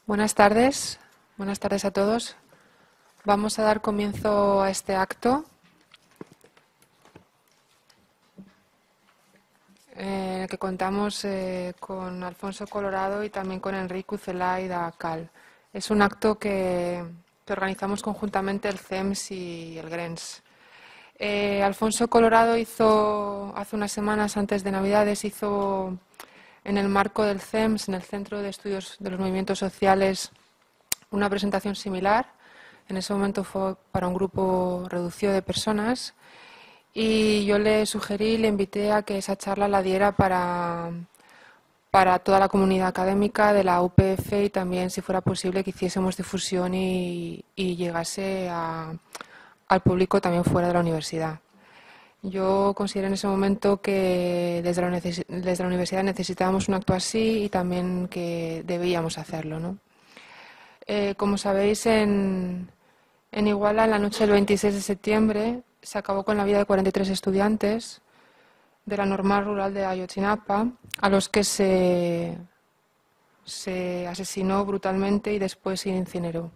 Buenas tardes a todos. Vamos a dar comienzo a este acto en el que contamos con Alfonso Colorado y también con Enrique Ucelay da Cal. Es un acto que organizamos conjuntamente el CEMS y el GRENS. Alfonso Colorado hizo, hace unas semanas antes de Navidades, hizo en el marco del CEMS, en el Centro de Estudios de los Movimientos Sociales, una presentación similar. En ese momento fue para un grupo reducido de personas y yo le sugerí, le invité a que esa charla la diera para toda la comunidad académica de la UPF y también, si fuera posible, que hiciésemos difusión y llegase al público también fuera de la universidad. Yo consideré en ese momento que desde la universidad necesitábamos un acto así y también que debíamos hacerlo, ¿no? Como sabéis, en Iguala, en la noche del 26 de septiembre, se acabó con la vida de 43 estudiantes de la normal rural de Ayotzinapa, a los que se asesinó brutalmente y después se incineró.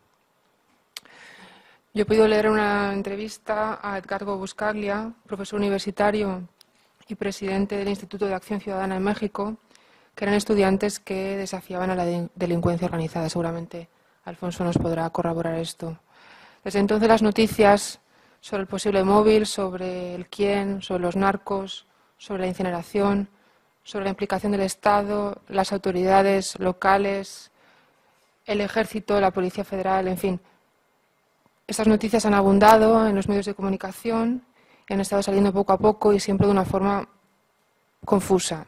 Yo he podido leer una entrevista a Edgardo Buscaglia, profesor universitario y presidente del Instituto de Acción Ciudadana en México, que eran estudiantes que desafiaban a la delincuencia organizada. Seguramente Alfonso nos podrá corroborar esto. Desde entonces las noticias sobre el posible móvil, sobre el quién, sobre los narcos, sobre la incineración, sobre la implicación del Estado, las autoridades locales, el Ejército, la Policía Federal, en fin. Estas noticias han abundado en los medios de comunicación y han estado saliendo poco a poco y siempre de una forma confusa.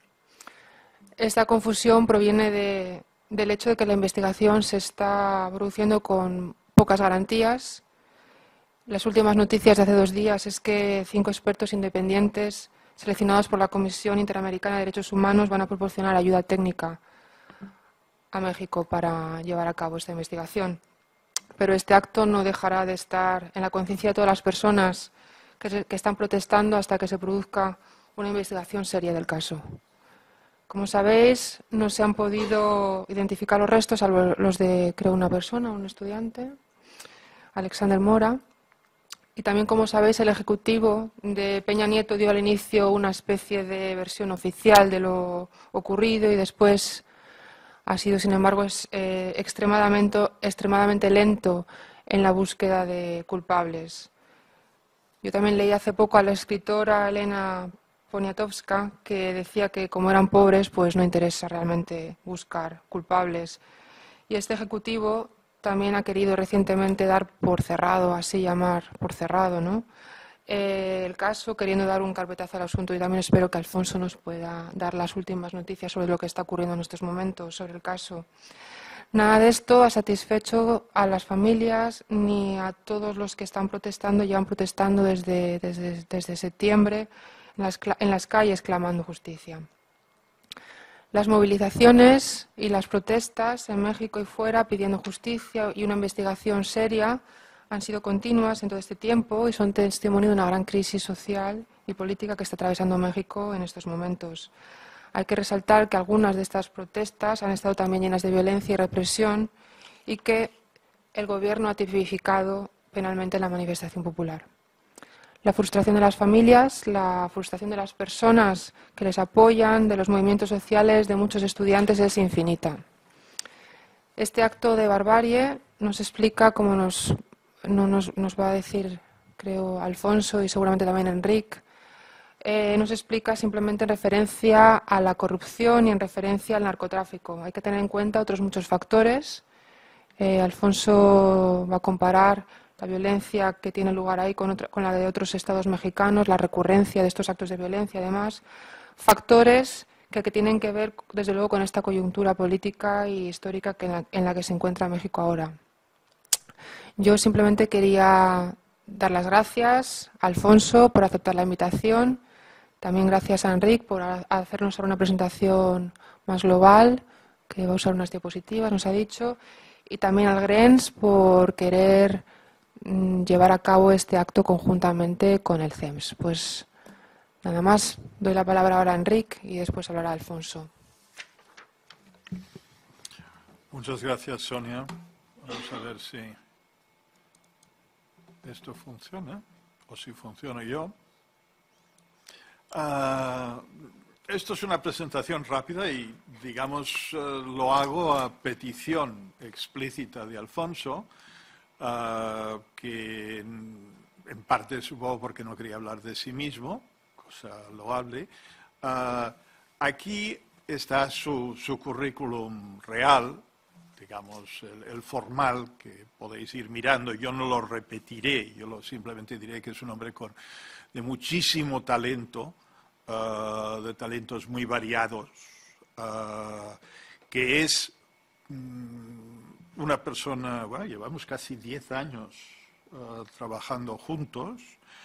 Esta confusión proviene del hecho de que la investigación se está produciendo con pocas garantías. Las últimas noticias de hace 2 días es que 5 expertos independientes seleccionados por la Comisión Interamericana de Derechos Humanos van a proporcionar ayuda técnica a México para llevar a cabo esta investigación. Pero este acto no dejará de estar en la conciencia de todas las personas que están protestando hasta que se produzca una investigación seria del caso. Como sabéis, no se han podido identificar los restos, salvo los de, creo, una persona, un estudiante, Alexander Mora. Y también, como sabéis, el Ejecutivo de Peña Nieto dio al inicio una especie de versión oficial de lo ocurrido y después ha sido, sin embargo, extremadamente lento en la búsqueda de culpables. Yo también leí hace poco a la escritora Elena Poniatowska, que decía que como eran pobres, pues no interesa realmente buscar culpables. Y este Ejecutivo también ha querido recientemente dar por cerrado, así llamar por cerrado, ¿no? El caso, queriendo dar un carpetazo al asunto, y también espero que Alfonso nos pueda dar las últimas noticias sobre lo que está ocurriendo en estos momentos sobre el caso. Nada de esto ha satisfecho a las familias ni a todos los que están protestando, llevan protestando desde septiembre en las calles clamando justicia. Las movilizaciones y las protestas en México y fuera pidiendo justicia y una investigación seria han sido continuas en todo este tiempo y son testimonio de una gran crisis social y política que está atravesando México en estos momentos. Hay que resaltar que algunas de estas protestas han estado también llenas de violencia y represión y que el Gobierno ha tipificado penalmente la manifestación popular. La frustración de las familias, la frustración de las personas que les apoyan, de los movimientos sociales, de muchos estudiantes es infinita. Este acto de barbarie nos explica, como nos va a decir, creo, Alfonso y seguramente también Enrique, nos explica simplemente en referencia a la corrupción y en referencia al narcotráfico. Hay que tener en cuenta otros muchos factores. Alfonso va a comparar la violencia que tiene lugar ahí con la de otros estados mexicanos, la recurrencia de estos actos de violencia, además, factores que tienen que ver, desde luego, con esta coyuntura política y histórica en la que se encuentra México ahora. Yo simplemente quería dar las gracias a Alfonso por aceptar la invitación, también gracias a Enrique por hacernos ahora una presentación más global, que va a usar unas diapositivas, nos ha dicho, y también al GRENS por querer llevar a cabo este acto conjuntamente con el CEMS. Pues nada más, doy la palabra ahora a Enrique y después hablará Alfonso. Muchas gracias, Sonia. Vamos a ver si esto funciona o si funciona yo. Esto es una presentación rápida y, digamos, lo hago a petición explícita de Alfonso, que en parte supongo porque no quería hablar de sí mismo, cosa loable. Aquí está su currículum real, digamos, el formal, que podéis ir mirando. Yo no lo repetiré, simplemente diré que es un hombre de muchísimo talento, de talentos muy variados, que es una persona, bueno, llevamos casi 10 años trabajando juntos,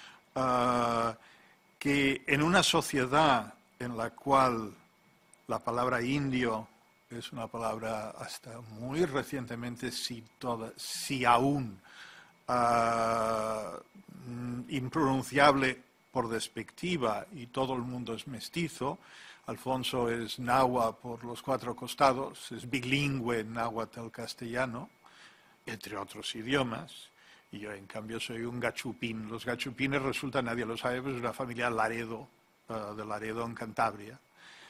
que en una sociedad en la cual la palabra indio es una palabra hasta muy recientemente, si aún impronunciable por despectiva, y todo el mundo es mestizo. Alfonso es náhuatl por los 4 costados, es bilingüe náhuatl-castellano, entre otros idiomas, y yo en cambio soy un gachupín. Los gachupines, resulta, nadie lo sabe, pues es una familia Laredo, de Laredo en Cantabria.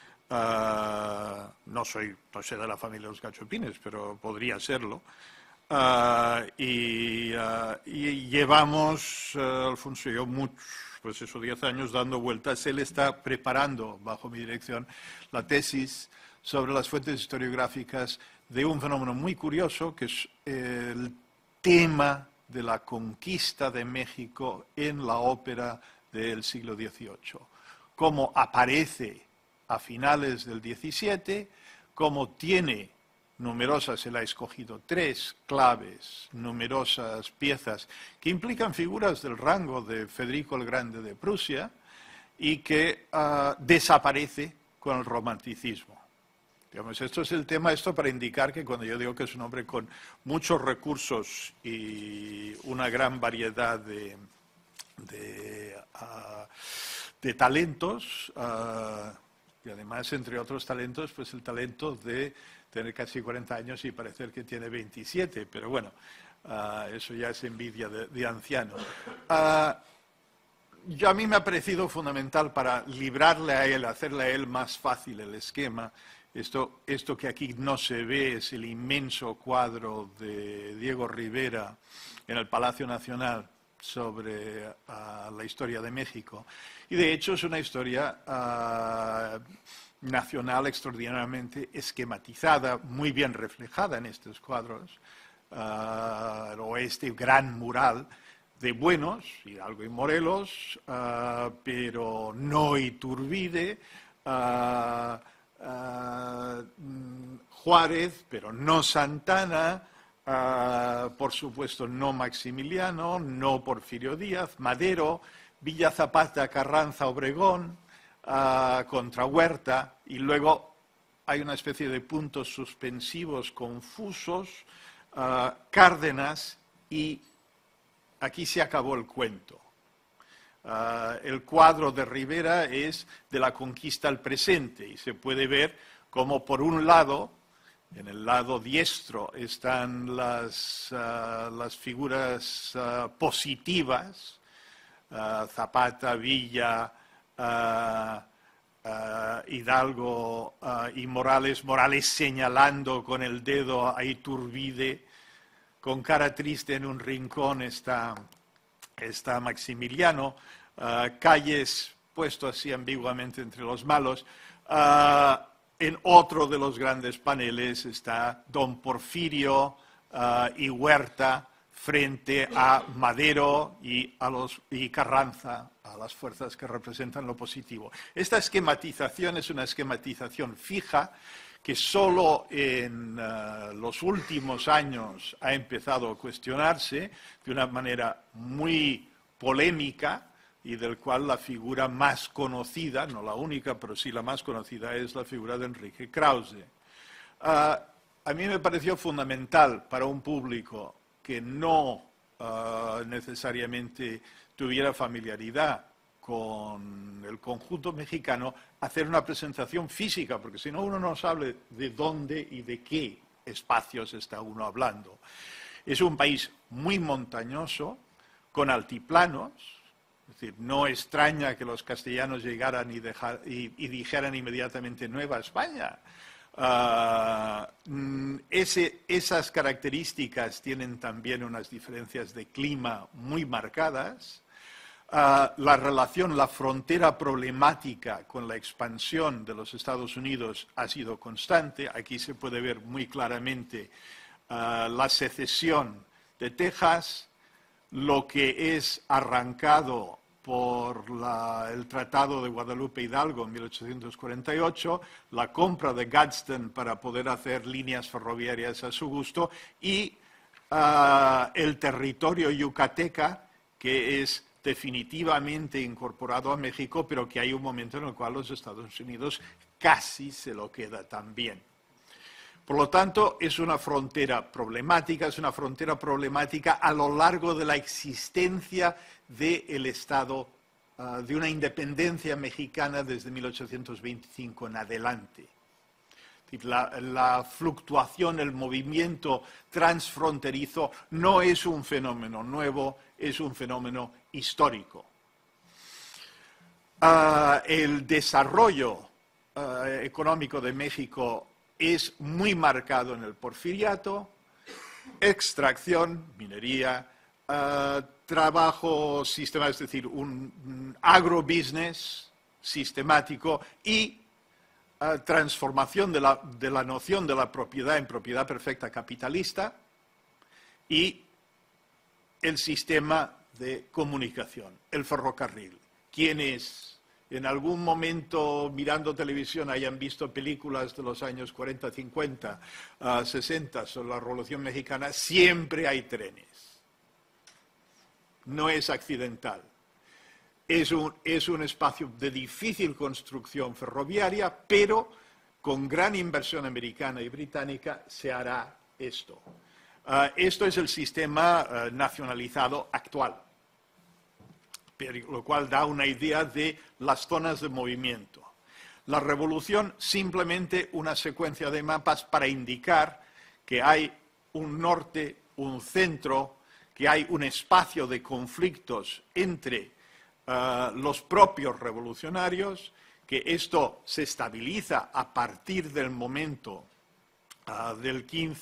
No soy de la familia de los gachupines, pero podría serlo. Y llevamos, Alfonso y yo, pues eso, 10 años dando vueltas. Él está preparando, bajo mi dirección, la tesis sobre las fuentes historiográficas de un fenómeno muy curioso, que es el tema de la conquista de México en la ópera del siglo XVIII. Cómo aparece a finales del XVII, cómo tiene numerosas, él ha escogido 3 claves, numerosas piezas que implican figuras del rango de Federico el Grande de Prusia y que desaparece con el romanticismo. Digamos, esto es el tema, esto para indicar que cuando yo digo que es un hombre con muchos recursos y una gran variedad de talentos, y además, entre otros talentos, pues el talento de tener casi 40 años y parecer que tiene 27, pero bueno, eso ya es envidia de anciano. A mí me ha parecido fundamental para librarle a él, hacerle a él más fácil el esquema. Esto que aquí no se ve es el inmenso cuadro de Diego Rivera en el Palacio Nacional sobre la historia de México. Y de hecho es una historia nacional extraordinariamente esquematizada, muy bien reflejada en estos cuadros, o este gran mural de Buenos, Hidalgo y Morelos, pero no Iturbide, Juárez, pero no Santana, por supuesto no Maximiliano, no Porfirio Díaz, Madero, Villa Zapata, Carranza, Obregón, contra Huerta, y luego hay una especie de puntos suspensivos confusos, Cárdenas, y aquí se acabó el cuento. El cuadro de Rivera es de la conquista al presente y se puede ver como por un lado, en el lado diestro, están las figuras positivas, Zapata, Villa, Hidalgo y Morales señalando con el dedo a Iturbide, con cara triste en un rincón está Maximiliano, Calles puesto así ambiguamente entre los malos. En otro de los grandes paneles está don Porfirio y Huerta frente a Madero y Carranza, a las fuerzas que representan lo positivo. Esta esquematización es una esquematización fija que solo en los últimos años ha empezado a cuestionarse de una manera muy polémica, y del cual la figura más conocida, no la única, pero sí la más conocida, es la figura de Enrique Krause. A mí me pareció fundamental para un público que no necesariamente tuviera familiaridad con el conjunto mexicano, hacer una presentación física, porque si no uno no sabe de dónde y de qué espacios está uno hablando? Es un país muy montañoso, con altiplanos. Es decir, no extraña que los castellanos llegaran y dijeran inmediatamente Nueva España. Esas características tienen también unas diferencias de clima muy marcadas. La relación, la frontera problemática con la expansión de los Estados Unidos ha sido constante. Aquí se puede ver muy claramente la secesión de Texas, lo que es arrancado por el Tratado de Guadalupe Hidalgo en 1848, la compra de Gadsden para poder hacer líneas ferroviarias a su gusto y el territorio yucateca, que es definitivamente incorporado a México, pero que hay un momento en el cual los Estados Unidos casi se lo queda también. Por lo tanto, es una frontera problemática a lo largo de la existencia del Estado, de una independencia mexicana desde 1825 en adelante. La fluctuación, el movimiento transfronterizo no es un fenómeno nuevo, es un fenómeno histórico. El desarrollo económico de México es muy marcado en el porfiriato: extracción, minería, trabajo sistemático, es decir, un agrobusiness sistemático y transformación de la noción de la propiedad en propiedad perfecta capitalista, y el sistema de comunicación, el ferrocarril. Quienes en algún momento mirando televisión hayan visto películas de los años 40, 50, 60 sobre la Revolución Mexicana, siempre hay trenes. No es accidental. Es un espacio de difícil construcción ferroviaria, pero con gran inversión americana y británica se hará esto. Esto es el sistema nacionalizado actual, lo cual da una idea de las zonas de movimiento. La revolución, simplemente una secuencia de mapas para indicar que hay un norte, un centro, que hay un espacio de conflictos entre los propios revolucionarios, que esto se estabiliza a partir del momento del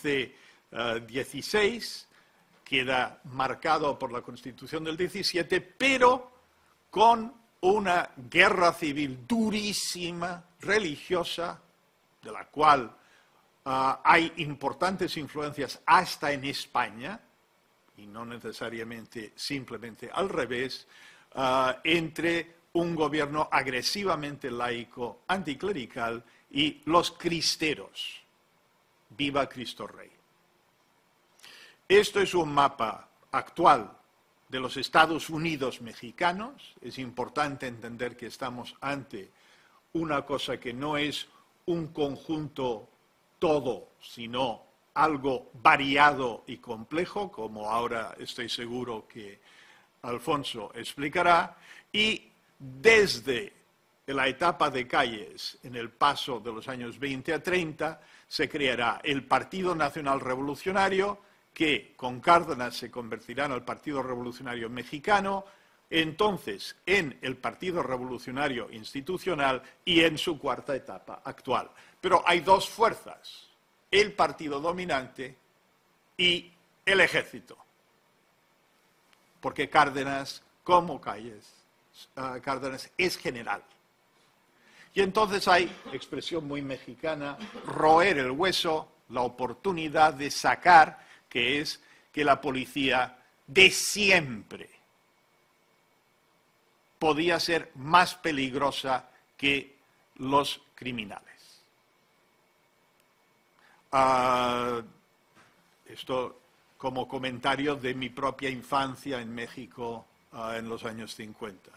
15-16, queda marcado por la Constitución del 17, pero con una guerra civil durísima, religiosa, de la cual hay importantes influencias hasta en España, y no necesariamente simplemente al revés, entre un gobierno agresivamente laico, anticlerical, y los cristeros. Viva Cristo Rey. Esto es un mapa actual de los Estados Unidos mexicanos. Es importante entender que estamos ante una cosa que no es un conjunto todo, sino algo variado y complejo, como ahora estoy seguro que Alfonso explicará, y desde la etapa de Calles, en el paso de los años 20 a 30, se creará el Partido Nacional Revolucionario, que con Cárdenas se convertirá en el Partido Revolucionario Mexicano, entonces en el Partido Revolucionario Institucional y en su cuarta etapa actual. Pero hay dos fuerzas: el partido dominante y el ejército. Porque Cárdenas, como Calles, Cárdenas es general. Y entonces hay, expresión muy mexicana, roer el hueso, la oportunidad de sacar, que es que la policía de siempre podía ser más peligrosa que los criminales. Esto como comentario de mi propia infancia en México en los años 50.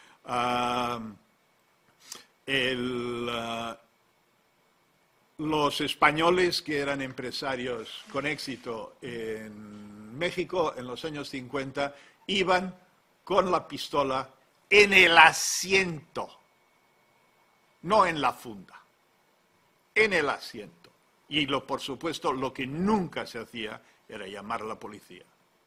Los españoles que eran empresarios con éxito en México en los años 50 iban con la pistola en el asiento, no en la funda, en el asiento. Y por supuesto, lo que nunca se hacía era llamar a la policía.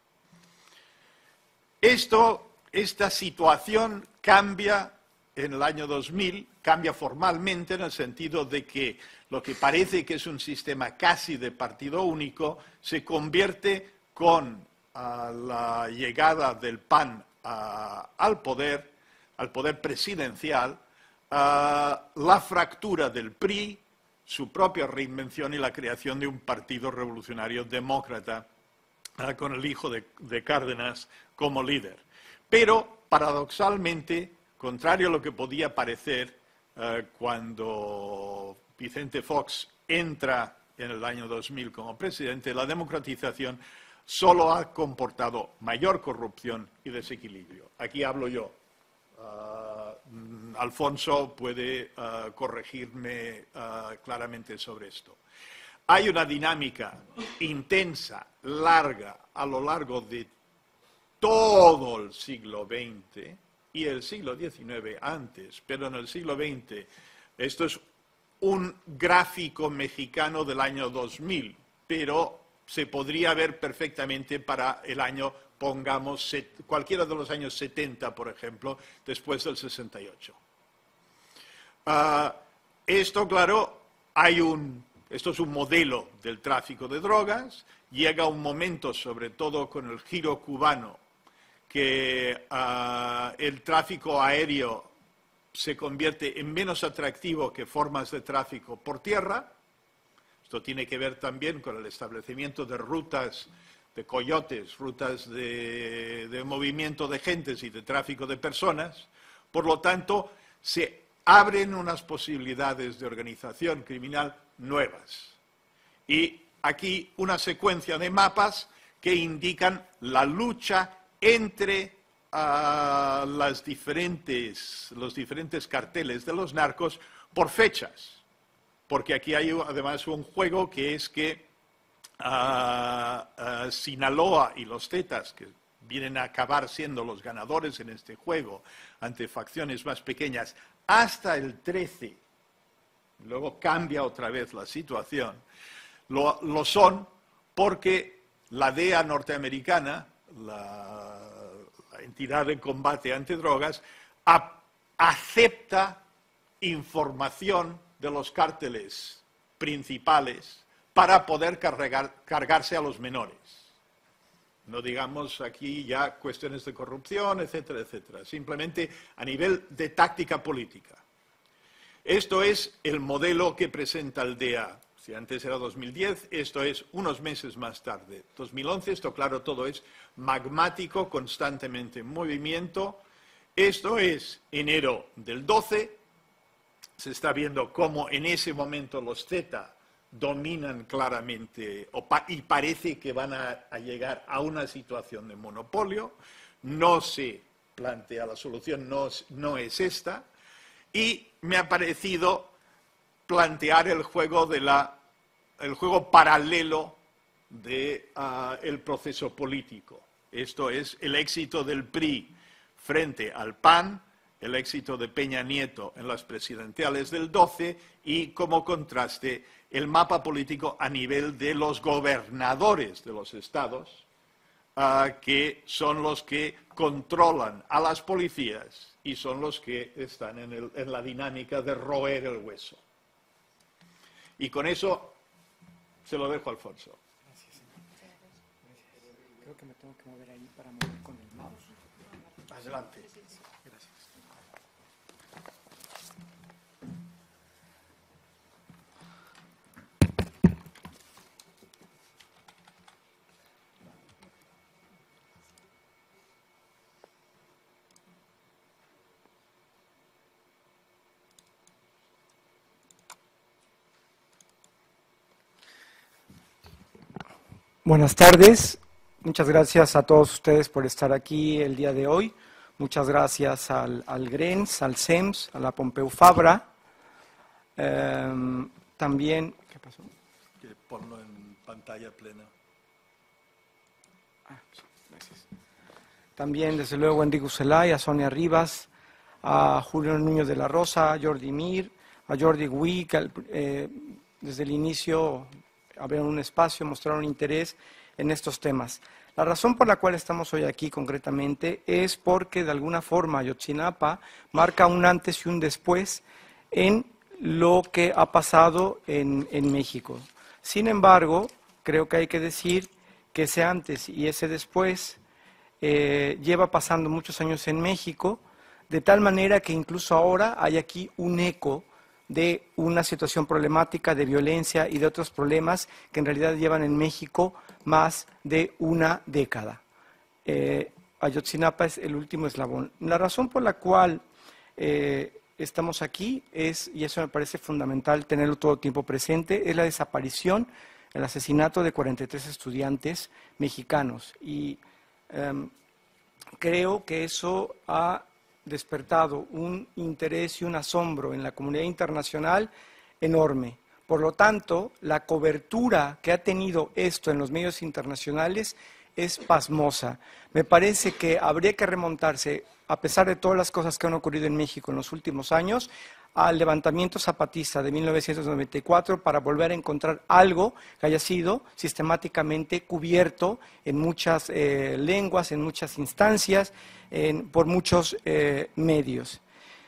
Esta situación cambia en el año 2000, cambia formalmente en el sentido de que lo que parece que es un sistema casi de partido único se convierte con la llegada del PAN al poder presidencial, la fractura del PRI, su propia reinvención y la creación de un partido revolucionario demócrata con el hijo de Cárdenas como líder. Pero, paradoxalmente, contrario a lo que podía parecer cuando Vicente Fox entra en el año 2000 como presidente, la democratización solo ha comportado mayor corrupción y desequilibrio. Aquí hablo yo. Alfonso puede corregirme claramente sobre esto. Hay una dinámica intensa, larga, a lo largo de todo el siglo XX y el siglo XIX antes, pero en el siglo XX, esto es un gráfico mexicano del año 2000, pero se podría ver perfectamente para el año, pongamos, cualquiera de los años 70, por ejemplo, después del 68. Esto, claro, esto es un modelo del tráfico de drogas. Llega un momento, sobre todo con el giro cubano, que el tráfico aéreo se convierte en menos atractivo que formas de tráfico por tierra. Esto tiene que ver también con el establecimiento de rutas de coyotes, rutas de movimiento de gentes y de tráfico de personas. Por lo tanto, se abren unas posibilidades de organización criminal nuevas. Y aquí una secuencia de mapas que indican la lucha entre los diferentes carteles de los narcos por fechas. Porque aquí hay además un juego que es que Sinaloa y los Zetas, que vienen a acabar siendo los ganadores en este juego ante facciones más pequeñas, hasta el 13, luego cambia otra vez la situación, lo son porque la DEA norteamericana, la entidad de combate antidrogas, acepta información de los cárteles principales para poder cargarse a los menores. No digamos aquí ya cuestiones de corrupción, etcétera, etcétera. Simplemente a nivel de táctica política. Esto es el modelo que presenta el DEA. Si antes era 2010, esto es unos meses más tarde. 2011, esto claro, todo es magmático, constantemente en movimiento. Esto es enero del 12. Se está viendo cómo en ese momento los Z dominan claramente y parece que van a llegar a una situación de monopolio. No se plantea la solución, no es esta. Y me ha parecido plantear el juego paralelo del proceso político. Esto es el éxito del PRI frente al PAN, el éxito de Peña Nieto en las presidenciales del 12 y, como contraste, el mapa político a nivel de los gobernadores de los estados, que son los que controlan a las policías y son los que están en la dinámica de roer el hueso. Y con eso se lo dejo a Alfonso. Gracias, señor. Creo que me tengo que mover ahí para mover con el mouse. Adelante. Gracias. Buenas tardes, muchas gracias a todos ustedes por estar aquí el día de hoy. Muchas gracias al GRENS, al CEMS, a la Pompeu Fabra. También, ¿qué pasó? Que ponlo en pantalla plena. Gracias. También, desde luego, a Enrique Celay, a Sonia Rivas, a Julio Núñez de la Rosa, a Jordi Mir, a Jordi Wick, desde el inicio abrieron un espacio, mostraron interés en estos temas. La razón por la cual estamos hoy aquí concretamente es porque de alguna forma Ayotzinapa marca un antes y un después en lo que ha pasado en México. Sin embargo, creo que hay que decir que ese antes y ese después lleva pasando muchos años en México, de tal manera que incluso ahora hay aquí un eco de una situación problemática de violencia y de otros problemas que en realidad llevan en México más de una década. Ayotzinapa es el último eslabón. La razón por la cual estamos aquí es, y eso me parece fundamental tenerlo todo el tiempo presente, es la desaparición, el asesinato de 43 estudiantes mexicanos. Y creo que eso ha despertado un interés y un asombro en la comunidad internacional enorme. Por lo tanto, la cobertura que ha tenido esto en los medios internacionales es pasmosa. Me parece que habría que remontarse, a pesar de todas las cosas que han ocurrido en México en los últimos años, al levantamiento zapatista de 1994 para volver a encontrar algo que haya sido sistemáticamente cubierto en muchas lenguas, en muchas instancias, por muchos medios.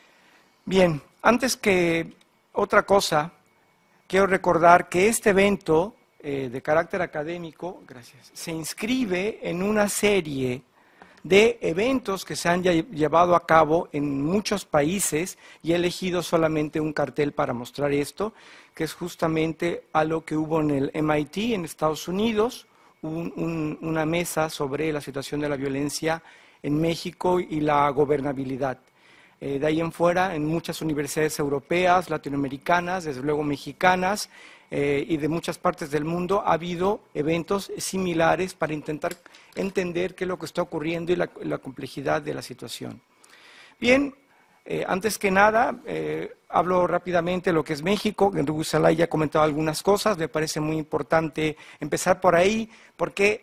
Bien, antes que otra cosa, quiero recordar que este evento de carácter académico, gracias, se inscribe en una serie de eventos que se han llevado a cabo en muchos países y he elegido solamente un cartel para mostrar esto, que es justamente algo que hubo en el MIT en Estados Unidos, una mesa sobre la situación de la violencia en México y la gobernabilidad. De ahí en fuera, en muchas universidades europeas, latinoamericanas, desde luego mexicanas, y de muchas partes del mundo ha habido eventos similares para intentar entender qué es lo que está ocurriendo y la complejidad de la situación. Bien, antes que nada, hablo rápidamente de lo que es México. Enrique Salay ya ha comentado algunas cosas, me parece muy importante empezar por ahí, porque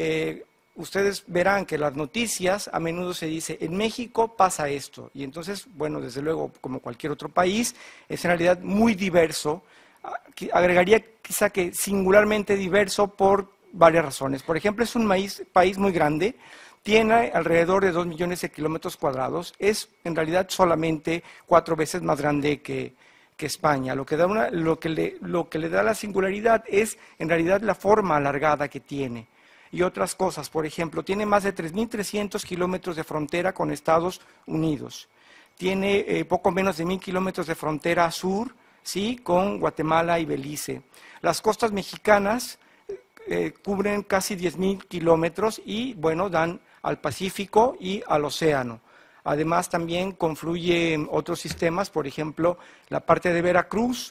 ustedes verán que las noticias a menudo se dice, en México pasa esto, y entonces, bueno, desde luego, como cualquier otro país, es en realidad muy diverso. Agregaría quizá que singularmente diverso por varias razones. Por ejemplo, es un país muy grande, tiene alrededor de 2 millones de kilómetros cuadrados, es en realidad solamente 4 veces más grande que España. Lo que le da la singularidad es en realidad la forma alargada que tiene. Y otras cosas, por ejemplo, tiene más de 3.300 kilómetros de frontera con Estados Unidos, tiene poco menos de 1.000 kilómetros de frontera sur, ¿sí?, con Guatemala y Belice. Las costas mexicanas cubren casi 10.000 kilómetros y, bueno, dan al Pacífico y al océano. Además, también confluyen otros sistemas, por ejemplo, la parte de Veracruz,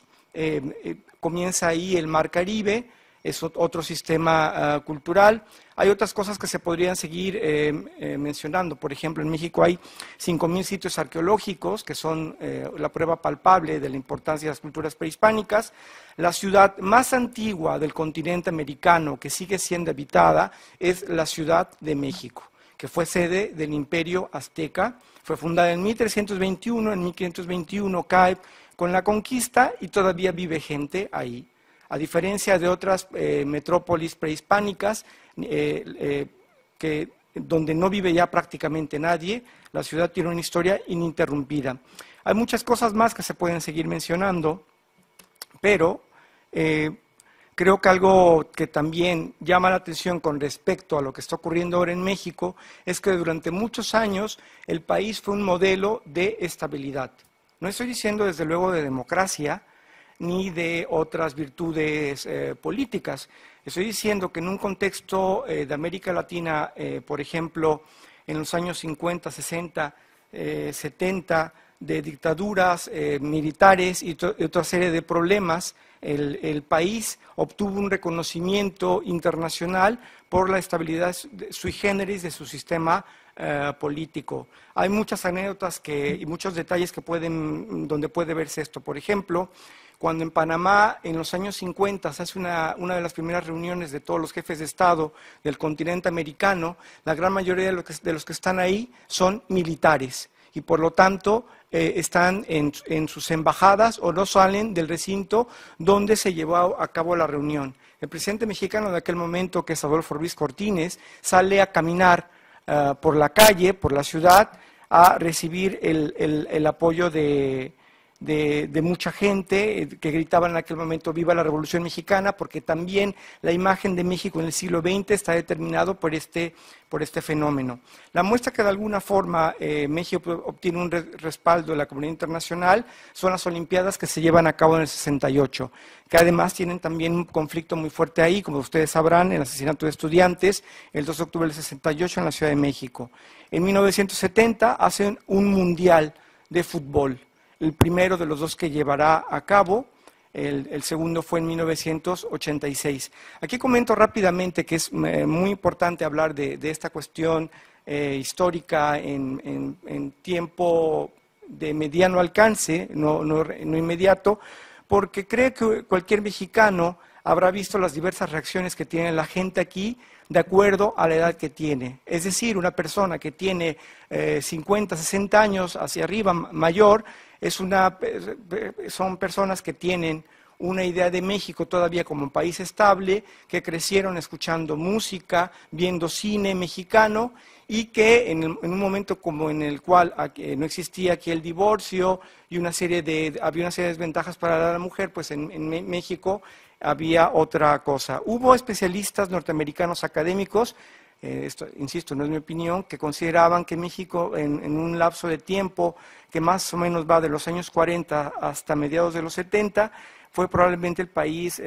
comienza ahí el Mar Caribe, es otro sistema cultural. Hay otras cosas que se podrían seguir mencionando. Por ejemplo, en México hay 5.000 sitios arqueológicos, que son la prueba palpable de la importancia de las culturas prehispánicas. La ciudad más antigua del continente americano que sigue siendo habitada es la Ciudad de México, que fue sede del Imperio Azteca. Fue fundada en 1321, en 1521 cae con la conquista y todavía vive gente ahí. A diferencia de otras metrópolis prehispánicas, donde no vive ya prácticamente nadie, la ciudad tiene una historia ininterrumpida. Hay muchas cosas más que se pueden seguir mencionando, pero creo que algo que también llama la atención con respecto a lo que está ocurriendo ahora en México es que durante muchos años el país fue un modelo de estabilidad. No estoy diciendo desde luego de democracia, ni de otras virtudes políticas. Estoy diciendo que en un contexto de América Latina, por ejemplo, en los años 50, 60, 70, de dictaduras militares y otra serie de problemas, el país obtuvo un reconocimiento internacional por la estabilidad sui generis de su sistema político. Hay muchas anécdotas y muchos detalles donde puede verse esto. Por ejemplo, cuando en Panamá, en los años 50, se hace una de las primeras reuniones de todos los jefes de Estado del continente americano, la gran mayoría de los que están ahí son militares. y por lo tanto están en sus embajadas o no salen del recinto donde se llevó a cabo la reunión. El presidente mexicano de aquel momento, que es Adolfo Ruiz Cortines, sale a caminar por la calle, por la ciudad, a recibir el apoyo de mucha gente que gritaban en aquel momento "Viva la Revolución Mexicana", porque también la imagen de México en el siglo XX está determinado por este fenómeno. La muestra que de alguna forma México obtiene un respaldo de la comunidad internacional son las Olimpiadas que se llevan a cabo en el 68, que además tienen también un conflicto muy fuerte ahí, como ustedes sabrán, el asesinato de estudiantes el 2 de octubre del 68 en la Ciudad de México. En 1970 hacen un mundial de fútbol, el primero de los dos que llevará a cabo, el segundo fue en 1986. Aquí comento rápidamente que es muy importante hablar de esta cuestión histórica en tiempo de mediano alcance, no inmediato, porque creo que cualquier mexicano habrá visto las diversas reacciones que tiene la gente aquí de acuerdo a la edad que tiene. Es decir, una persona que tiene 50, 60 años hacia arriba, mayor, son personas que tienen una idea de México todavía como un país estable, que crecieron escuchando música, viendo cine mexicano, y que en un momento como en el cual no existía aquí el divorcio y había una serie de desventajas para la mujer, pues en México había otra cosa. Hubo especialistas norteamericanos académicos, esto, insisto, no es mi opinión, que consideraban que México en un lapso de tiempo que más o menos va de los años 40 hasta mediados de los 70, fue probablemente el país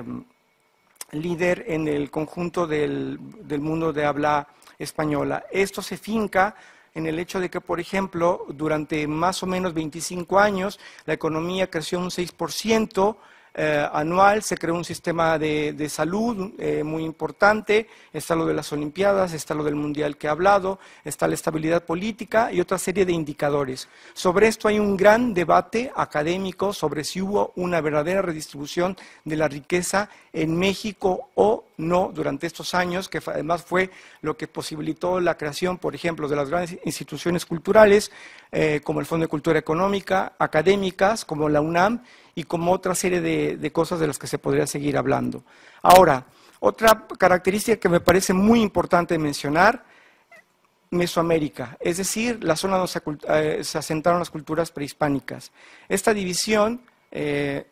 líder en el conjunto del mundo de habla española. Esto se finca en el hecho de que, por ejemplo, durante más o menos 25 años, la economía creció un 6%, anual, se creó un sistema de salud muy importante, está lo de las Olimpiadas, está lo del Mundial que he hablado, está la estabilidad política y otra serie de indicadores. Sobre esto hay un gran debate académico sobre si hubo una verdadera redistribución de la riqueza en México o no durante estos años, que además fue lo que posibilitó la creación, por ejemplo, de las grandes instituciones culturales, como el Fondo de Cultura Económica, académicas, como la UNAM, y como otra serie de cosas de las que se podría seguir hablando. Ahora, otra característica que me parece muy importante mencionar, Mesoamérica, es decir, la zona donde se asentaron las culturas prehispánicas. Esta división de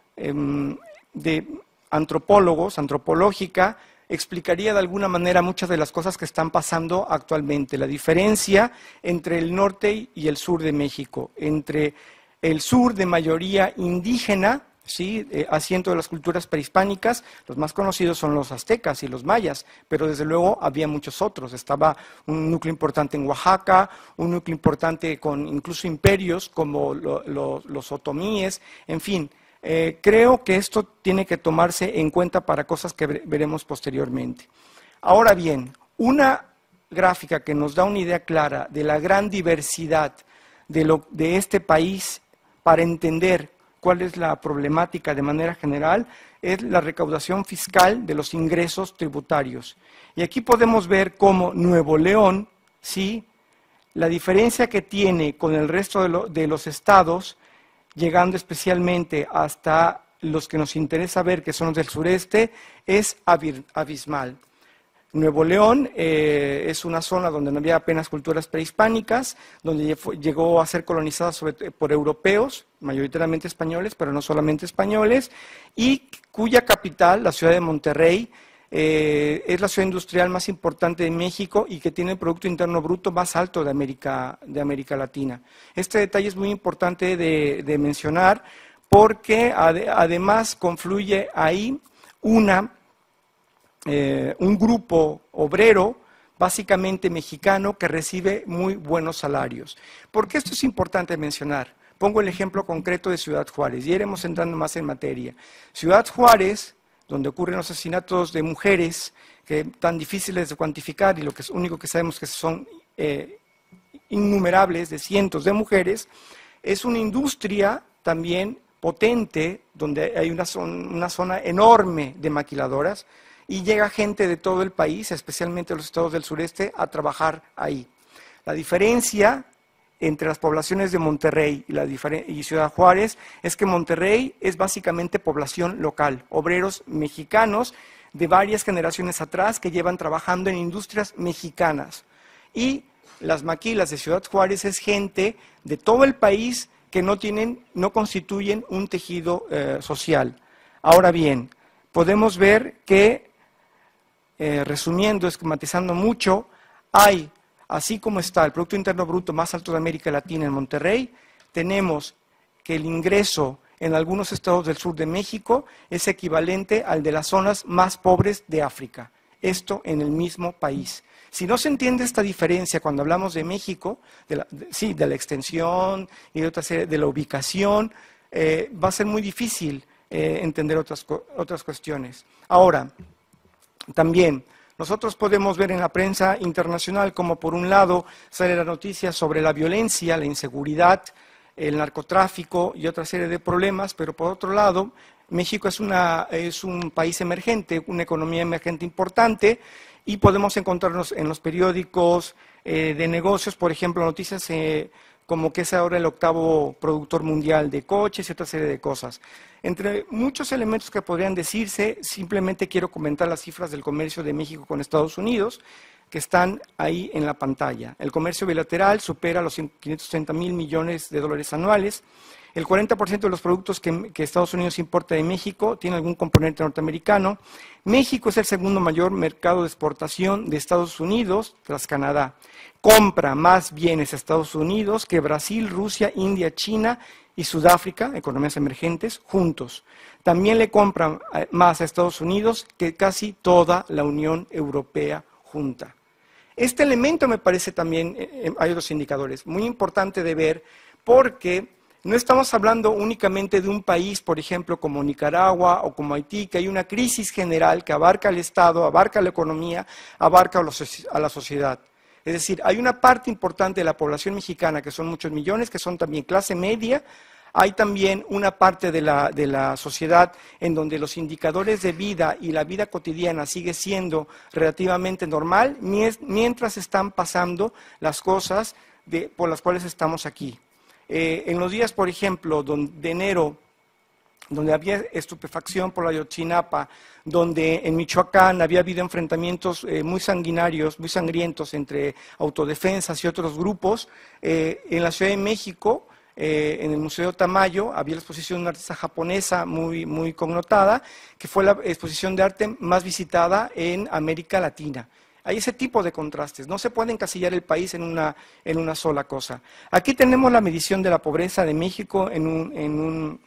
antropólogos, antropológica, explicaría de alguna manera muchas de las cosas que están pasando actualmente. La diferencia entre el norte y el sur de México, entre el sur de mayoría indígena, ¿sí? Asiento de las culturas prehispánicas, los más conocidos son los aztecas y los mayas, pero desde luego había muchos otros. Estaba un núcleo importante en Oaxaca, un núcleo importante con incluso imperios como los otomíes, en fin. Creo que esto tiene que tomarse en cuenta para cosas que veremos posteriormente. Ahora bien, una gráfica que nos da una idea clara de la gran diversidad de este país para entender cuál es la problemática de manera general, es la recaudación fiscal de los ingresos tributarios. Y aquí podemos ver cómo Nuevo León, ¿sí? La diferencia que tiene con el resto de los estados, llegando especialmente hasta los que nos interesa ver, que son los del sureste, es abismal. Nuevo León es una zona donde no había apenas culturas prehispánicas, donde llegó a ser colonizada por europeos, mayoritariamente españoles, pero no solamente españoles, y cuya capital, la ciudad de Monterrey, es la ciudad industrial más importante de México y que tiene el Producto Interno Bruto más alto de América Latina. Este detalle es muy importante de mencionar porque además confluye ahí un grupo obrero, básicamente mexicano, que recibe muy buenos salarios. ¿Por qué esto es importante mencionar? Pongo el ejemplo concreto de Ciudad Juárez, y iremos entrando más en materia. Ciudad Juárez, donde ocurren los asesinatos de mujeres, que tan difíciles de cuantificar, y lo único que sabemos que son innumerables, de cientos de mujeres, es una industria también potente, donde hay una zona enorme de maquiladoras, y llega gente de todo el país, especialmente los estados del sureste, a trabajar ahí. La diferencia entre las poblaciones de Monterrey y Ciudad Juárez es que Monterrey es básicamente población local, obreros mexicanos de varias generaciones atrás que llevan trabajando en industrias mexicanas. Y las maquilas de Ciudad Juárez es gente de todo el país que no constituyen un tejido social. Ahora bien, podemos ver que, resumiendo, esquematizando mucho, hay, así como está el Producto Interno Bruto más alto de América Latina en Monterrey, tenemos que el ingreso en algunos estados del sur de México es equivalente al de las zonas más pobres de África. Esto en el mismo país. Si no se entiende esta diferencia cuando hablamos de México, de la extensión y de otra serie, de la ubicación, va a ser muy difícil entender otras cuestiones. Ahora, también, nosotros podemos ver en la prensa internacional como por un lado sale la noticia sobre la violencia, la inseguridad, el narcotráfico y otra serie de problemas, pero por otro lado, México es un país emergente, una economía emergente importante, y podemos encontrarnos en los periódicos de negocios, por ejemplo, noticias como que es ahora el 8º productor mundial de coches y otra serie de cosas. Entre muchos elementos que podrían decirse, simplemente quiero comentar las cifras del comercio de México con Estados Unidos, que están ahí en la pantalla. El comercio bilateral supera los 530,000 millones de dólares anuales. El 40% de los productos que Estados Unidos importa de México tiene algún componente norteamericano. México es el segundo mayor mercado de exportación de Estados Unidos tras Canadá. Compra más bienes a Estados Unidos que Brasil, Rusia, India, China y Sudáfrica, economías emergentes, juntos. También le compran más a Estados Unidos que casi toda la Unión Europea junta. Este elemento me parece también, hay otros indicadores, muy importante de ver porque no estamos hablando únicamente de un país, por ejemplo, como Nicaragua o como Haití, que hay una crisis general que abarca al Estado, abarca la economía, abarca a la sociedad. Es decir, hay una parte importante de la población mexicana, que son muchos millones, que son también clase media. Hay también una parte de la sociedad en donde los indicadores de vida y la vida cotidiana sigue siendo relativamente normal, mientras están pasando las cosas por las cuales estamos aquí. En los días, por ejemplo, de enero, donde había estupefacción por la Ayotzinapa, donde en Michoacán había habido enfrentamientos muy sanguinarios, muy sangrientos entre autodefensas y otros grupos, en la Ciudad de México, en el Museo Tamayo, había la exposición de una artista japonesa muy connotada, que fue la exposición de arte más visitada en América Latina. Hay ese tipo de contrastes, no se puede encasillar el país en una sola cosa. Aquí tenemos la medición de la pobreza de México en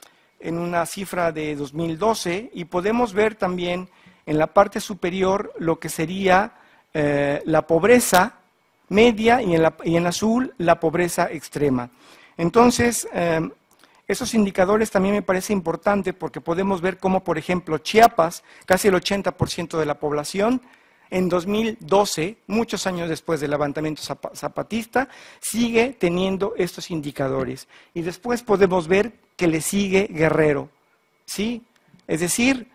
una cifra de 2012 y podemos ver también en la parte superior lo que sería la pobreza media y en azul la pobreza extrema. Entonces, esos indicadores también me parece importante porque podemos ver cómo, por ejemplo, Chiapas, casi el 80% de la población, en 2012, muchos años después del levantamiento zapatista, sigue teniendo estos indicadores. Y después podemos ver que le sigue Guerrero, ¿sí? Es decir,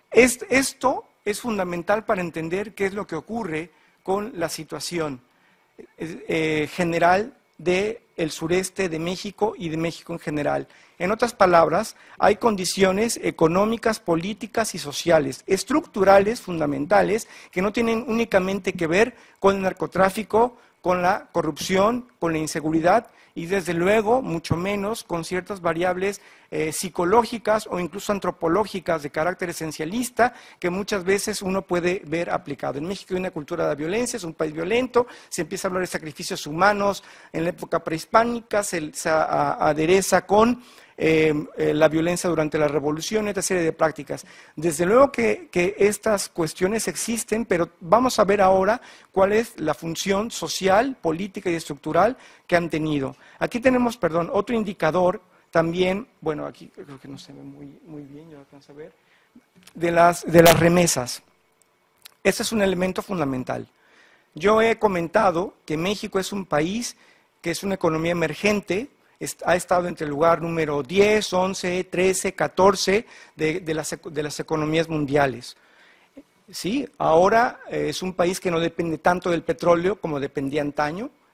esto es fundamental para entender qué es lo que ocurre con la situación general del sureste de México y de México en general. En otras palabras, hay condiciones económicas, políticas y sociales, estructurales, fundamentales, que no tienen únicamente que ver con el narcotráfico, con la corrupción, con la inseguridad y desde luego, mucho menos, con ciertas variables psicológicas o incluso antropológicas de carácter esencialista que muchas veces uno puede ver aplicado. En México hay una cultura de violencia, es un país violento, se empieza a hablar de sacrificios humanos en la época prehispánica, se adereza con la violencia durante la revolución y otra serie de prácticas. Desde luego que estas cuestiones existen, pero vamos a ver ahora cuál es la función social, política y estructural que han tenido. Aquí tenemos, otro indicador también, bueno, aquí creo que no se ve muy bien, yo alcanzo a ver, de las remesas. Este es un elemento fundamental. Yo he comentado que México es un país que es una economía emergente, ha estado entre el lugar número 10, 11, 13, 14 de las economías mundiales. ¿Sí? Ahora es un país que no depende tanto del petróleo como dependía antaño,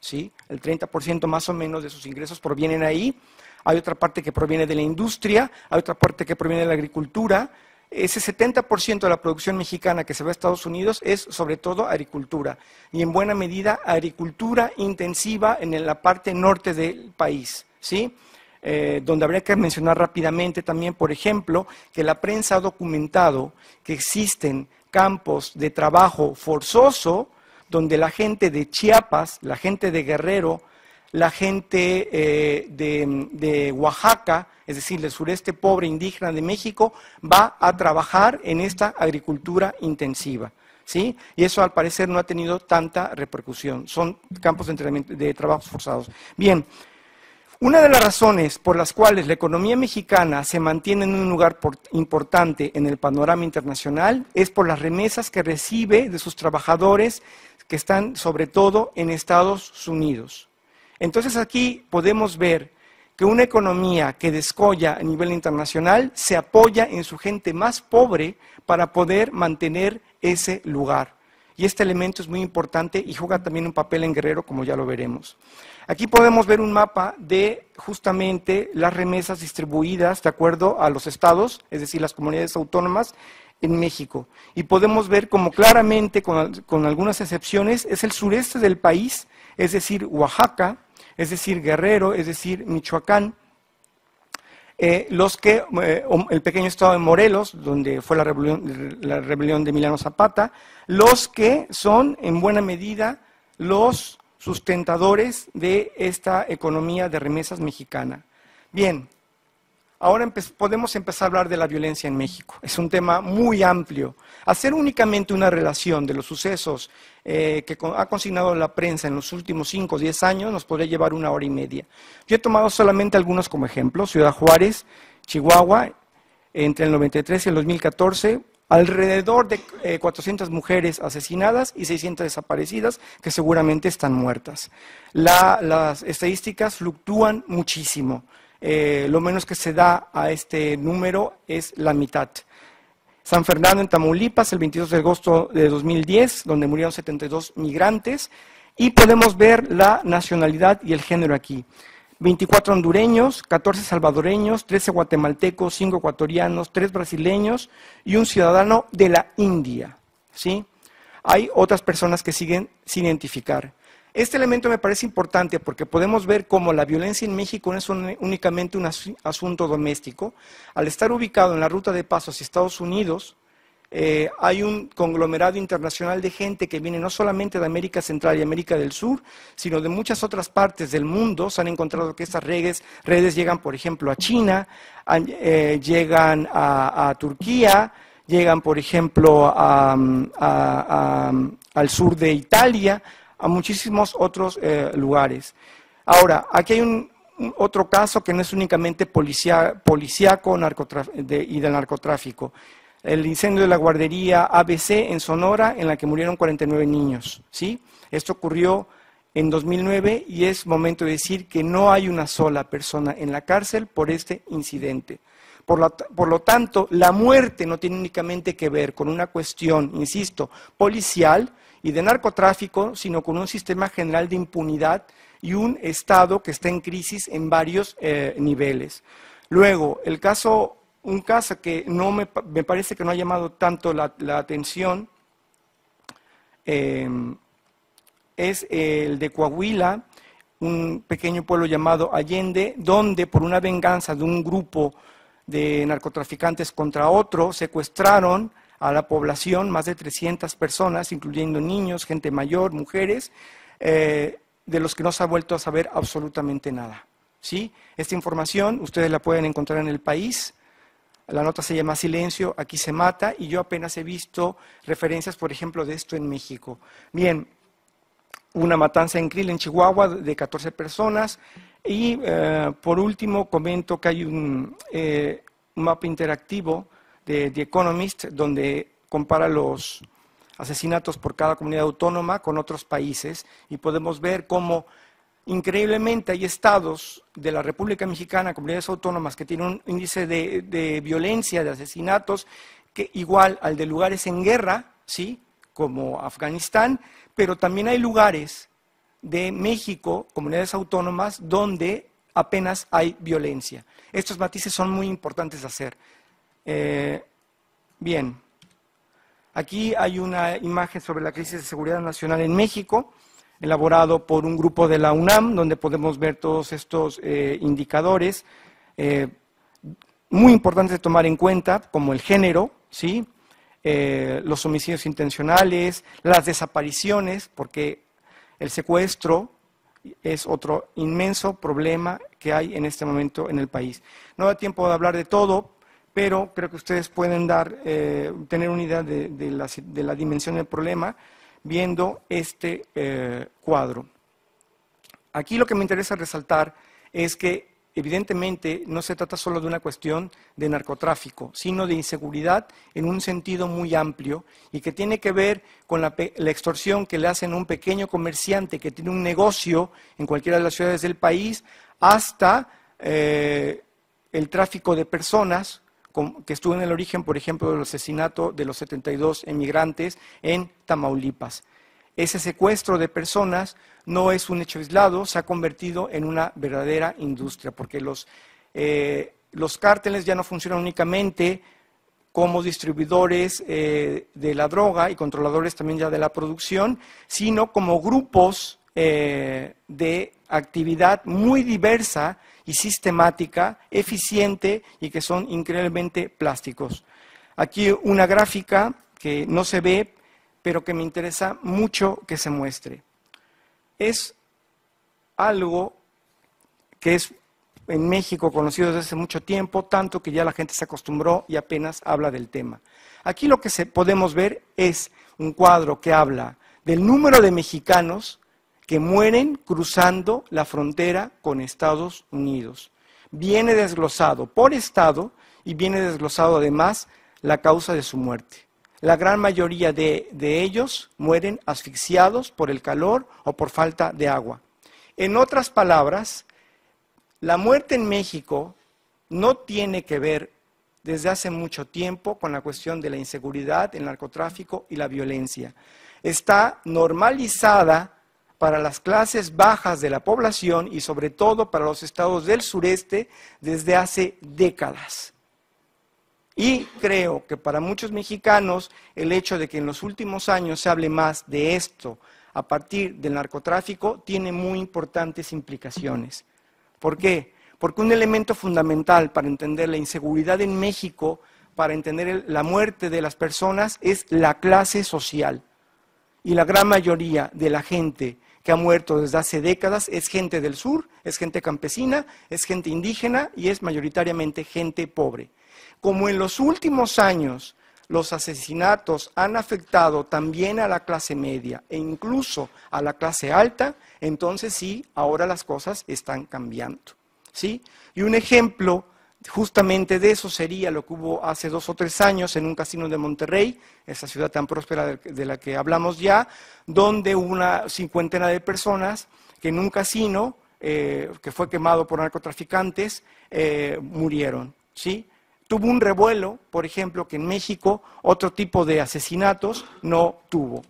¿sí? El 30% más o menos de sus ingresos provienen ahí. Hay otra parte que proviene de la industria, hay otra parte que proviene de la agricultura. Ese 70% de la producción mexicana que se va a Estados Unidos es sobre todo agricultura, y en buena medida agricultura intensiva en la parte norte del país, ¿sí? Donde habría que mencionar rápidamente también, por ejemplo, que la prensa ha documentado que existen campos de trabajo forzoso donde la gente de Chiapas, la gente de Guerrero, la gente de Oaxaca, es decir, del sureste pobre indígena de México, va a trabajar en esta agricultura intensiva, ¿sí? Y eso al parecer no ha tenido tanta repercusión, son campos de entrenamiento, de trabajos forzados. Bien, una de las razones por las cuales la economía mexicana se mantiene en un lugar importante en el panorama internacional es por las remesas que recibe de sus trabajadores que están sobre todo en Estados Unidos. Entonces aquí podemos ver que una economía que descolla a nivel internacional se apoya en su gente más pobre para poder mantener ese lugar. Y este elemento es muy importante y juega también un papel en Guerrero, como ya lo veremos. Aquí podemos ver un mapa de justamente las remesas distribuidas de acuerdo a los estados, es decir, las comunidades autónomas en México. Y podemos ver como claramente, con algunas excepciones, es el sureste del país, es decir, Oaxaca, es decir, Guerrero, es decir, Michoacán, el pequeño estado de Morelos, donde fue la rebelión de Emiliano Zapata, los que son en buena medida los sustentadores de esta economía de remesas mexicana. Bien, ahora podemos empezar a hablar de la violencia en México. Es un tema muy amplio. Hacer únicamente una relación de los sucesos que ha consignado la prensa en los últimos 5 o 10 años nos podría llevar 1 hora y media. Yo he tomado solamente algunos como ejemplo. Ciudad Juárez, Chihuahua, entre el 93 y el 2014, alrededor de 400 mujeres asesinadas y 600 desaparecidas que seguramente están muertas. Las estadísticas fluctúan muchísimo. Lo menos que se da a este número es la mitad. San Fernando en Tamaulipas, el 22 de agosto de 2010, donde murieron 72 migrantes, y podemos ver la nacionalidad y el género aquí. 24 hondureños, 14 salvadoreños, 13 guatemaltecos, 5 ecuatorianos, 3 brasileños y un ciudadano de la India, ¿sí? Hay otras personas que siguen sin identificar. Este elemento me parece importante porque podemos ver cómo la violencia en México no es únicamente un asunto doméstico. Al estar ubicado en la ruta de paso hacia Estados Unidos, hay un conglomerado internacional de gente que viene no solamente de América Central y América del Sur, sino de muchas otras partes del mundo. Se han encontrado que estas redes llegan, por ejemplo, a China, llegan a Turquía, llegan, por ejemplo, al sur de Italia, a muchísimos otros lugares. Ahora, aquí hay otro caso que no es únicamente policíaco y del narcotráfico. El incendio de la guardería ABC en Sonora, en la que murieron 49 niños, ¿sí? Esto ocurrió en 2009 y es momento de decir que no hay una sola persona en la cárcel por este incidente. Por lo tanto, la muerte no tiene únicamente que ver con una cuestión, insisto, policial y de narcotráfico, sino con un sistema general de impunidad y un Estado que está en crisis en varios niveles. Luego, un caso que me parece que no ha llamado tanto la atención es el de Coahuila, un pequeño pueblo llamado Allende, donde por una venganza de un grupo de narcotraficantes contra otro, secuestraron a la población, más de 300 personas, incluyendo niños, gente mayor, mujeres, de los que no se ha vuelto a saber absolutamente nada, ¿sí? Esta información ustedes la pueden encontrar en El País. La nota se llama Silencio, aquí se mata, y yo apenas he visto referencias, por ejemplo, de esto en México. Bien, una matanza en Krill, en Chihuahua, de 14 personas, y por último comento que hay un mapa interactivo de The Economist, donde compara los asesinatos por cada comunidad autónoma con otros países, y podemos ver cómo increíblemente hay estados de la República Mexicana, comunidades autónomas, que tienen un índice de violencia, de asesinatos, que igual al de lugares en guerra, ¿sí?, como Afganistán, pero también hay lugares de México, comunidades autónomas, donde apenas hay violencia. Estos matices son muy importantes de hacer. Bien, aquí hay una imagen sobre la crisis de seguridad nacional en México, elaborado por un grupo de la UNAM, donde podemos ver todos estos indicadores muy importantes de tomar en cuenta, como el género, ¿sí? Los homicidios intencionales, las desapariciones, porque el secuestro es otro inmenso problema que hay en este momento en el país. No da tiempo de hablar de todo, pero creo que ustedes pueden tener una idea de la dimensión del problema viendo este cuadro. Aquí lo que me interesa resaltar es que evidentemente no se trata solo de una cuestión de narcotráfico, sino de inseguridad en un sentido muy amplio y que tiene que ver con la extorsión que le hacen a un pequeño comerciante que tiene un negocio en cualquiera de las ciudades del país, hasta el tráfico de personas, que estuvo en el origen, por ejemplo, del asesinato de los 72 emigrantes en Tamaulipas. Ese secuestro de personas no es un hecho aislado, se ha convertido en una verdadera industria, porque los cárteles ya no funcionan únicamente como distribuidores de la droga y controladores también ya de la producción, sino como grupos de actividad muy diversa y sistemática, eficiente y que son increíblemente plásticos. Aquí una gráfica que no se ve, pero que me interesa mucho que se muestre. Es algo que es en México conocido desde hace mucho tiempo, tanto que ya la gente se acostumbró y apenas habla del tema. Aquí lo que podemos ver es un cuadro que habla del número de mexicanos que mueren cruzando la frontera con Estados Unidos. Viene desglosado por estado y viene desglosado además la causa de su muerte. La gran mayoría de ellos mueren asfixiados por el calor o por falta de agua. En otras palabras, la muerte en México no tiene que ver desde hace mucho tiempo con la cuestión de la inseguridad, el narcotráfico y la violencia. Está normalizada para las clases bajas de la población y sobre todo para los estados del sureste desde hace décadas. Y creo que para muchos mexicanos el hecho de que en los últimos años se hable más de esto a partir del narcotráfico tiene muy importantes implicaciones. ¿Por qué? Porque un elemento fundamental para entender la inseguridad en México, para entender la muerte de las personas, es la clase social. Y la gran mayoría de la gente que ha muerto desde hace décadas es gente del sur, es gente campesina, es gente indígena y es mayoritariamente gente pobre. Como en los últimos años los asesinatos han afectado también a la clase media e incluso a la clase alta, entonces sí, ahora las cosas están cambiando, ¿sí? Y un ejemplo justamente de eso sería lo que hubo hace 2 o 3 años en un casino de Monterrey, esa ciudad tan próspera de la que hablamos ya, donde hubo una 50 de personas que en un casino que fue quemado por narcotraficantes murieron, ¿sí? Tuvo un revuelo, por ejemplo, que en México otro tipo de asesinatos no tuvo.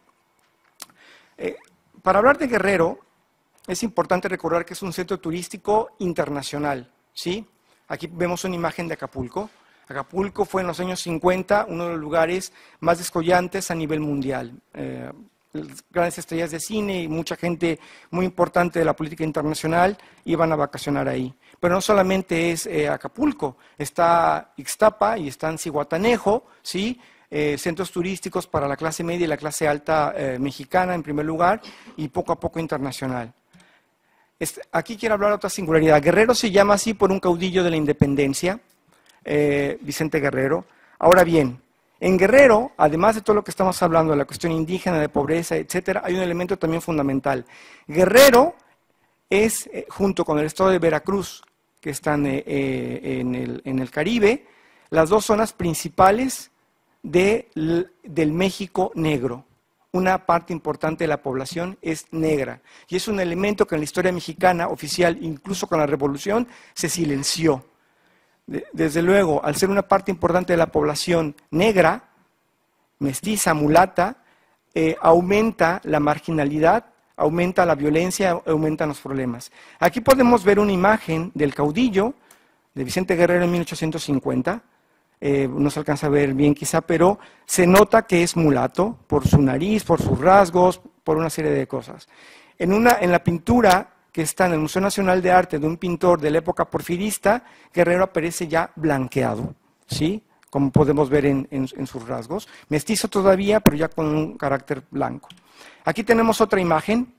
Para hablar de Guerrero, es importante recordar que es un centro turístico internacional, ¿sí? Aquí vemos una imagen de Acapulco. Acapulco fue en los años 50 uno de los lugares más descollantes a nivel mundial. Grandes estrellas de cine y mucha gente muy importante de la política internacional iban a vacacionar ahí. Pero no solamente es Acapulco, está Ixtapa y está Zihuatanejo, ¿sí? Centros turísticos para la clase media y la clase alta mexicana en primer lugar y poco a poco internacional. Aquí quiero hablar de otra singularidad. Guerrero se llama así por un caudillo de la independencia, Vicente Guerrero. Ahora bien, en Guerrero, además de todo lo que estamos hablando, de la cuestión indígena, de pobreza, etcétera, hay un elemento también fundamental. Guerrero es, junto con el estado de Veracruz, que están en el Caribe, las 2 zonas principales del México negro. Una parte importante de la población es negra y es un elemento que en la historia mexicana oficial, incluso con la Revolución, se silenció. Desde luego, al ser una parte importante de la población negra, mestiza, mulata, aumenta la marginalidad, aumenta la violencia, aumentan los problemas. Aquí podemos ver una imagen del caudillo de Vicente Guerrero en 1850, no se alcanza a ver bien quizá, pero se nota que es mulato por su nariz, por sus rasgos, por una serie de cosas. En la pintura que está en el Museo Nacional de Arte de un pintor de la época porfirista, Guerrero aparece ya blanqueado, ¿sí? Como podemos ver en sus rasgos. Mestizo todavía, pero ya con un carácter blanco. Aquí tenemos otra imagen,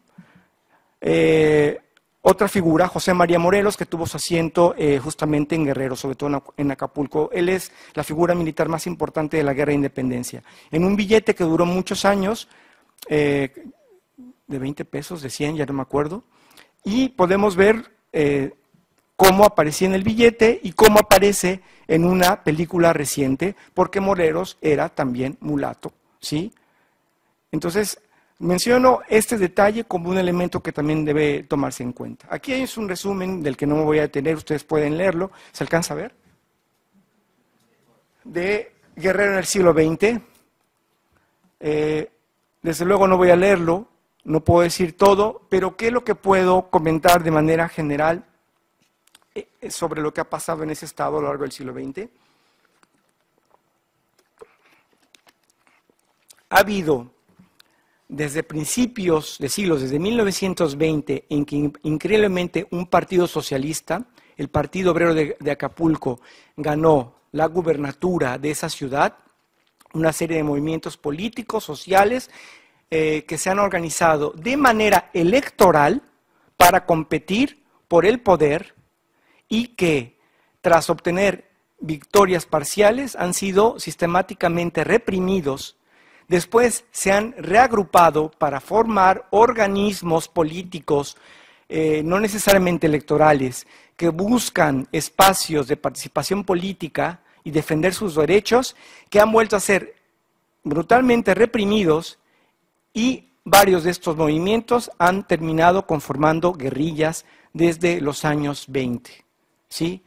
otra figura, José María Morelos, que tuvo su asiento justamente en Guerrero, sobre todo en Acapulco. Él es la figura militar más importante de la Guerra de Independencia. En un billete que duró muchos años, de 20 pesos, de 100, ya no me acuerdo, y podemos ver cómo aparecía en el billete y cómo aparece en una película reciente, porque Morelos era también mulato, ¿sí? Entonces, menciono este detalle como un elemento que también debe tomarse en cuenta. Aquí es un resumen del que no me voy a detener, ustedes pueden leerlo. ¿Se alcanza a ver? De Guerrero en el siglo XX. Desde luego no voy a leerlo, no puedo decir todo, pero ¿qué es lo que puedo comentar de manera general sobre lo que ha pasado en ese estado a lo largo del siglo XX? Ha habido desde principios de siglos, desde 1920, en que increíblemente un partido socialista, el Partido Obrero de Acapulco, ganó la gubernatura de esa ciudad, una serie de movimientos políticos, sociales, que se han organizado de manera electoral para competir por el poder y que, tras obtener victorias parciales, han sido sistemáticamente reprimidos. Después se han reagrupado para formar organismos políticos, no necesariamente electorales, que buscan espacios de participación política y defender sus derechos, que han vuelto a ser brutalmente reprimidos, y varios de estos movimientos han terminado conformando guerrillas desde los años 20. ¿Sí?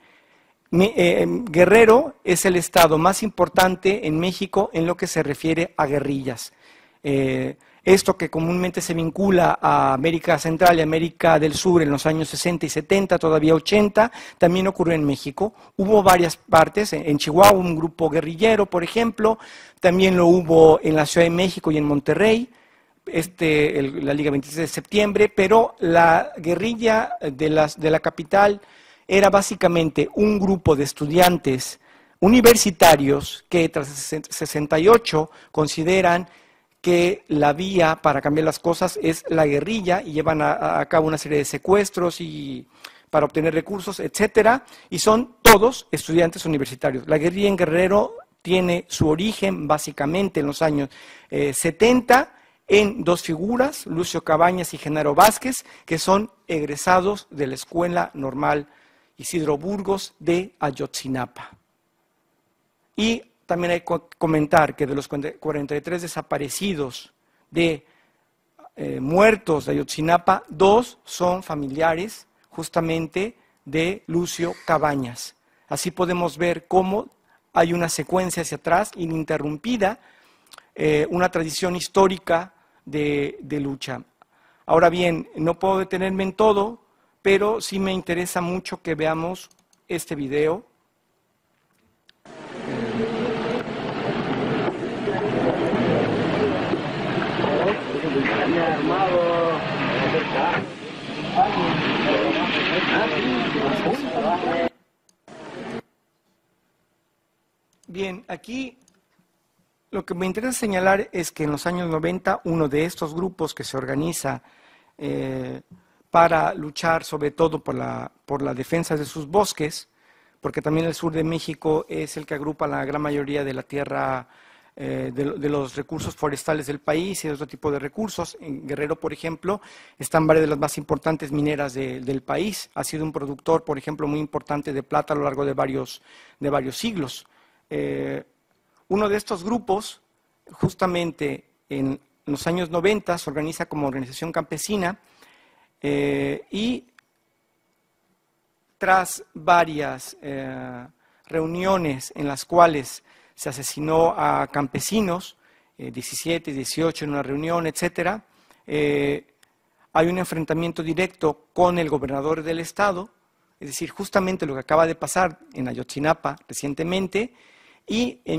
Guerrero es el estado más importante en México en lo que se refiere a guerrillas. Esto que comúnmente se vincula a América Central y América del Sur en los años 60 y 70, todavía 80, también ocurrió en México. Hubo varias partes, en Chihuahua un grupo guerrillero, por ejemplo, también lo hubo en la Ciudad de México y en Monterrey, la Liga 26 de septiembre, pero la guerrilla de la capital era básicamente un grupo de estudiantes universitarios que tras 68 consideran que la vía para cambiar las cosas es la guerrilla y llevan a cabo una serie de secuestros y para obtener recursos, etcétera, y son todos estudiantes universitarios. La guerrilla en Guerrero tiene su origen básicamente en los años 70 en dos figuras, Lucio Cabañas y Genaro Vázquez, que son egresados de la Escuela Normal Isidro Burgos de Ayotzinapa. Y también hay que comentar que de los 43 desaparecidos muertos de Ayotzinapa, 2 son familiares justamente de Lucio Cabañas. Así podemos ver cómo hay una secuencia hacia atrás ininterrumpida, una tradición histórica de lucha. Ahora bien, no puedo detenerme en todo, pero sí me interesa mucho que veamos este video. Bien, aquí lo que me interesa señalar es que en los años 90 uno de estos grupos que se organiza para luchar sobre todo por la defensa de sus bosques, porque también el sur de México es el que agrupa la gran mayoría de la tierra, de los recursos forestales del país y de otro tipo de recursos. En Guerrero, por ejemplo, están varias de las más importantes mineras del país. Ha sido un productor, por ejemplo, muy importante de plata a lo largo de varios siglos. Uno de estos grupos, justamente en los años 90, se organiza como organización campesina y tras varias reuniones en las cuales se asesinó a campesinos, 17, 18 en una reunión, etcétera, hay un enfrentamiento directo con el gobernador del estado, es decir, justamente lo que acaba de pasar en Ayotzinapa recientemente, y en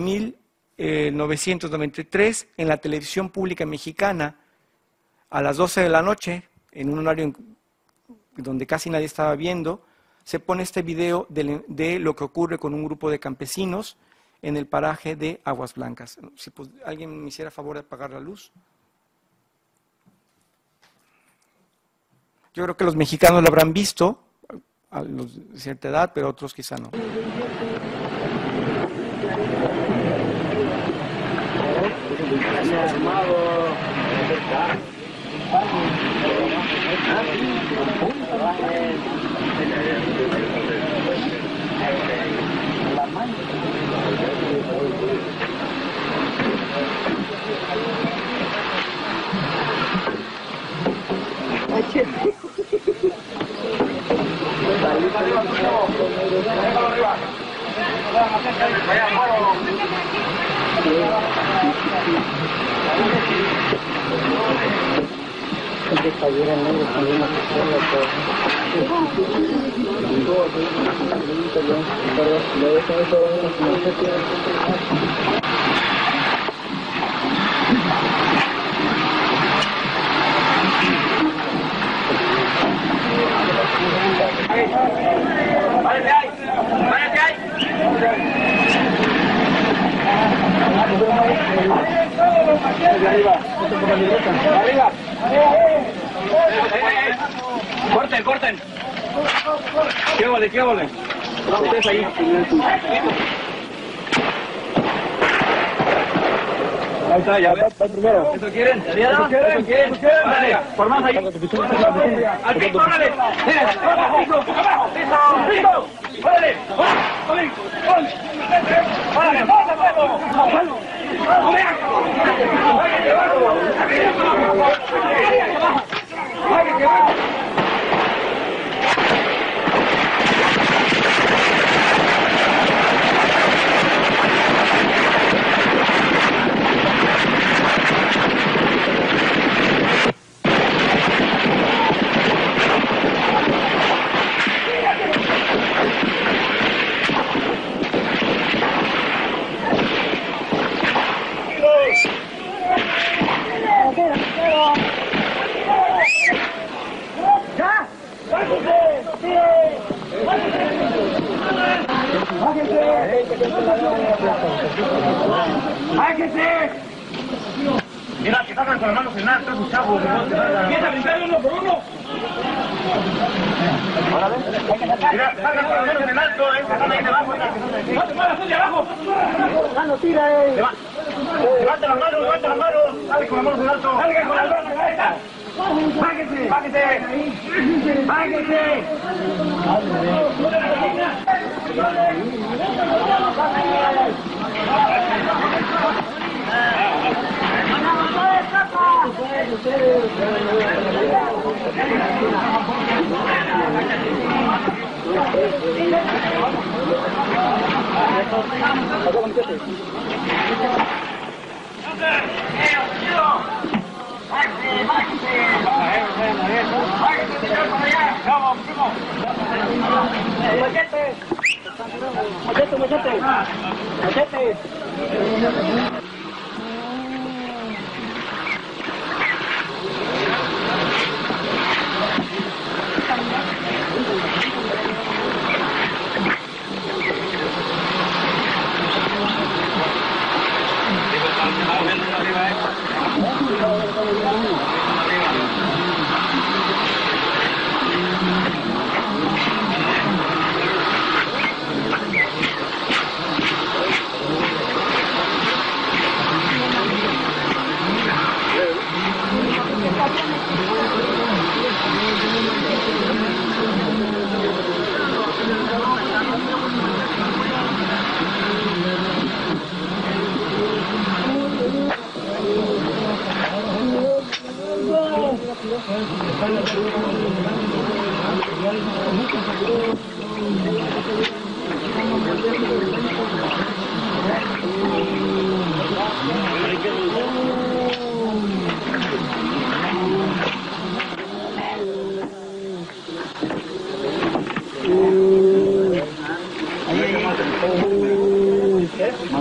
1993 en la televisión pública mexicana, a las 12 de la noche, en un horario donde casi nadie estaba viendo, se pone este video de lo que ocurre con un grupo de campesinos en el paraje de Aguas Blancas. Si alguien me hiciera favor de apagar la luz. Yo creo que los mexicanos lo habrán visto, a los de cierta edad, pero otros quizá no. Corten, corten. ¿Qué vale? ¿Qué vale? Ustedes ahí. Ahí está, ya ves. Primero. ¿Eso quieren? ¿Eso quieren? ¿Eso quieren? Órale, por más ahí. Al piso, órale. Abajo, piso. Órale. Órale, mira, que sacan con las manos en alto, sus chavos. Empieza a brincar uno por uno. Mira, sacan con las manos en alto, sacan ahí debajo. No te muevas, tú de abajo. No, tira, levanta las manos, dale con las manos en alto. Dale con las manos en cabeza. Bájese, bájese. Machete.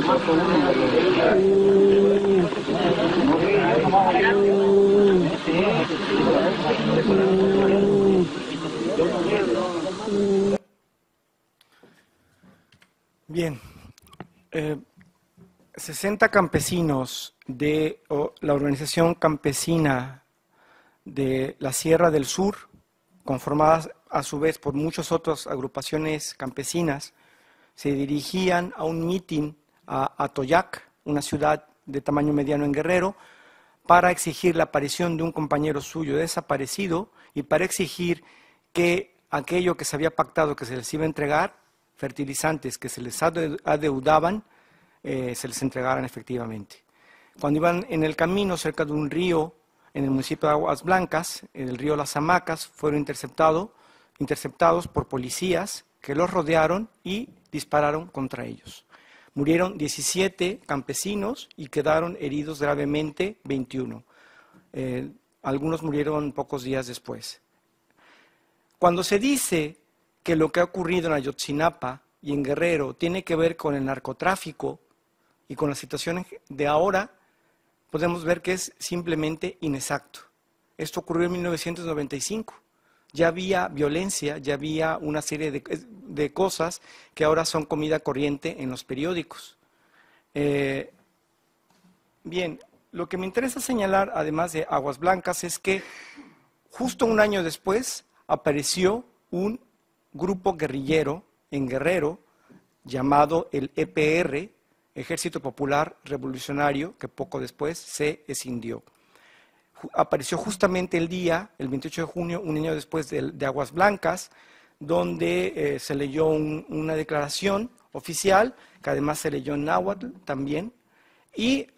Bien, 60 campesinos de la organización campesina de la Sierra del Sur, conformadas a su vez por muchas otras agrupaciones campesinas, se dirigían a un mitin a Atoyac, una ciudad de tamaño mediano en Guerrero, para exigir la aparición de un compañero suyo desaparecido y para exigir que aquello que se había pactado que se les iba a entregar, fertilizantes que se les adeudaban, se les entregaran efectivamente. Cuando iban en el camino cerca de un río en el municipio de Aguas Blancas, en el río Las Hamacas, fueron interceptados por policías que los rodearon y dispararon contra ellos. Murieron 17 campesinos y quedaron heridos gravemente 21. Algunos murieron pocos días después. Cuando se dice que lo que ha ocurrido en Ayotzinapa y en Guerrero tiene que ver con el narcotráfico y con la situación de ahora, podemos ver que es simplemente inexacto. Esto ocurrió en 1995. Ya había violencia, ya había una serie de cosas que ahora son comida corriente en los periódicos. Bien, lo que me interesa señalar, además de Aguas Blancas, es que justo un año después apareció un grupo guerrillero en Guerrero llamado el EPR, Ejército Popular Revolucionario, que poco después se escindió. Apareció justamente el 28 de junio, un año después de Aguas Blancas, donde se leyó una declaración oficial, que además se leyó en náhuatl también, y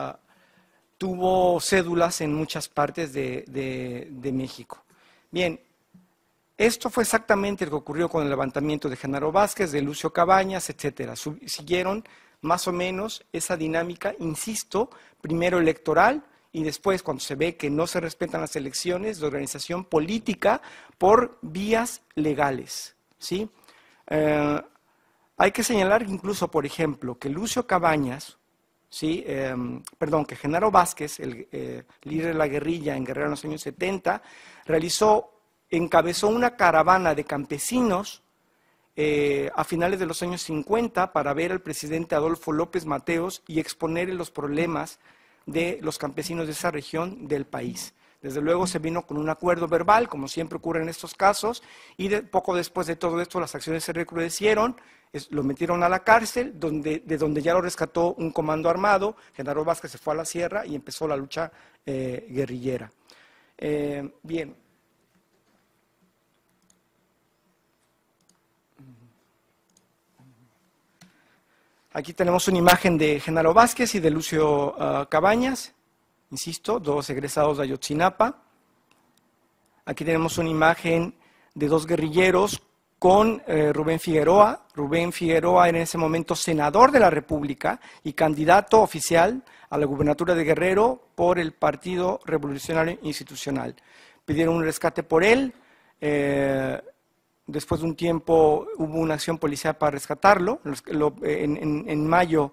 tuvo cédulas en muchas partes de México. Bien, esto fue exactamente lo que ocurrió con el levantamiento de Genaro Vázquez, de Lucio Cabañas, etcétera. Siguieron más o menos esa dinámica, insisto, primero electoral, y después, cuando se ve que no se respetan las elecciones, de organización política por vías legales, ¿sí? Hay que señalar incluso, por ejemplo, que Lucio Cabañas, ¿sí? Que Genaro Vázquez, el líder de la guerrilla en Guerrero en los años 70, encabezó una caravana de campesinos a finales de los años 50 para ver al presidente Adolfo López Mateos y exponerle los problemas de los campesinos de esa región del país. Desde luego se vino con un acuerdo verbal, como siempre ocurre en estos casos, y poco después de todo esto las acciones se recrudecieron, lo metieron a la cárcel, de donde ya lo rescató un comando armado. Genaro Vázquez se fue a la sierra y empezó la lucha guerrillera. Bien. Aquí tenemos una imagen de Genaro Vázquez y de Lucio Cabañas, insisto, dos egresados de Ayotzinapa. Aquí tenemos una imagen de dos guerrilleros con Rubén Figueroa. Rubén Figueroa era en ese momento senador de la República y candidato oficial a la gubernatura de Guerrero por el Partido Revolucionario Institucional. Pidieron un rescate por él. Después de un tiempo hubo una acción policial para rescatarlo, en mayo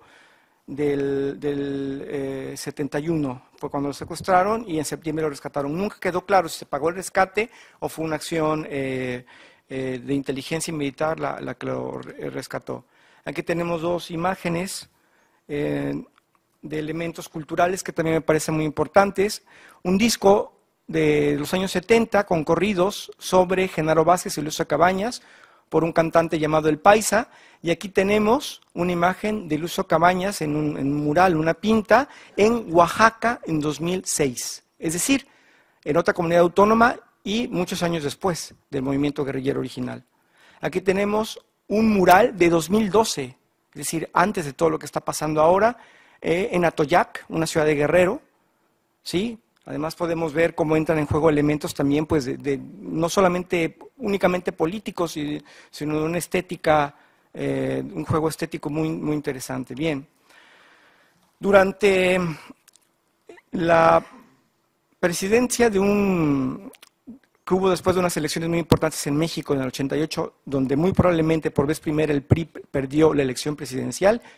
del 71 fue cuando lo secuestraron y en septiembre lo rescataron. Nunca quedó claro si se pagó el rescate o fue una acción de inteligencia militar la que lo rescató. Aquí tenemos dos imágenes de elementos culturales que también me parecen muy importantes. Un disco de los años 70 con corridos sobre Genaro Vázquez y Lucio Cabañas por un cantante llamado El Paisa, y aquí tenemos una imagen de Lucio Cabañas en un mural, una pinta, en Oaxaca en 2006, es decir, en otra comunidad autónoma y muchos años después del movimiento guerrillero original. Aquí tenemos un mural de 2012, es decir, antes de todo lo que está pasando ahora, en Atoyac, una ciudad de Guerrero, ¿sí? Además podemos ver cómo entran en juego elementos también, pues, no solamente únicamente políticos, sino de una estética, un juego estético muy, muy interesante. Bien, durante la presidencia que hubo después de unas elecciones muy importantes en México en el 88, donde muy probablemente por vez primera el PRI perdió la elección presidencial,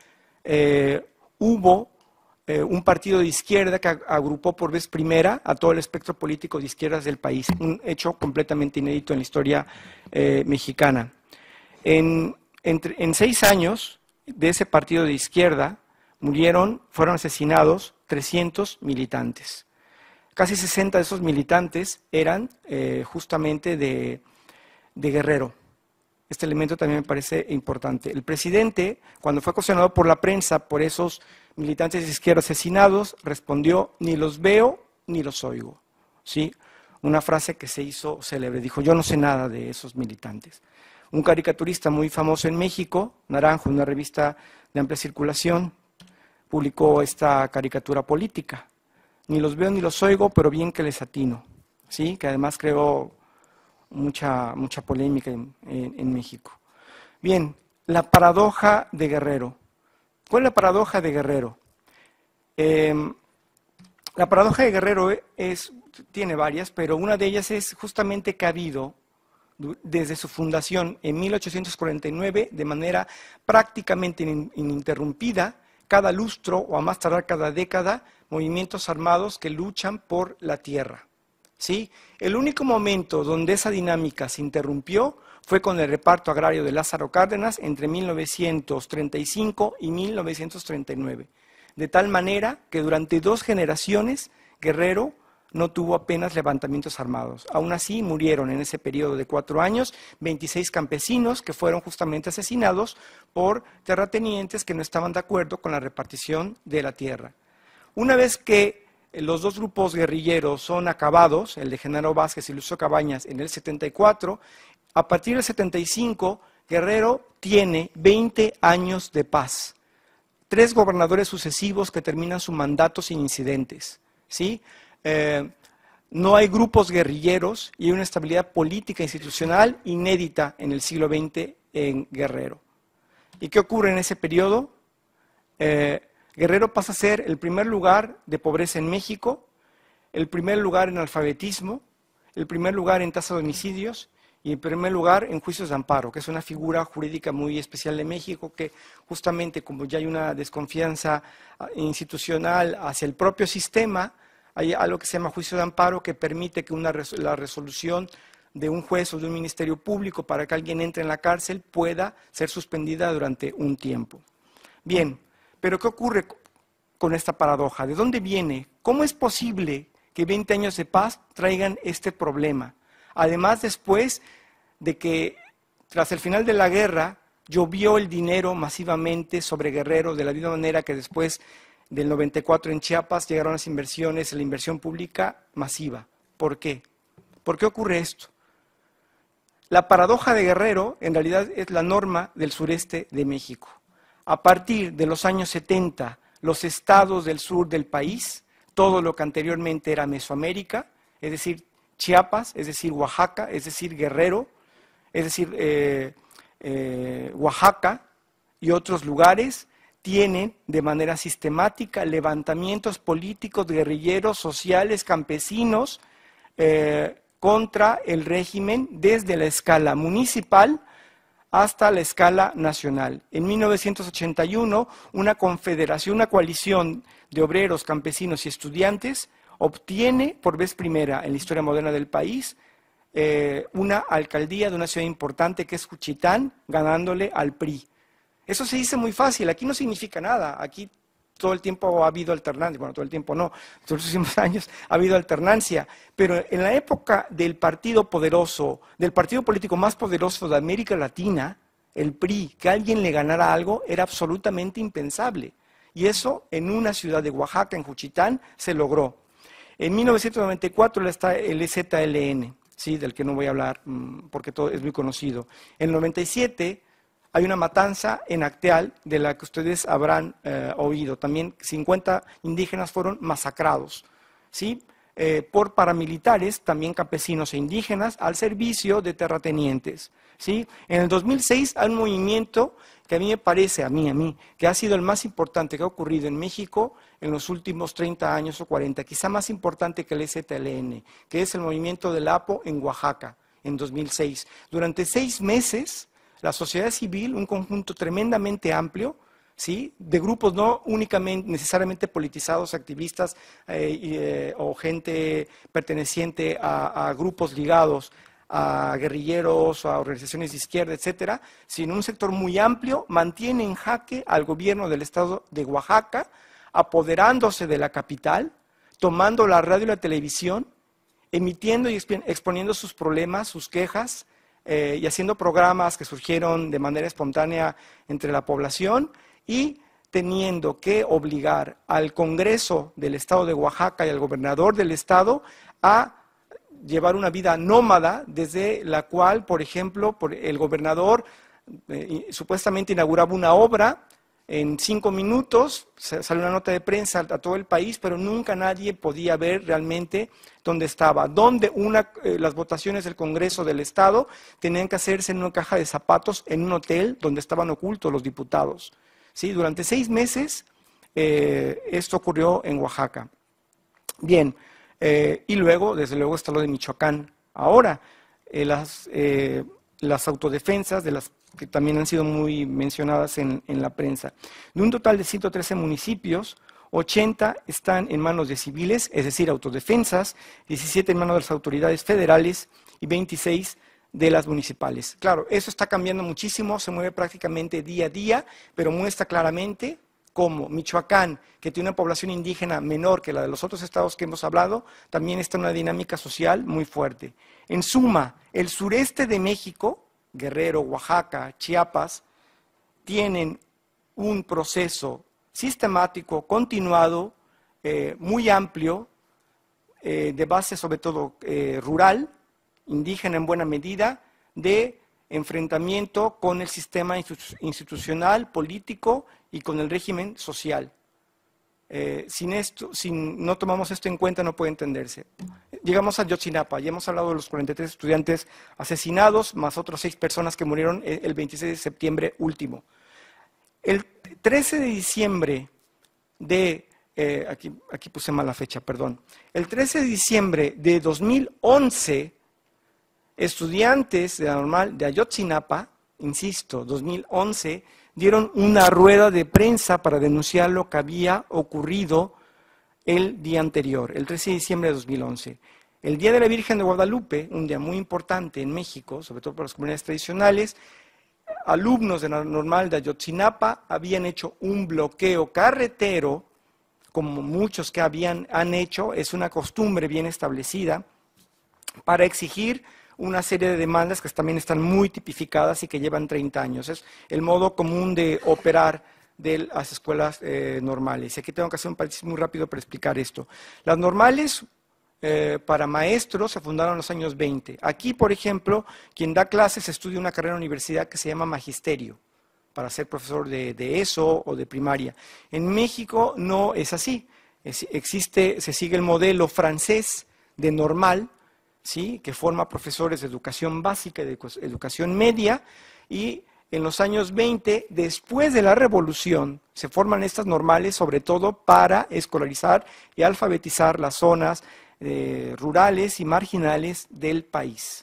hubo un partido de izquierda que agrupó por vez primera a todo el espectro político de izquierdas del país, un hecho completamente inédito en la historia mexicana. En 6 años de ese partido de izquierda fueron asesinados 300 militantes. Casi 60 de esos militantes eran justamente de Guerrero. Este elemento también me parece importante. El presidente, cuando fue cuestionado por la prensa por esos militantes de izquierda asesinados, respondió: ni los veo ni los oigo. ¿Sí? Una frase que se hizo célebre. Dijo: yo no sé nada de esos militantes. Un caricaturista muy famoso en México, Naranjo, una revista de amplia circulación, publicó esta caricatura política. Ni los veo ni los oigo, pero bien que les atino. ¿Sí? Que además creó mucha polémica en México. Bien, la paradoja de Guerrero. ¿Cuál es la paradoja de Guerrero? La paradoja de Guerrero tiene varias, pero una de ellas es justamente que ha habido, desde su fundación en 1849, de manera prácticamente ininterrumpida, cada lustro o a más tardar cada década, movimientos armados que luchan por la tierra. ¿Sí? El único momento donde esa dinámica se interrumpió fue con el reparto agrario de Lázaro Cárdenas entre 1935 y 1939. De tal manera que durante 2 generaciones Guerrero no tuvo apenas levantamientos armados. Aún así murieron en ese periodo de 4 años 26 campesinos que fueron justamente asesinados por terratenientes que no estaban de acuerdo con la repartición de la tierra. Una vez que los 2 grupos guerrilleros son acabados, el de Genaro Vázquez y Lucio Cabañas en el 74, a partir del 75, Guerrero tiene 20 años de paz. 3 gobernadores sucesivos que terminan su mandato sin incidentes. ¿Sí? No hay grupos guerrilleros y hay una estabilidad política institucional inédita en el siglo XX en Guerrero. ¿Y qué ocurre en ese periodo? Guerrero pasa a ser el primer lugar de pobreza en México, el primer lugar en alfabetismo, el primer lugar en tasa de homicidios y el primer lugar en juicios de amparo, que es una figura jurídica muy especial de México que justamente como ya hay una desconfianza institucional hacia el propio sistema, hay algo que se llama juicio de amparo que permite que la resolución de un juez o de un ministerio público para que alguien entre en la cárcel pueda ser suspendida durante un tiempo. Bien. Pero ¿qué ocurre con esta paradoja? ¿De dónde viene? ¿Cómo es posible que 20 años de paz traigan este problema? Además, después de que tras el final de la guerra llovió el dinero masivamente sobre Guerrero, de la misma manera que después del 94 en Chiapas llegaron las inversiones, la inversión pública masiva. ¿Por qué? ¿Por qué ocurre esto? La paradoja de Guerrero en realidad es la norma del sureste de México. A partir de los años 70, los estados del sur del país, todo lo que anteriormente era Mesoamérica, es decir, Chiapas, es decir, Oaxaca, es decir, Guerrero, es decir, Oaxaca y otros lugares, tienen de manera sistemática levantamientos políticos, guerrilleros, sociales, campesinos, contra el régimen desde la escala municipal hasta la escala nacional. En 1981, una confederación, una coalición de obreros, campesinos y estudiantes obtiene por vez primera en la historia moderna del país una alcaldía de una ciudad importante que es Juchitán, ganándole al PRI. Eso se dice muy fácil, aquí no significa nada, aquí todo el tiempo ha habido alternancia, bueno, todo el tiempo no, estos últimos años ha habido alternancia, pero en la época del partido poderoso, del partido político más poderoso de América Latina, el PRI, que alguien le ganara algo era absolutamente impensable. Y eso en una ciudad de Oaxaca, en Juchitán, se logró. En 1994 está el EZLN, ¿sí? Del que no voy a hablar porque todo es muy conocido. En el 97 hay una matanza en Acteal de la que ustedes habrán oído. También 50 indígenas fueron masacrados, ¿sí? Por paramilitares, también campesinos e indígenas, al servicio de terratenientes, ¿sí? En el 2006 hay un movimiento que a mí me parece, a mí, que ha sido el más importante que ha ocurrido en México en los últimos 30 años o 40, quizá más importante que el EZLN, que es el movimiento del Apo en Oaxaca, en 2006. Durante 6 meses, la sociedad civil, un conjunto tremendamente amplio, ¿sí? De grupos no únicamente necesariamente politizados, activistas o gente perteneciente a grupos ligados a guerrilleros o a organizaciones de izquierda, etcétera, sino un sector muy amplio, mantiene en jaque al gobierno del estado de Oaxaca, apoderándose de la capital, tomando la radio y la televisión, emitiendo y exponiendo sus problemas, sus quejas, y haciendo programas que surgieron de manera espontánea entre la población, y teniendo que obligar al Congreso del Estado de Oaxaca y al gobernador del Estado a llevar una vida nómada, desde la cual, por ejemplo, el gobernador supuestamente inauguraba una obra en 5 minutos, salió una nota de prensa a todo el país, pero nunca nadie podía ver realmente dónde estaba, dónde las votaciones del Congreso del Estado tenían que hacerse en una caja de zapatos en un hotel donde estaban ocultos los diputados. ¿Sí? Durante 6 meses esto ocurrió en Oaxaca. Bien, y luego, desde luego, está lo de Michoacán. Ahora, las autodefensas, de las que también han sido muy mencionadas en la prensa. De un total de 113 municipios, 80 están en manos de civiles, es decir, autodefensas, 17 en manos de las autoridades federales y 26 de las municipales. Claro, eso está cambiando muchísimo, se mueve prácticamente día a día, pero muestra claramente cómo Michoacán, que tiene una población indígena menor que la de los otros estados que hemos hablado, también está en una dinámica social muy fuerte. En suma, el sureste de México, Guerrero, Oaxaca, Chiapas, tienen un proceso sistemático, continuado, muy amplio, de base sobre todo rural, indígena en buena medida, de enfrentamiento con el sistema institucional, político y con el régimen social. Si no tomamos esto en cuenta, no puede entenderse. Llegamos a Ayotzinapa, ya hemos hablado de los 43 estudiantes asesinados, más otras 6 personas que murieron el 26 de septiembre último. El 13 de diciembre de, aquí puse mal la fecha, perdón. El 13 de diciembre de 2011, estudiantes de la normal de Ayotzinapa, insisto, 2011, dieron una rueda de prensa para denunciar lo que había ocurrido el día anterior, el 13 de diciembre de 2011. El Día de la Virgen de Guadalupe, un día muy importante en México, sobre todo para las comunidades tradicionales, alumnos de la normal de Ayotzinapa habían hecho un bloqueo carretero, como muchos que han hecho, es una costumbre bien establecida, para exigir una serie de demandas que también están muy tipificadas y que llevan 30 años. Es el modo común de operar de las escuelas normales. Y aquí tengo que hacer un paréntesis muy rápido para explicar esto. Las normales para maestros se fundaron en los años 20. Aquí, por ejemplo, quien da clases estudia una carrera en la universidad que se llama magisterio, para ser profesor de ESO o de primaria. En México no es así. Se sigue el modelo francés de normal, ¿sí? Que forma profesores de educación básica y de educación media, y en los años 20, después de la Revolución, se forman estas normales sobre todo para escolarizar y alfabetizar las zonas rurales y marginales del país.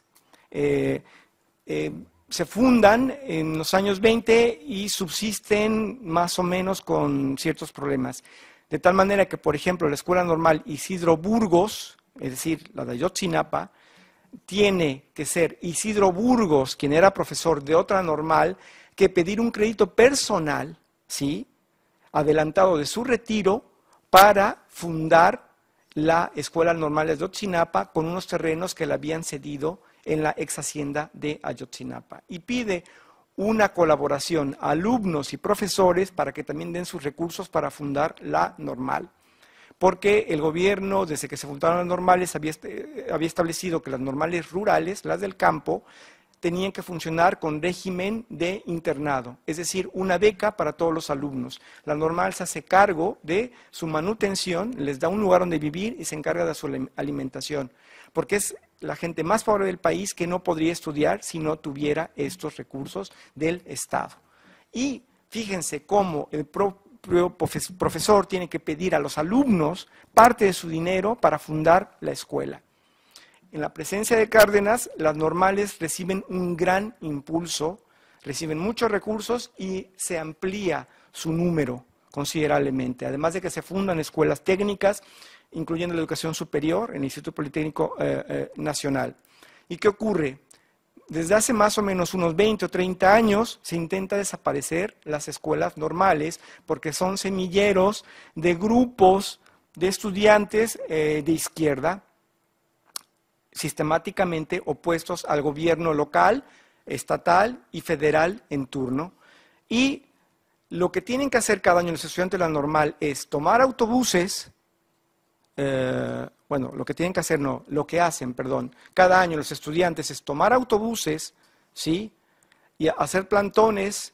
Se fundan en los años 20 y subsisten más o menos con ciertos problemas. De tal manera que, por ejemplo, la Escuela Normal Isidro Burgos, es decir, la de Ayotzinapa, tiene que ser Isidro Burgos, quien era profesor de otra normal, que pedir un crédito personal, ¿sí?, adelantado de su retiro, para fundar la Escuela Normal de Ayotzinapa con unos terrenos que le habían cedido en la ex hacienda de Ayotzinapa. Y pide una colaboración a alumnos y profesores para que también den sus recursos para fundar la normal. Porque el gobierno, desde que se fundaron las normales, había establecido que las normales rurales, las del campo, tenían que funcionar con régimen de internado, es decir, una beca para todos los alumnos. La normal se hace cargo de su manutención, les da un lugar donde vivir y se encarga de su alimentación, porque es la gente más pobre del país que no podría estudiar si no tuviera estos recursos del Estado. Y fíjense cómo el propio profesor tiene que pedir a los alumnos parte de su dinero para fundar la escuela. En la presencia de Cárdenas, las normales reciben un gran impulso, reciben muchos recursos y se amplía su número considerablemente, además de que se fundan escuelas técnicas, incluyendo la educación superior en el Instituto Politécnico Nacional. ¿Y qué ocurre? Desde hace más o menos unos 20 o 30 años se intenta desaparecer las escuelas normales porque son semilleros de grupos de estudiantes de izquierda sistemáticamente opuestos al gobierno local, estatal y federal en turno. Y lo que tienen que hacer cada año los estudiantes de la normal es tomar autobuses, bueno, lo que tienen que hacer no, lo que hacen, perdón, cada año los estudiantes es tomar autobuses, ¿sí? Y hacer plantones,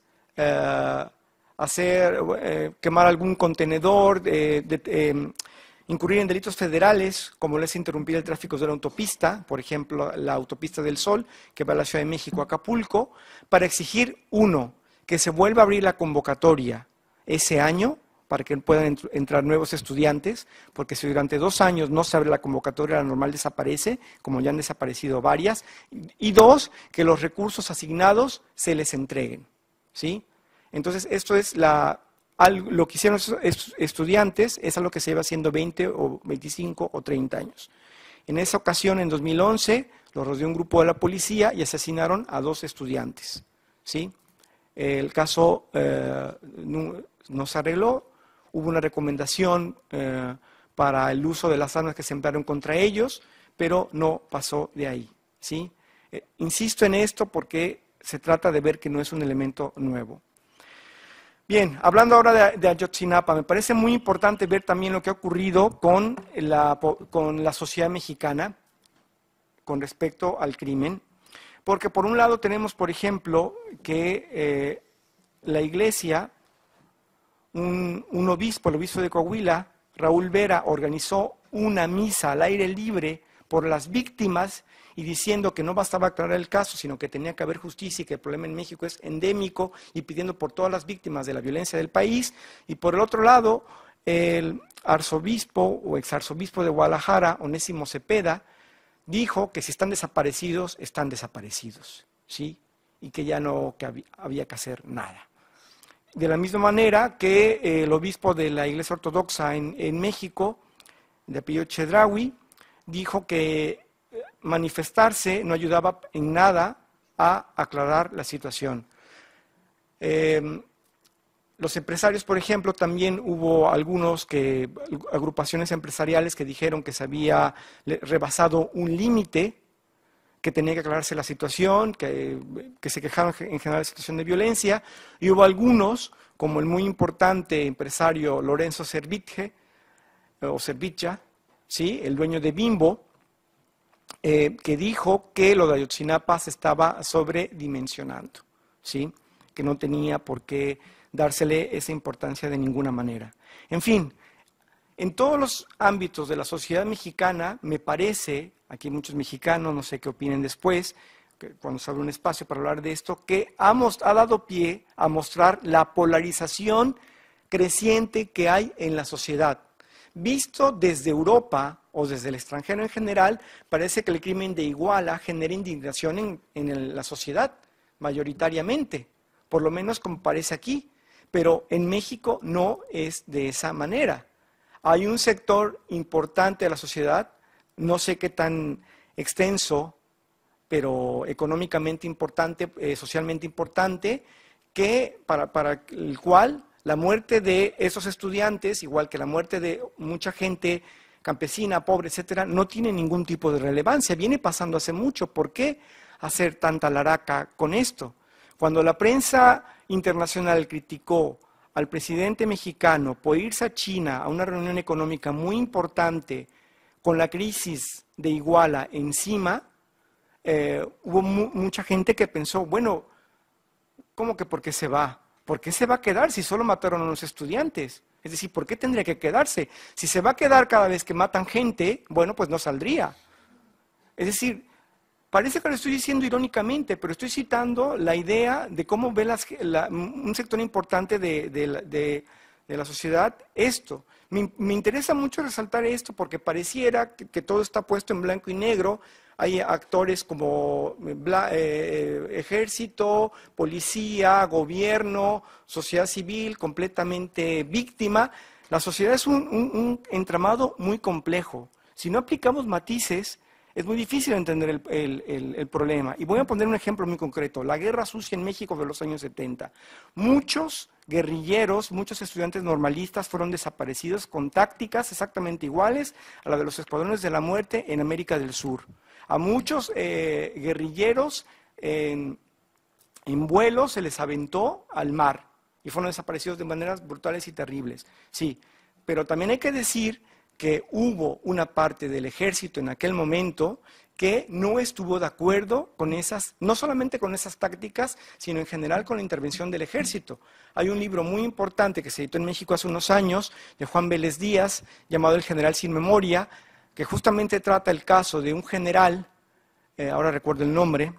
quemar algún contenedor, incurrir en delitos federales, como les interrumpir el tráfico de la autopista, por ejemplo, la autopista del Sol, que va a la Ciudad de México a Acapulco, para exigir, uno, que se vuelva a abrir la convocatoria ese año, para que puedan entrar nuevos estudiantes, porque si durante 2 años no se abre la convocatoria, la normal desaparece, como ya han desaparecido varias, y 2, que los recursos asignados se les entreguen, ¿sí? Entonces, esto es lo que hicieron esos estudiantes, es algo que se lleva haciendo 20 o 25 o 30 años. En esa ocasión, en 2011, los rodeó un grupo de la policía y asesinaron a 2 estudiantes, ¿sí? El caso no se arregló. Hubo una recomendación para el uso de las armas que se emplearon contra ellos, pero no pasó de ahí, ¿sí? Insisto en esto porque se trata de ver que no es un elemento nuevo. Bien, hablando ahora de Ayotzinapa, me parece muy importante ver también lo que ha ocurrido con la sociedad mexicana con respecto al crimen, porque por un lado tenemos, por ejemplo, que la Iglesia, un obispo, el obispo de Coahuila, Raúl Vera, organizó una misa al aire libre por las víctimas y diciendo que no bastaba aclarar el caso, sino que tenía que haber justicia y que el problema en México es endémico, y pidiendo por todas las víctimas de la violencia del país. Y por el otro lado, el arzobispo o exarzobispo de Guadalajara, Onésimo Cepeda, dijo que si están desaparecidos, ¿sí? Y que ya no había que hacer nada. De la misma manera que el obispo de la Iglesia Ortodoxa en México, de apellido Chedraui, dijo que manifestarse no ayudaba en nada a aclarar la situación. Los empresarios, por ejemplo, también hubo agrupaciones empresariales que dijeron que se había rebasado un límite, que tenía que aclararse la situación, que se quejaron en general de la situación de violencia, y hubo algunos, como el muy importante empresario Lorenzo Servitje, o Servitja, ¿sí?, el dueño de Bimbo, que dijo que lo de Ayotzinapa se estaba sobredimensionando, ¿sí?, que no tenía por qué dársele esa importancia de ninguna manera. En fin, en todos los ámbitos de la sociedad mexicana, me parece, aquí hay muchos mexicanos, no sé qué opinen después, cuando se abre un espacio para hablar de esto, que ha dado pie a mostrar la polarización creciente que hay en la sociedad. Visto desde Europa o desde el extranjero en general, parece que el crimen de Iguala genera indignación en la sociedad, mayoritariamente, por lo menos como parece aquí, pero en México no es de esa manera. Hay un sector importante de la sociedad, no sé qué tan extenso, pero económicamente importante, socialmente importante, que para el cual la muerte de esos estudiantes, igual que la muerte de mucha gente campesina, pobre, etcétera, no tiene ningún tipo de relevancia. Viene pasando hace mucho. ¿Por qué hacer tanta laraca con esto? Cuando la prensa internacional criticó al presidente mexicano por irse a China a una reunión económica muy importante con la crisis de Iguala encima, hubo mucha gente que pensó, bueno, ¿cómo que por qué se va? ¿Por qué se va a quedar si solo mataron a los estudiantes? Es decir, ¿por qué tendría que quedarse? Si se va a quedar cada vez que matan gente, bueno, pues no saldría. Es decir, parece que lo estoy diciendo irónicamente, pero estoy citando la idea de cómo ve un sector importante de la sociedad esto. Me interesa mucho resaltar esto porque pareciera que todo está puesto en blanco y negro. hay actores como ejército, policía, gobierno, sociedad civil, completamente víctima. La sociedad es un entramado muy complejo. Si no aplicamos matices, es muy difícil entender el problema. Y voy a poner un ejemplo muy concreto. La guerra sucia en México de los años 70. Muchos guerrilleros, muchos estudiantes normalistas fueron desaparecidos con tácticas exactamente iguales a la de los escuadrones de la muerte en América del Sur. A muchos guerrilleros en vuelos se les aventó al mar y fueron desaparecidos de maneras brutales y terribles. Sí, pero también hay que decir que hubo una parte del ejército en aquel momento que no estuvo de acuerdo con esas, no solamente con esas tácticas, sino en general con la intervención del ejército. Hay un libro muy importante que se editó en México hace unos años, de Juan Vélez Díaz, llamado El General sin Memoria, que justamente trata el caso de un general, ahora recuerdo el nombre,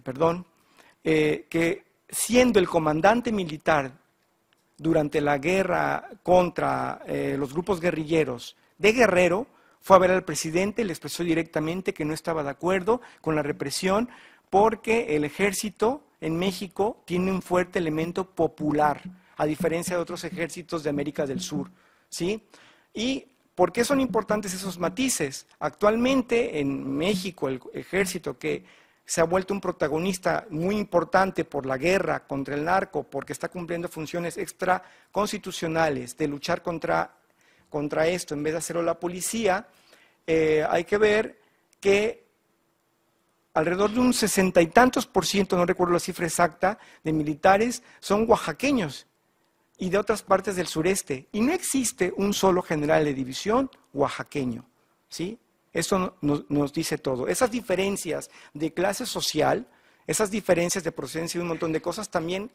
que siendo el comandante militar durante la guerra contra los grupos guerrilleros de Guerrero, fue a ver al presidente y le expresó directamente que no estaba de acuerdo con la represión porque el ejército en México tiene un fuerte elemento popular, a diferencia de otros ejércitos de América del Sur, ¿sí? ¿Y por qué son importantes esos matices? Actualmente en México el ejército, que se ha vuelto un protagonista muy importante por la guerra contra el narco, porque está cumpliendo funciones extraconstitucionales de luchar contra esto, en vez de hacerlo la policía, hay que ver que alrededor de un 60 y tantos %, no recuerdo la cifra exacta, de militares son oaxaqueños y de otras partes del sureste. Y no existe un solo general de división oaxaqueño, ¿sí? Eso nos dice todo. Esas diferencias de clase social, esas diferencias de procedencia y un montón de cosas también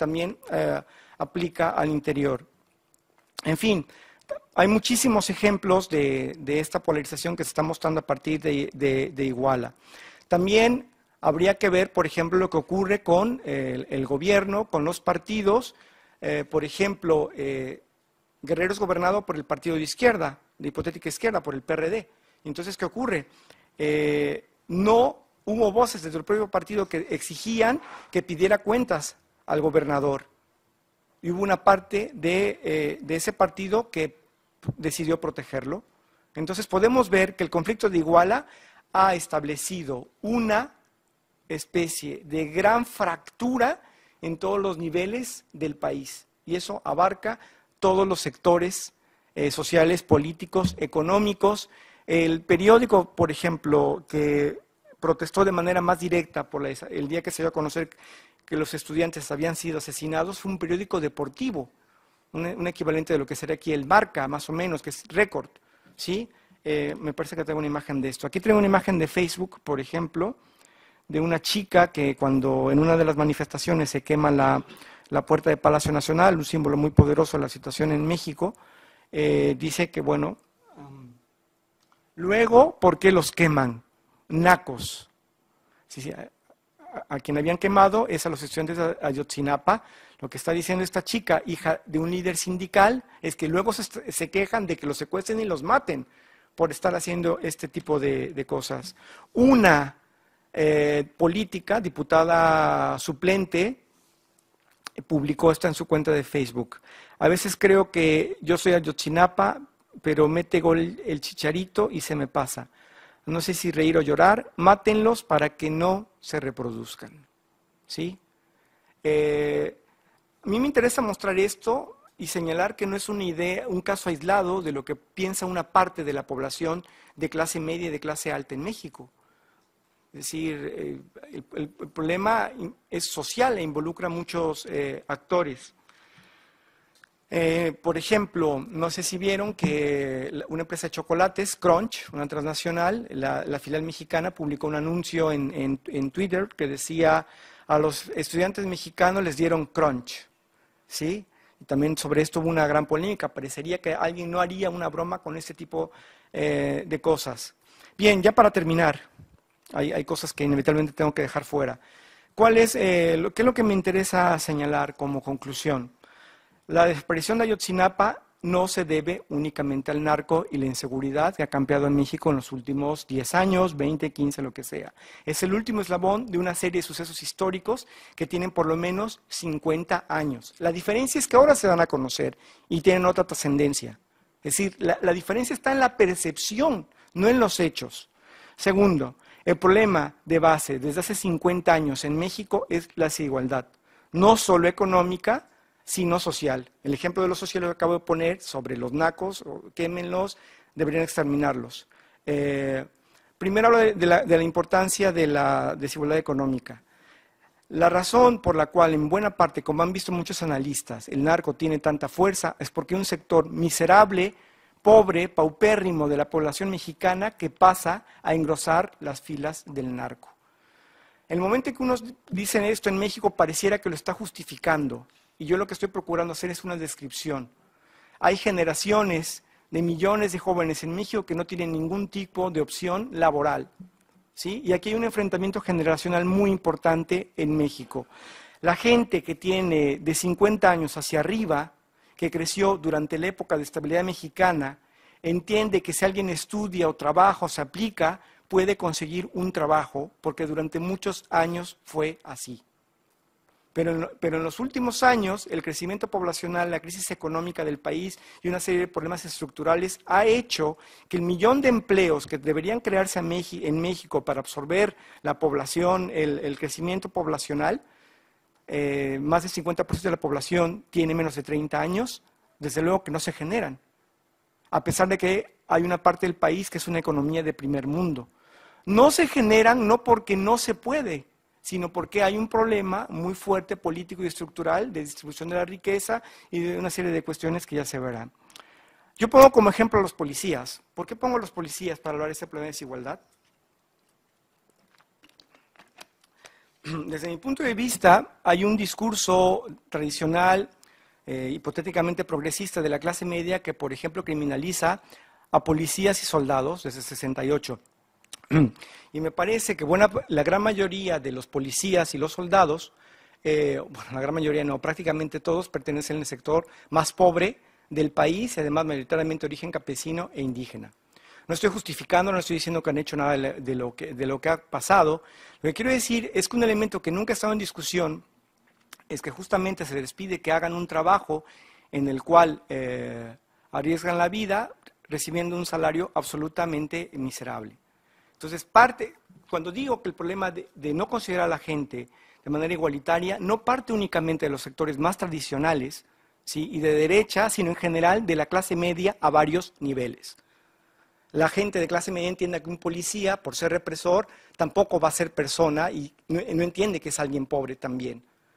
aplica al interior. En fin, hay muchísimos ejemplos de esta polarización que se está mostrando a partir de Iguala. También habría que ver, por ejemplo, lo que ocurre con el gobierno, con los partidos. Por ejemplo, Guerrero es gobernado por el partido de izquierda, de hipotética izquierda, por el PRD. Entonces, ¿qué ocurre? No hubo voces desde el propio partido que exigían que pidiera cuentas al gobernador. Y hubo una parte de ese partido que decidió protegerlo. Entonces podemos ver que el conflicto de Iguala ha establecido una especie de gran fractura en todos los niveles del país. Y eso abarca todos los sectores sociales, políticos, económicos. El periódico, por ejemplo, que protestó de manera más directa por el día que se dio a conocer que los estudiantes habían sido asesinados, fue un periódico deportivo, un equivalente de lo que sería aquí el Marca, más o menos, que es Récord, ¿sí? Me parece que tengo una imagen de esto. Aquí tengo una imagen de Facebook, por ejemplo, de una chica que cuando en una de las manifestaciones se quema la puerta de Palacio Nacional, un símbolo muy poderoso de la situación en México, dice que, bueno, luego, ¿por qué los queman? Nacos. Sí, a quien habían quemado es a los estudiantes de Ayotzinapa. Lo que está diciendo esta chica, hija de un líder sindical, es que luego se quejan de que los secuestren y los maten por estar haciendo este tipo de cosas. Una política, diputada suplente, publicó esto en su cuenta de Facebook. A veces creo que yo soy Ayotzinapa, pero mete gol el Chicharito y se me pasa. No sé si reír o llorar, mátenlos para que no se reproduzcan, ¿sí? A mí me interesa mostrar esto y señalar que no es una idea, un caso aislado de lo que piensa una parte de la población de clase media y de clase alta en México. Es decir, el problema es social e involucra a muchos actores. Por ejemplo, no sé si vieron que una empresa de chocolates, Crunch, una transnacional, la filial mexicana, publicó un anuncio en Twitter que decía: a los estudiantes mexicanos les dieron Crunch, ¿sí? Y también sobre esto hubo una gran polémica. Parecería que alguien no haría una broma con este tipo de cosas. Bien, ya para terminar, hay cosas que inevitablemente tengo que dejar fuera. ¿Qué es lo que me interesa señalar como conclusión? La desaparición de Ayotzinapa no se debe únicamente al narco y la inseguridad que ha campeado en México en los últimos 10 años, 20, 15, lo que sea. Es el último eslabón de una serie de sucesos históricos que tienen por lo menos 50 años. La diferencia es que ahora se dan a conocer y tienen otra trascendencia. Es decir, la diferencia está en la percepción, no en los hechos. Segundo, el problema de base desde hace 50 años en México es la desigualdad, no solo económica, sino social. El ejemplo de lo social lo acabo de poner sobre los nacos, quémenlos, deberían exterminarlos. Primero hablo de la importancia de la desigualdad económica. La razón por la cual, en buena parte, como han visto muchos analistas, el narco tiene tanta fuerza es porque un sector miserable, pobre, paupérrimo de la población mexicana que pasa a engrosar las filas del narco. El momento en que unos dicen esto en México pareciera que lo está justificando. Y yo lo que estoy procurando hacer es una descripción. Hay generaciones de millones de jóvenes en México que no tienen ningún tipo de opción laboral, ¿sí? Y aquí hay un enfrentamiento generacional muy importante en México. La gente que tiene de 50 años hacia arriba, que creció durante la época de estabilidad mexicana, entiende que si alguien estudia o trabaja o se aplica, puede conseguir un trabajo, porque durante muchos años fue así. Pero en los últimos años, el crecimiento poblacional, la crisis económica del país y una serie de problemas estructurales ha hecho que el millón de empleos que deberían crearse en México para absorber la población, el crecimiento poblacional, más del 50% de la población tiene menos de 30 años, desde luego que no se generan, a pesar de que hay una parte del país que es una economía de primer mundo. No se generan no porque no se puede, sino porque hay un problema muy fuerte político y estructural de distribución de la riqueza y de una serie de cuestiones que ya se verán. Yo pongo como ejemplo a los policías. ¿Por qué pongo a los policías para hablar de ese problema de desigualdad? Desde mi punto de vista, hay un discurso tradicional, hipotéticamente progresista de la clase media que, por ejemplo, criminaliza a policías y soldados desde 68. Y me parece que la gran mayoría de los policías y los soldados, bueno, la gran mayoría no, prácticamente todos pertenecen al sector más pobre del país y además mayoritariamente de origen campesino e indígena. No estoy justificando, no estoy diciendo que han hecho nada de lo que ha pasado. Lo que quiero decir es que un elemento que nunca ha estado en discusión es que justamente se les pide que hagan un trabajo en el cual arriesgan la vida recibiendo un salario absolutamente miserable. Entonces, cuando digo que el problema de no considerar a la gente de manera igualitaria, no parte únicamente de los sectores más tradicionales, ¿sí? Y de derecha, sino en general de la clase media a varios niveles. La gente de clase media entiende que un policía, por ser represor, tampoco va a ser persona y no entiende que es alguien pobre también.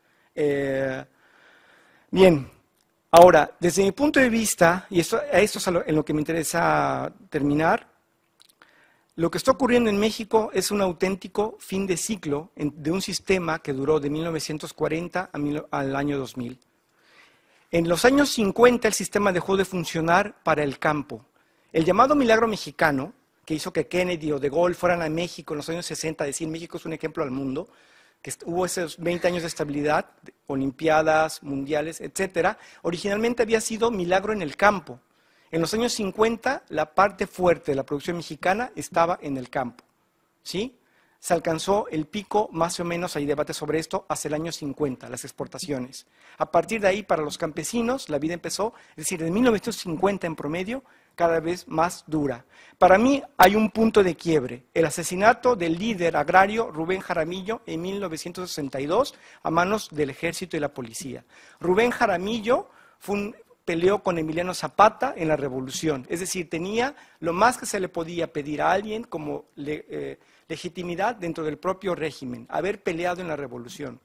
Bien, ahora, desde mi punto de vista, y esto es en lo que me interesa terminar, lo que está ocurriendo en México es un auténtico fin de ciclo de un sistema que duró de 1940 al año 2000. En los años 50 el sistema dejó de funcionar para el campo. El llamado milagro mexicano, que hizo que Kennedy o De Gaulle fueran a México en los años 60 a decir México es un ejemplo al mundo, que hubo esos 20 años de estabilidad, olimpiadas, mundiales, etcétera, originalmente había sido milagro en el campo. En los años 50, la parte fuerte de la producción mexicana estaba en el campo, ¿sí? Se alcanzó el pico, más o menos, hay debate sobre esto, hacia el año 50, las exportaciones. A partir de ahí, para los campesinos, la vida empezó, es decir, de 1950 en promedio, cada vez más dura. Para mí hay un punto de quiebre, el asesinato del líder agrario Rubén Jaramillo en 1962 a manos del ejército y la policía. Rubén Jaramillo peleó con Emiliano Zapata en la revolución, es decir, tenía lo más que se le podía pedir a alguien como legitimidad dentro del propio régimen, haber peleado en la revolución.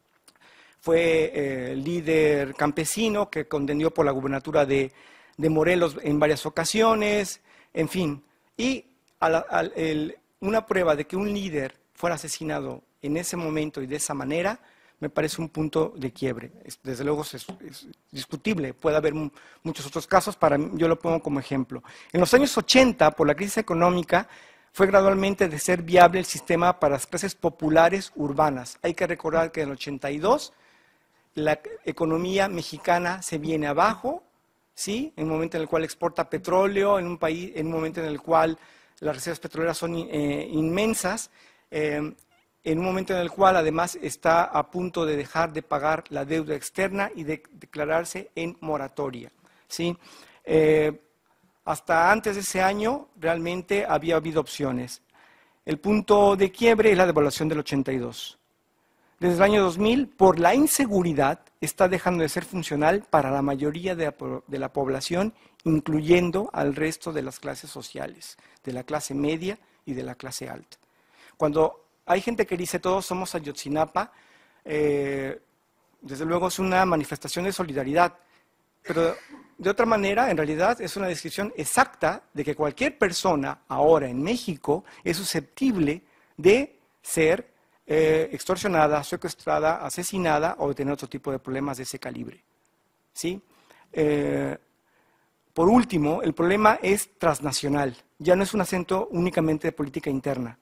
Fue líder campesino que contendió por la gubernatura de Morelos en varias ocasiones, en fin. Y una prueba de que un líder fuera asesinado en ese momento y de esa manera, me parece un punto de quiebre. Desde luego es discutible, puede haber muchos otros casos, yo lo pongo como ejemplo. En los años 80, por la crisis económica, fue gradualmente de ser viable el sistema para las clases populares urbanas. Hay que recordar que en el 82 la economía mexicana se viene abajo, ¿sí? En un momento en el cual exporta petróleo, en un momento en el cual las reservas petroleras son inmensas, en un momento en el cual además está a punto de dejar de pagar la deuda externa y de declararse en moratoria, ¿sí? Hasta antes de ese año realmente había habido opciones. El punto de quiebre es la devaluación del 82. Desde el año 2000, por la inseguridad, está dejando de ser funcional para la mayoría de la población, incluyendo al resto de las clases sociales, de la clase media y de la clase alta. Cuando hay gente que dice todos somos Ayotzinapa, desde luego es una manifestación de solidaridad, pero de otra manera, en realidad, es una descripción exacta de que cualquier persona ahora en México es susceptible de ser extorsionada, secuestrada, asesinada o de tener otro tipo de problemas de ese calibre, ¿sí? Por último, el problema es transnacional, ya no es un acento únicamente de política interna.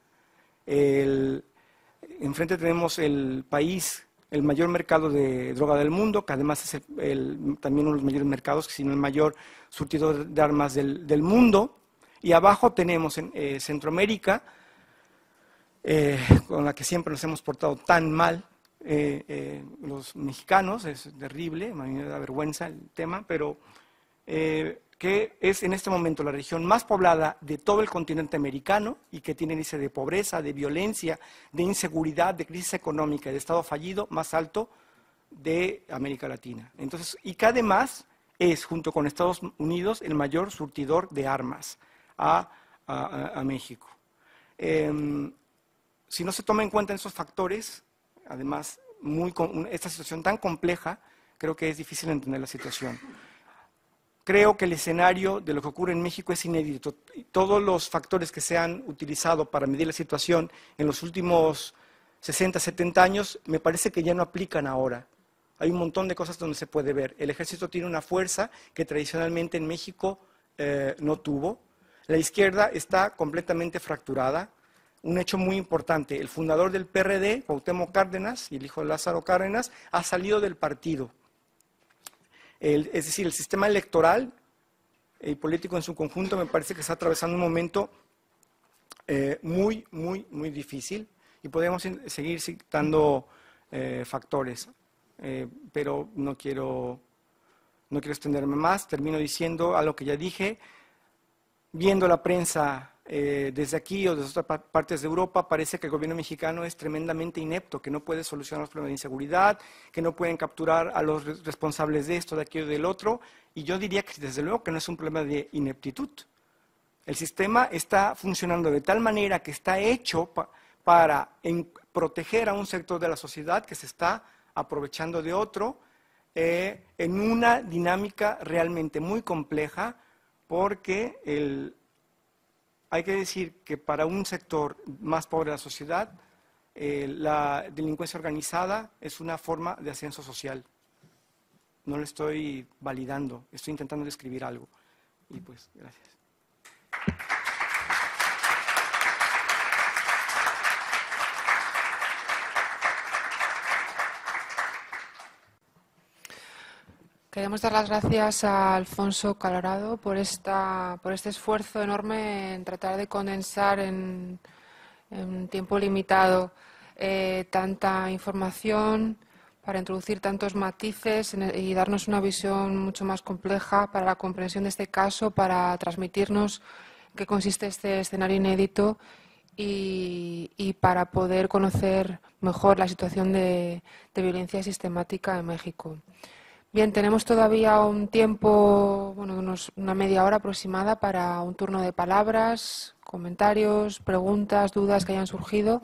Enfrente tenemos el país, el mayor mercado de droga del mundo, que además es también uno de los mayores mercados, si no el mayor surtidor de armas del mundo, y abajo tenemos en Centroamérica, con la que siempre nos hemos portado tan mal los mexicanos, es terrible, a mí me da vergüenza el tema, pero que es en este momento la región más poblada de todo el continente americano y que tiene índice de pobreza, de violencia, de inseguridad, de crisis económica y de estado fallido más alto de América Latina. Entonces, y que además es, junto con Estados Unidos, el mayor surtidor de armas a México. Si no se toma en cuenta esos factores, además, esta situación tan compleja, creo que es difícil entender la situación. Creo que el escenario de lo que ocurre en México es inédito. Todos los factores que se han utilizado para medir la situación en los últimos 60, 70 años, me parece que ya no aplican ahora. Hay un montón de cosas donde se puede ver. El ejército tiene una fuerza que tradicionalmente en México no tuvo. La izquierda está completamente fracturada. Un hecho muy importante, el fundador del PRD, Cuauhtémoc Cárdenas, y el hijo de Lázaro Cárdenas, ha salido del partido. Es decir, el sistema electoral y político en su conjunto me parece que está atravesando un momento muy difícil y podemos seguir citando factores, pero no quiero extenderme más. Termino diciendo algo que ya dije. Viendo la prensa desde aquí o desde otras partes de Europa, parece que el gobierno mexicano es tremendamente inepto, que no puede solucionar los problemas de inseguridad, que no pueden capturar a los responsables de esto, de aquello y del otro, y yo diría que desde luego que no es un problema de ineptitud. El sistema está funcionando de tal manera que está hecho para proteger a un sector de la sociedad que se está aprovechando de otro en una dinámica realmente muy compleja, porque hay que decir que para un sector más pobre de la sociedad, la delincuencia organizada es una forma de ascenso social. No lo estoy validando, estoy intentando describir algo. Y pues, gracias. Queremos dar las gracias a Alfonso Colorado por este esfuerzo enorme en tratar de condensar en tiempo limitado tanta información para introducir tantos matices y darnos una visión mucho más compleja para la comprensión de este caso, para transmitirnos qué consiste este escenario inédito y para poder conocer mejor la situación de violencia sistemática en México. Bien, tenemos todavía un tiempo, una media hora aproximada para un turno de palabras, comentarios, preguntas, dudas que hayan surgido.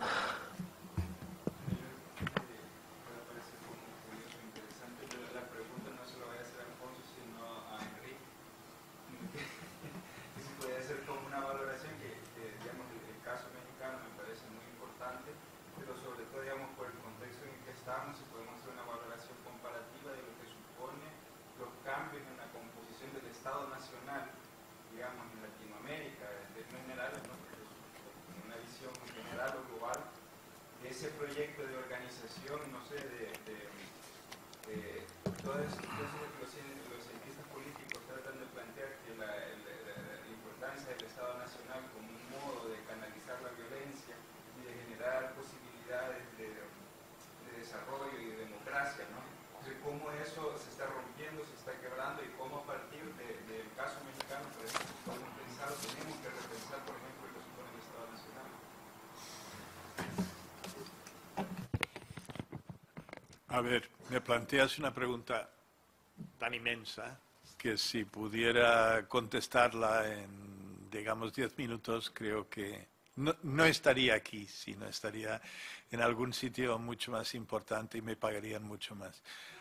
Ese proyecto de organización, no sé, todos los cientistas políticos A ver, me planteas una pregunta tan inmensa que si pudiera contestarla en, digamos, 10 minutos, creo que no estaría aquí, sino estaría en algún sitio mucho más importante y me pagarían mucho más.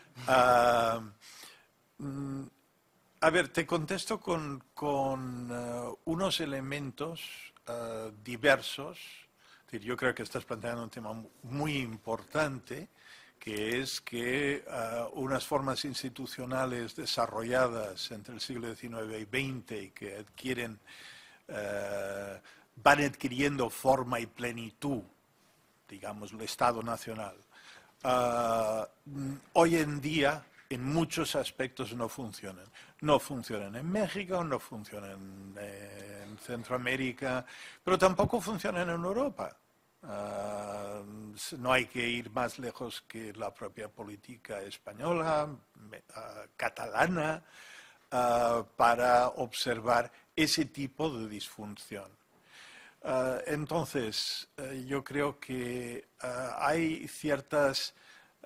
A ver, te contesto con unos elementos diversos. Es decir, yo creo que estás planteando un tema muy importante, que es que unas formas institucionales desarrolladas entre el siglo XIX y XX y que van adquiriendo forma y plenitud, digamos, el Estado Nacional, hoy en día en muchos aspectos no funcionan. No funcionan en México, no funcionan en Centroamérica, pero tampoco funcionan en Europa. No hay que ir más lejos que la propia política española, catalana, para observar ese tipo de disfunción. Entonces, yo creo que hay ciertas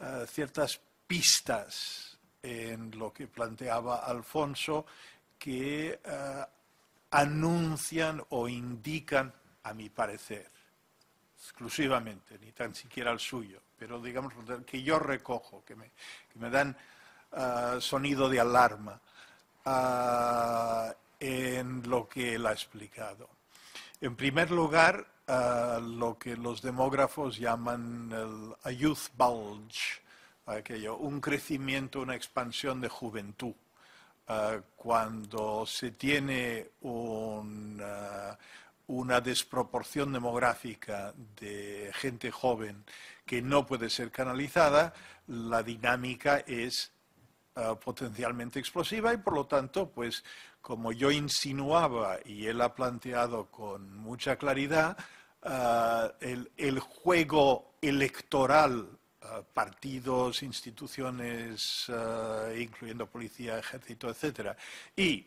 pistas en lo que planteaba Alfonso que anuncian o indican, a mi parecer, exclusivamente, ni tan siquiera el suyo, pero digamos que yo recojo, que me dan sonido de alarma en lo que él ha explicado. En primer lugar, lo que los demógrafos llaman a youth bulge, un crecimiento, una expansión de juventud. Cuando se tiene una desproporción demográfica de gente joven que no puede ser canalizada, la dinámica es potencialmente explosiva y por lo tanto, pues como yo insinuaba y él ha planteado con mucha claridad, el juego electoral, partidos, instituciones, incluyendo policía, ejército, etcétera, y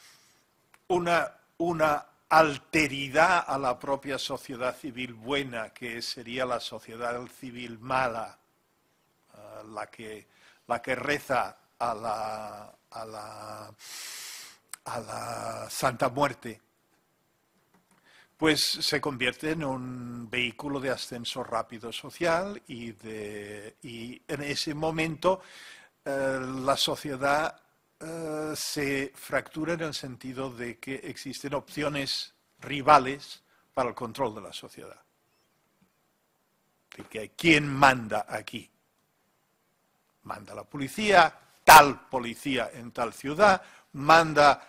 una alteridad a la propia sociedad civil buena, que sería la sociedad civil mala, la que reza a la Santa Muerte, pues se convierte en un vehículo de ascenso rápido social y en ese momento la sociedad se fractura en el sentido de que existen opciones rivales para el control de la sociedad. ¿Quién manda aquí? Manda la policía, tal policía en tal ciudad, manda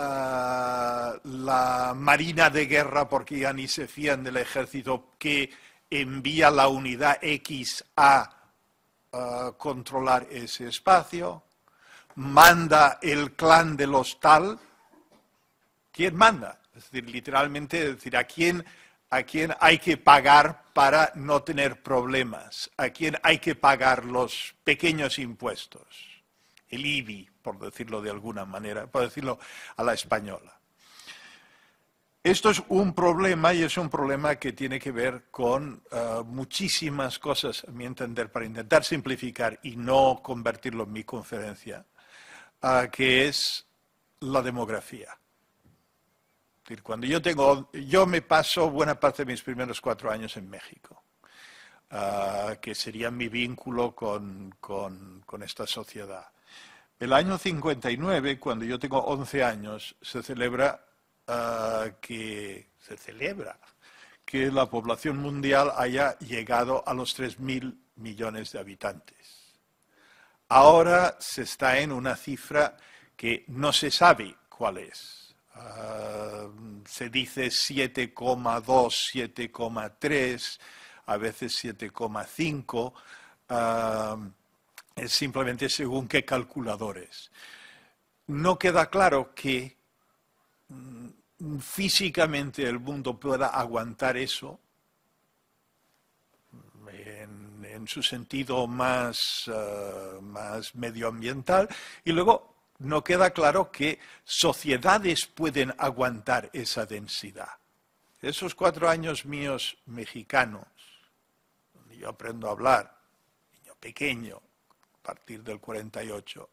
la Marina de Guerra, porque ya ni se fían del ejército, que envía la unidad X a controlar ese espacio, manda el clan de los tal. ¿Quién manda? Es decir, literalmente, ¿a quién hay que pagar para no tener problemas? ¿A quién hay que pagar los pequeños impuestos? El IBI, por decirlo de alguna manera, por decirlo a la española. Esto es un problema y es un problema que tiene que ver con muchísimas cosas, a mi entender, para intentar simplificar y no convertirlo en mi conferencia, que es la demografía. Es decir, cuando yo me paso buena parte de mis primeros 4 años en México, que sería mi vínculo con esta sociedad. El año 59, cuando yo tengo 11 años, se celebra que la población mundial haya llegado a los 3.000 millones de habitantes. Ahora se está en una cifra que no se sabe cuál es. Se dice 7,2, 7,3, a veces 7,5. Es simplemente según qué calculadores. No queda claro que físicamente el mundo pueda aguantar eso en su sentido más medioambiental, y luego no queda claro que sociedades pueden aguantar esa densidad. Esos 4 años míos mexicanos, donde yo aprendo a hablar, niño pequeño, partir del 48.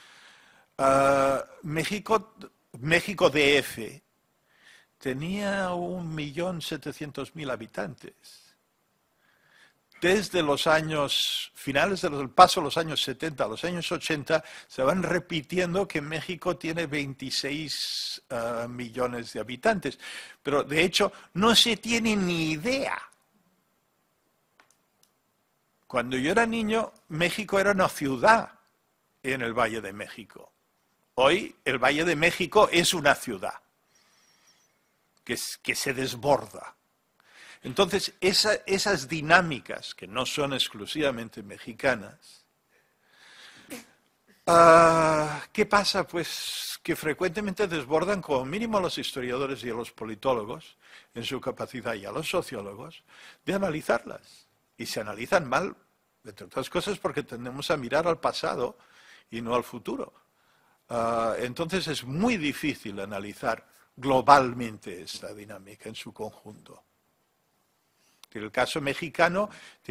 México DF tenía 1.700.000 habitantes. Desde los años finales del paso de los años 70 a los años 80 se van repitiendo que México tiene 26 millones de habitantes, pero de hecho no se tiene ni idea. Cuando yo era niño, México era una ciudad en el Valle de México. Hoy el Valle de México es una ciudad que se desborda. Entonces, esas dinámicas, que no son exclusivamente mexicanas, ¿qué pasa? Pues que frecuentemente desbordan como mínimo a los historiadores y a los politólogos, en su capacidad, y a los sociólogos, de analizarlas. Y se analizan mal, entre otras cosas, porque tendemos a mirar al pasado y no al futuro. Entonces es muy difícil analizar globalmente esta dinámica en su conjunto. El caso mexicano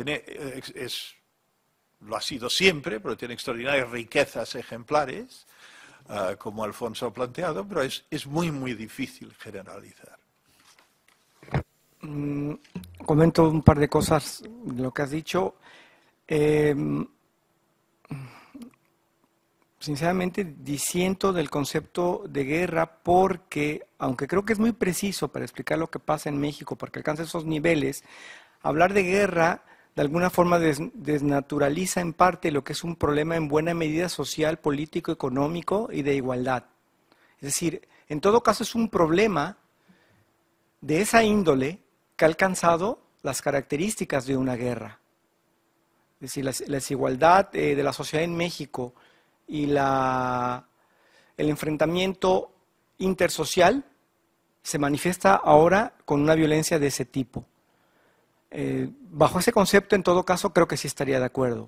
lo ha sido siempre, pero tiene extraordinarias riquezas ejemplares, como Alfonso ha planteado, pero es muy, muy difícil generalizar. Comento un par de cosas de lo que has dicho. Sinceramente disiento del concepto de guerra porque, aunque creo que es muy preciso para explicar lo que pasa en México, porque alcanza esos niveles, hablar de guerra de alguna forma desnaturaliza en parte lo que es un problema en buena medida social, político, económico y de igualdad. Es decir, en todo caso es un problema de esa índole que ha alcanzado las características de una guerra. Es decir, la desigualdad de la sociedad en México y el enfrentamiento intersocial se manifiesta ahora con una violencia de ese tipo. Bajo ese concepto, en todo caso, creo que sí estaría de acuerdo.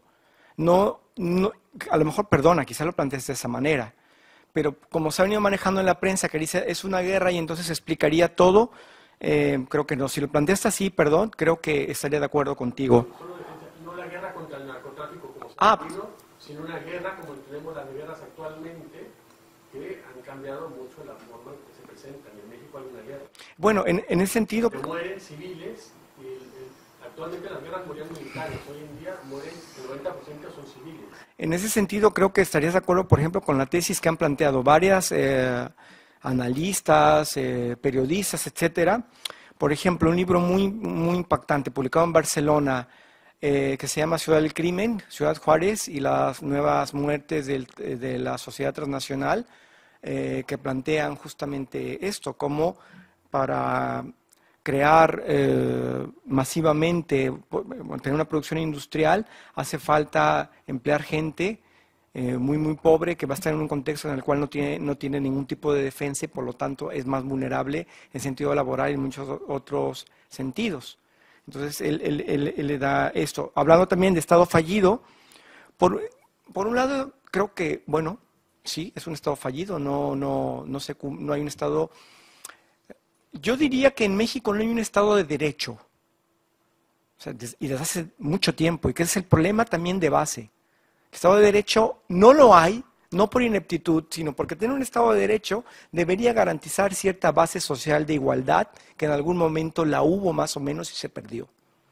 A lo mejor, perdona, quizá lo plantees de esa manera, pero como se ha venido manejando en la prensa, que dice es una guerra y entonces explicaría todo, creo que no. Si lo planteas así, perdón, creo que estaría de acuerdo contigo. No la guerra contra el narcotráfico como sentido, sino una guerra como tenemos las guerras actualmente, que han cambiado mucho la forma en que se presentan. En México hay una guerra. Bueno, en ese sentido... Que mueren civiles, actualmente las guerras morían militares, hoy en día mueren, el 90% son civiles. En ese sentido creo que estarías de acuerdo, por ejemplo, con la tesis que han planteado varias analistas, periodistas, etcétera. Por ejemplo, un libro muy, muy impactante, publicado en Barcelona, que se llama Ciudad del Crimen, Ciudad Juárez y las nuevas muertes de la sociedad transnacional, que plantean justamente esto, como para crear masivamente, tener una producción industrial, hace falta emplear gente muy, muy pobre, que va a estar en un contexto en el cual no tiene ningún tipo de defensa y por lo tanto es más vulnerable en sentido laboral y en muchos otros sentidos. Entonces, él le da esto. Hablando también de Estado fallido, por un lado, creo que, bueno, sí, es un Estado fallido, no hay un Estado... Yo diría que en México no hay un Estado de derecho, o sea, y desde hace mucho tiempo, y que ese es el problema también de base. El Estado de Derecho no lo hay, no por ineptitud, sino porque tener un Estado de Derecho debería garantizar cierta base social de igualdad, que en algún momento la hubo más o menos y se perdió.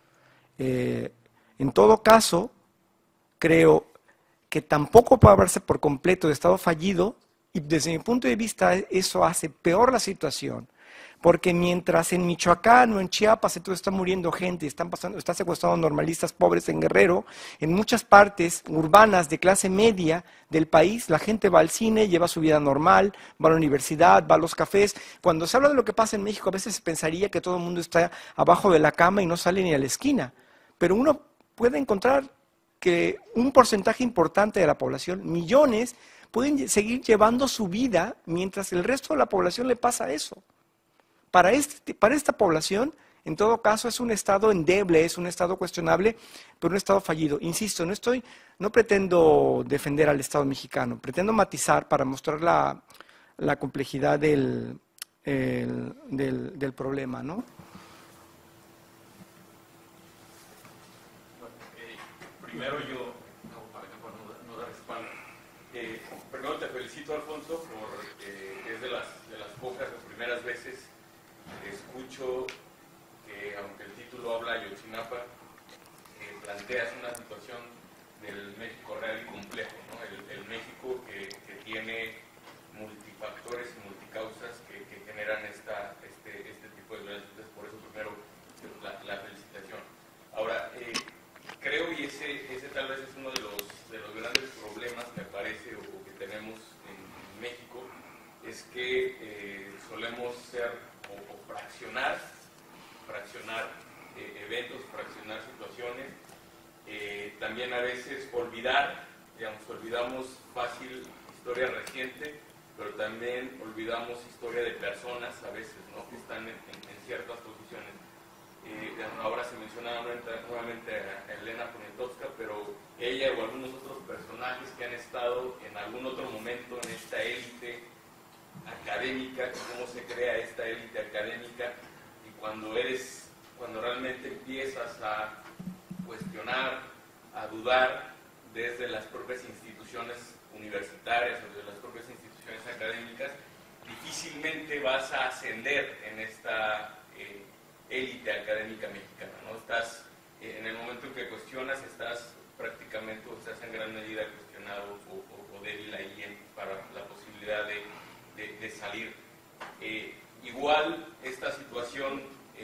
En todo caso, creo que tampoco puede hablarse por completo de Estado fallido, y desde mi punto de vista eso hace peor la situación. Porque mientras en Michoacán o en Chiapas entonces está muriendo gente, está secuestrando normalistas pobres en Guerrero, en muchas partes urbanas de clase media del país, la gente va al cine, lleva su vida normal, va a la universidad, va a los cafés. Cuando se habla de lo que pasa en México, a veces se pensaría que todo el mundo está abajo de la cama y no sale ni a la esquina. Pero uno puede encontrar que un porcentaje importante de la población, millones, pueden seguir llevando su vida mientras el resto de la población le pasa eso. Para esta población, en todo caso, es un Estado endeble, es un Estado cuestionable, pero un Estado fallido. Insisto, no pretendo defender al Estado mexicano, pretendo matizar para mostrar la complejidad del problema, ¿no? Primero yo, para no primero te felicito, Alfonso, porque es de las pocas o primeras veces que escucho que, aunque el título habla de Ayotzinapa, planteas una situación del México real y complejo, ¿no? El México que tiene multifactores y multicausas que generan este tipo de violencia. Entonces, por eso primero la felicitación. Ahora, creo, y ese tal vez es uno de los grandes problemas que aparece o que tenemos en México, es que solemos ser o fraccionar eventos, fraccionar situaciones, también a veces olvidamos fácil historia reciente, pero también olvidamos historia de personas a veces, ¿no?, que están en ciertas posiciones. Ahora se menciona nuevamente a Elena Poniatowska, pero ella o algunos otros personajes que han estado en algún otro momento en esta élite académica, cómo se crea esta élite académica, y cuando realmente empiezas a cuestionar, a dudar desde las propias instituciones universitarias o desde las propias instituciones académicas, difícilmente vas a ascender en esta élite académica mexicana, ¿no? Estás, en el momento en que cuestionas, estás prácticamente, o estás en gran medida cuestionado o débil ahí para la posibilidad de salir. Igual, esta situación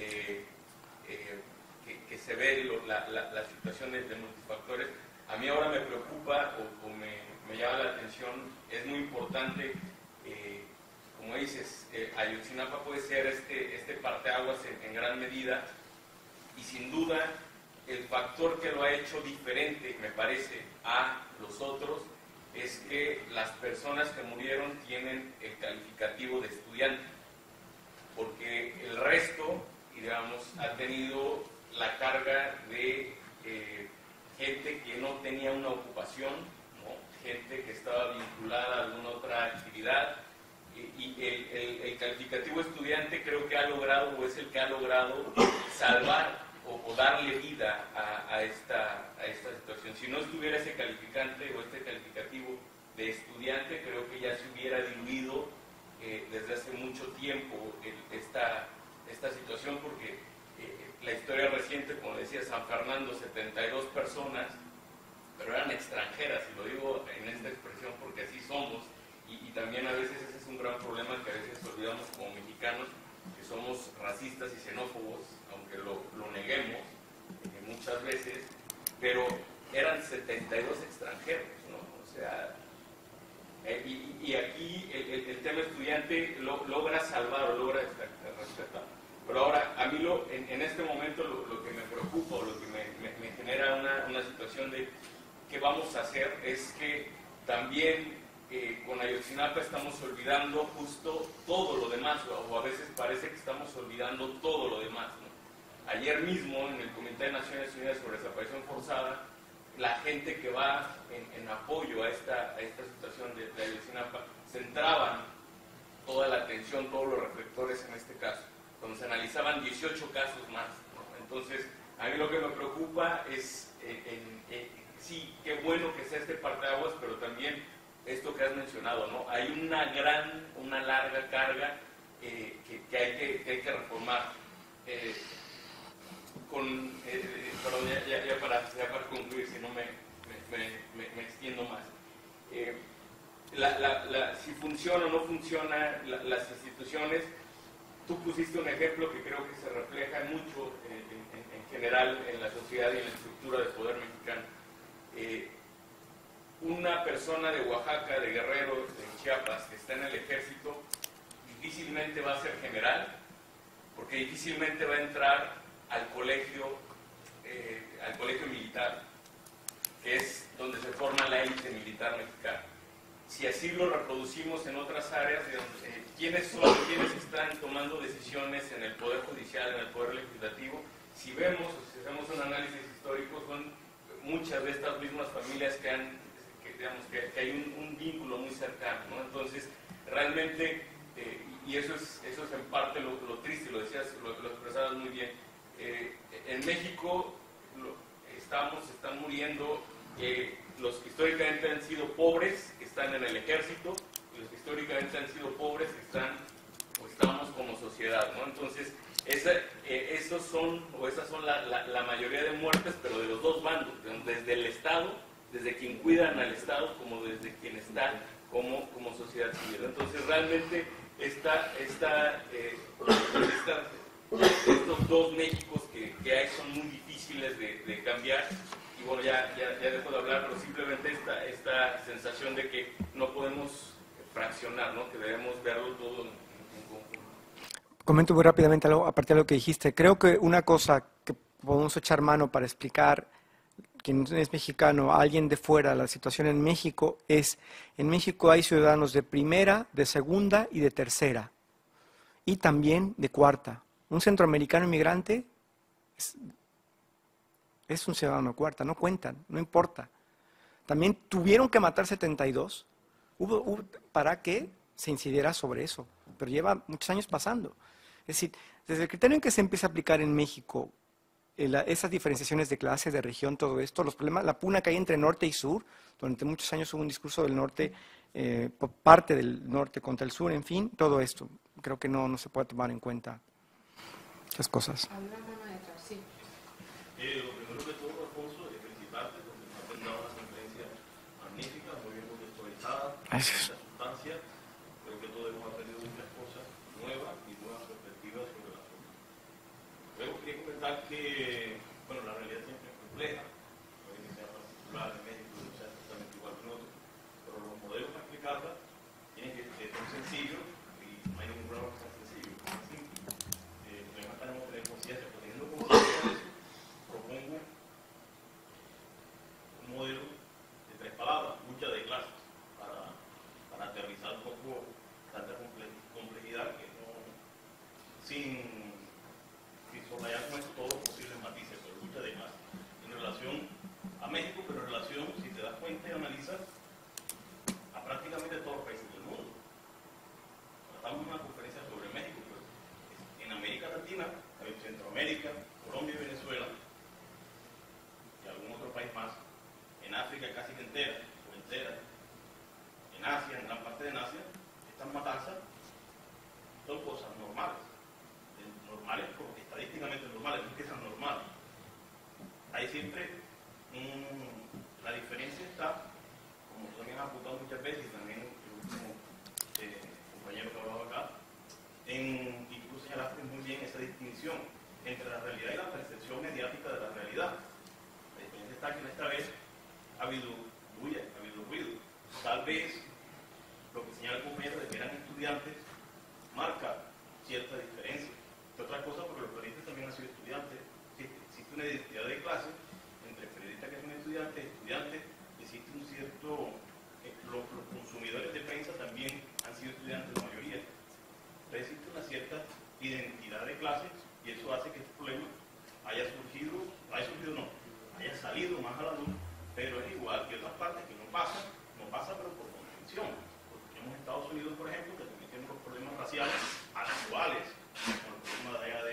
que se ve, la situación de multifactores, a mí ahora me preocupa o me llama la atención. Es muy importante, como dices, Ayotzinapa puede ser este parteaguas en gran medida, y sin duda el factor que lo ha hecho diferente, me parece, a los otros, es que las personas que murieron tienen el calificativo de estudiante, porque el resto, digamos, ha tenido la carga de gente que no tenía una ocupación, ¿no?, gente que estaba vinculada a alguna otra actividad, y el calificativo estudiante creo que ha logrado, o es el que ha logrado salvar o darle vida a esta situación. Si no estuviera ese calificante o este calificativo de estudiante, creo que ya se hubiera diluido desde hace mucho tiempo esta situación, porque la historia reciente, como decía, San Fernando, 72 personas, pero eran extranjeras, y lo digo en esta expresión porque así somos, y también a veces ese es un gran problema que a veces olvidamos como mexicanos, que somos racistas y xenófobos, aunque lo neguemos muchas veces, pero eran 72 extranjeros, ¿no? O sea, y aquí el tema estudiante logra salvar o logra rescatar. Pero ahora, a mí en este momento lo que me preocupa, o lo que me genera una situación de qué vamos a hacer, es que también con Ayotzinapa estamos olvidando justo todo lo demás, o a veces parece que estamos olvidando todo lo demás, ¿no? Ayer mismo, en el Comité de Naciones Unidas sobre Desaparición Forzada, la gente que va en apoyo a esta situación de Ayotzinapa centraban toda la atención, todos los reflectores en este caso, donde se analizaban 18 casos más, ¿no? Entonces, a mí lo que me preocupa es, sí, qué bueno que sea este parteaguas, pero también esto que has mencionado, ¿no? Hay una larga carga que hay que reformar. Perdón, ya para concluir, si no me extiendo más. Si funciona o no funciona las instituciones, tú pusiste un ejemplo que creo que se refleja mucho en general en la sociedad y en la estructura del poder mexicano. Una persona de Oaxaca, de Guerrero, de Chiapas, que está en el ejército, difícilmente va a ser general, porque difícilmente va a entrar al colegio militar, que es donde se forma la élite militar mexicana. Si así lo reproducimos en otras áreas, ¿quiénes están tomando decisiones en el Poder Judicial, en el Poder Legislativo? Si vemos, o si hacemos un análisis histórico, son muchas de estas mismas familias que hay un vínculo muy cercano, ¿no? Entonces, realmente, y eso es en parte lo triste, lo decías, lo expresabas muy bien, en México están muriendo los que históricamente han sido pobres, que están en el ejército, los que históricamente han sido pobres, están o estamos como sociedad, ¿no? Entonces, esas son la mayoría de muertes, pero de los dos bandos, desde el Estado, desde quien cuidan al Estado, como desde quien está como sociedad civil. Entonces, realmente estos dos Méxicos que hay son muy difíciles de cambiar. Y bueno, ya dejo de hablar, pero simplemente esta sensación de que no podemos fraccionar, ¿no? Que debemos verlo todo en conjunto. Comento muy rápidamente algo, a partir de lo que dijiste. Creo que una cosa que podemos echar mano para explicar quien es mexicano a alguien de fuera la situación en México es, en México hay ciudadanos de primera, de segunda y de tercera, y también de cuarta. Un centroamericano inmigrante es un ciudadano de cuarta, no cuentan, no importa. También tuvieron que matar 72 para que se incidiera sobre eso, pero lleva muchos años pasando. Es decir, desde el criterio en que se empieza a aplicar en México esas diferenciaciones de clase, de región, todo esto, los problemas, la pugna que hay entre norte y sur, durante muchos años hubo un discurso del norte, por parte del norte contra el sur, en fin, todo esto. Creo que no se puede tomar en cuenta esas cosas. Habla mano detrás, sí. Lo primero que todo, Alfonso, es felicitarte porque nos has dado una conferencia magnífica, muy bien contextualizada, Gracias. mucha sustancia. Creo que todos hemos aprendido muchas cosas nuevas y nuevas perspectivas sobre la zona. Luego quería comentar que, bueno, la realidad siempre es compleja, no es que sea particular en México, no sea exactamente igual que en otros, pero los modelos para explicarla tienen que ser muy sencillos y no hay ningún problema que sea sencillo, es simple. El problema está en tener conciencia, pero teniendo conciencia de eso, propongo un modelo de 3 palabras, lucha de clases, para aterrizar un poco tanta complejidad que no, sin subrayar con esto todos los posibles matices, pero lucha de clases en relación a México, pero en relación, si te das cuenta y analizas, a prácticamente todos los países del mundo. Tratamos una conferencia sobre México, pero en América Latina, en Centroamérica, Colombia y Venezuela, y algún otro país más, en África casi que entera, en Asia, en gran parte de Asia, estas matanzas son cosas normales, porque estadísticamente normales, no es que sean normales. Hay siempre la diferencia está, como tú también has apuntado muchas veces, y también el último compañero que hablaba acá, y tú señalaste muy bien esa distinción entre la realidad y la percepción mediática de la realidad. La diferencia está que esta vez ha habido bulla, ha habido ruido. Tal vez lo que señala el compañero de que eran estudiantes marca cierta diferencia. De otra cosa, porque los periodistas también han sido estudiantes. Existe una identidad de clase entre periodistas que son estudiantes, existe un cierto... los consumidores de prensa también han sido estudiantes, la mayoría. Entonces existe una cierta identidad de clase y eso hace que este problema haya salido más a la luz, pero es igual que otras partes que no pasa pero por convención. Porque tenemos Estados Unidos, por ejemplo, que también tenemos los problemas raciales actuales, como el problema de allá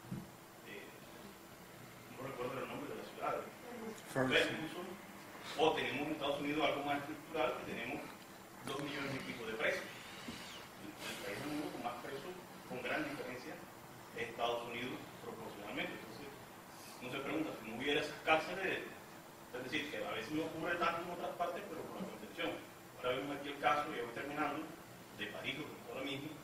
no recuerdo el nombre de la ciudad, Ferguson, o tenemos en Estados Unidos algo más estructural, que tenemos 2 millones y pico de presos. El país del mundo con más presos, con gran diferencia, es Estados Unidos proporcionalmente. Entonces, uno se pregunta, si no hubiera esas cárceles, es decir, que a veces no ocurre tanto en otras partes, pero por la concepción. Ahora vemos aquí el caso, ya voy terminando, de París, lo que está ahora mismo.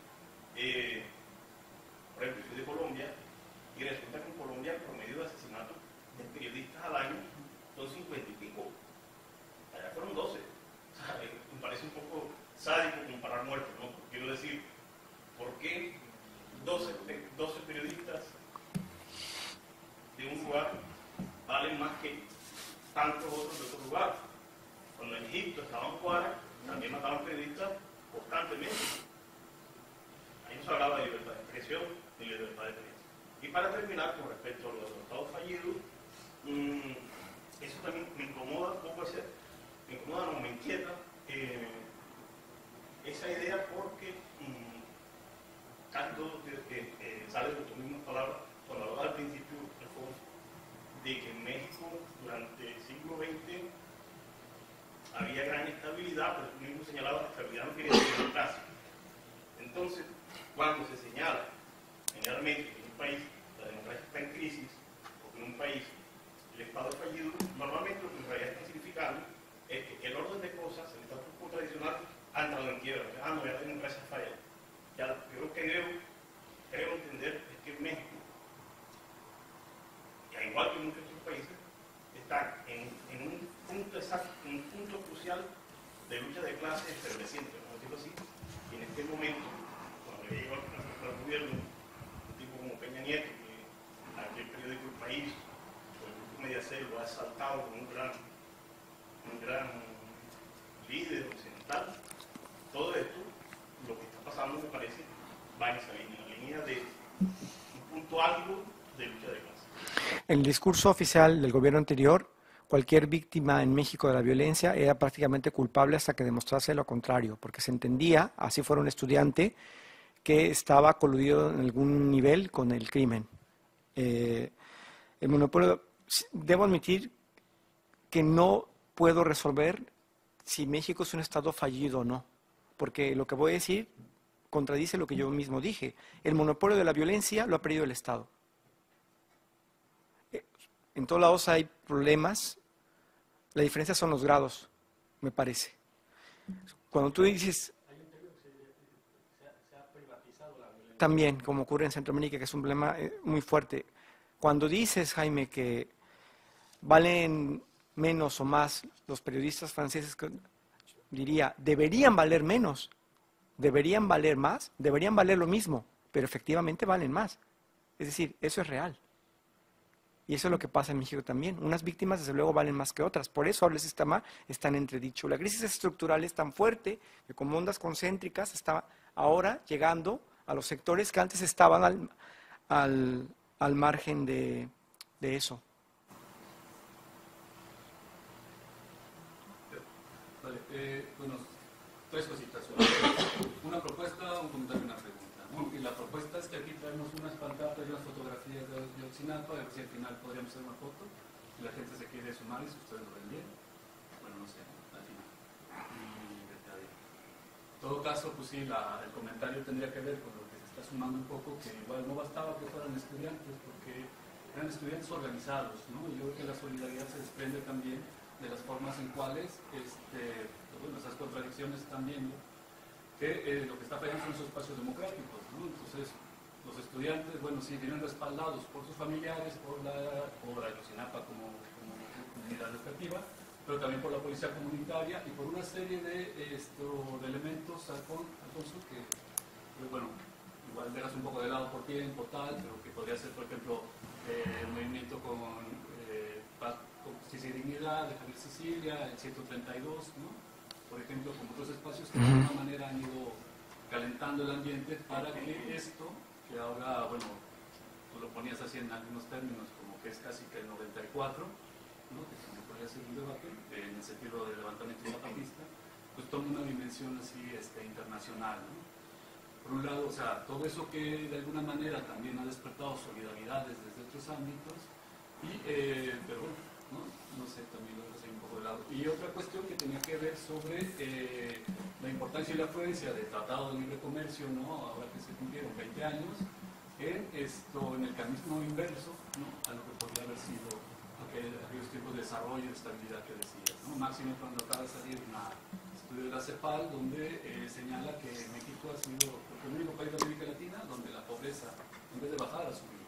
Por ejemplo, soy de Colombia, y resulta que en Colombia el promedio de asesinatos de periodistas al año son 50 y pico. Allá fueron 12. O sea, me parece un poco sádico comparar muertos, ¿no? Quiero decir, ¿por qué 12 periodistas de un lugar valen más que tantos otros de otro lugar? Cuando en Egipto estaban Juárez, también mataban periodistas constantemente. Ahí no se hablaba de libertad de expresión ni libertad de prensa. Y para terminar, con respecto a los estados fallidos, eso también me incomoda un poco me inquieta esa idea porque tanto sale de tus mismas palabras cuando hablaba al principio, Alfonso, de que en México durante el siglo XX había gran estabilidad, pero tú mismo señalabas que estabilidad no quiere decir democracia. Entonces, cuando se señala generalmente que en un país la democracia está en crisis, o que en un país el Estado es fallido, normalmente lo que en realidad está significando es que el orden de cosas, el status quo tradicional, ha entrado en quiebra. No, ya la democracia falla. Ya, yo lo que creo entender es que México, y al igual que muchos otros países, están en un punto exacto, en un punto crucial de lucha de clases efervesciente, por decirlo así. Y en este momento, cuando llegó al gobierno, un tipo como Peña Nieto, que aquí el periódico El País, o el grupo Mediaset lo ha exaltado como un gran líder occidental, todo esto, lo que está pasando, me parece, va en esa línea, la línea de un punto álgido de lucha de clases. En el discurso oficial del gobierno anterior, cualquier víctima en México de la violencia era prácticamente culpable hasta que demostrase lo contrario, porque se entendía, así fuera un estudiante, que estaba coludido en algún nivel con el crimen. El monopolio, debo admitir que no puedo resolver si México es un estado fallido o no, porque lo que voy a decir contradice lo que yo mismo dije. El monopolio de la violencia lo ha perdido el Estado. En todos lados hay problemas, la diferencia son los grados, me parece. Cuando tú dices... También, como ocurre en Centroamérica, que es un problema muy fuerte. Cuando dices, Jaime, que valen menos o más los periodistas franceses, diría, deberían valer menos, deberían valer más, deberían valer lo mismo, pero efectivamente valen más. Es decir, eso es real. Y eso es lo que pasa en México también. Unas víctimas, desde luego, valen más que otras. Por eso el sistema está en entredicho. La crisis estructural es tan fuerte que como ondas concéntricas está ahora llegando a los sectores que antes estaban al margen de eso. Vale, bueno, tres cositas. Una propuesta, un comentario y una pregunta, ¿no? Y la propuesta es que aquí traemos unas pancartas y unas fotografías de Ayotzinapa, a ver si al final podríamos hacer una foto y la gente se quiere sumar y si ustedes lo ven bien. Bueno, no sé, al final. En todo caso, pues sí, el comentario tendría que ver con lo que se está sumando un poco, que igual no bastaba que fueran estudiantes, porque eran estudiantes organizados, ¿no? Y yo creo que la solidaridad se desprende también de las formas en cuales, bueno, esas contradicciones están viendo, que lo que está fallando son esos espacios democráticos, ¿no? Entonces, los estudiantes, bueno, sí, vienen respaldados por sus familiares, por Ayotzinapa como comunidad educativa, pero también por la policía comunitaria y por una serie de elementos, Alfonso, que, bueno, igual dejas un poco de lado por tiempo, tal, pero que podría ser, por ejemplo, el movimiento con Justicia y Dignidad, de Javier Sicilia, el 132, ¿no? Por ejemplo, como otros espacios que de alguna manera han ido calentando el ambiente para que esto, que ahora, bueno, tú lo ponías así en algunos términos, como que es casi que el 94, ¿no? Que también podría ser un debate, en el sentido del levantamiento zapatista, pues toma una dimensión así internacional, ¿no? Por un lado, o sea, todo eso que de alguna manera también ha despertado solidaridades desde otros ámbitos, pero bueno, no sé, también lo dejé un poco de lado. Y otra cuestión que tenía que ver sobre la importancia y la afluencia del Tratado de Libre Comercio, ¿no? Ahora que se cumplieron 20 años, en el camino inverso, ¿no? A lo que podría haber sido aquellos tipos de desarrollo y estabilidad que decías, ¿no? Máximo cuando acaba de salir un estudio de la CEPAL donde señala que México ha sido el único país de América Latina donde la pobreza, en vez de bajar, ha subido.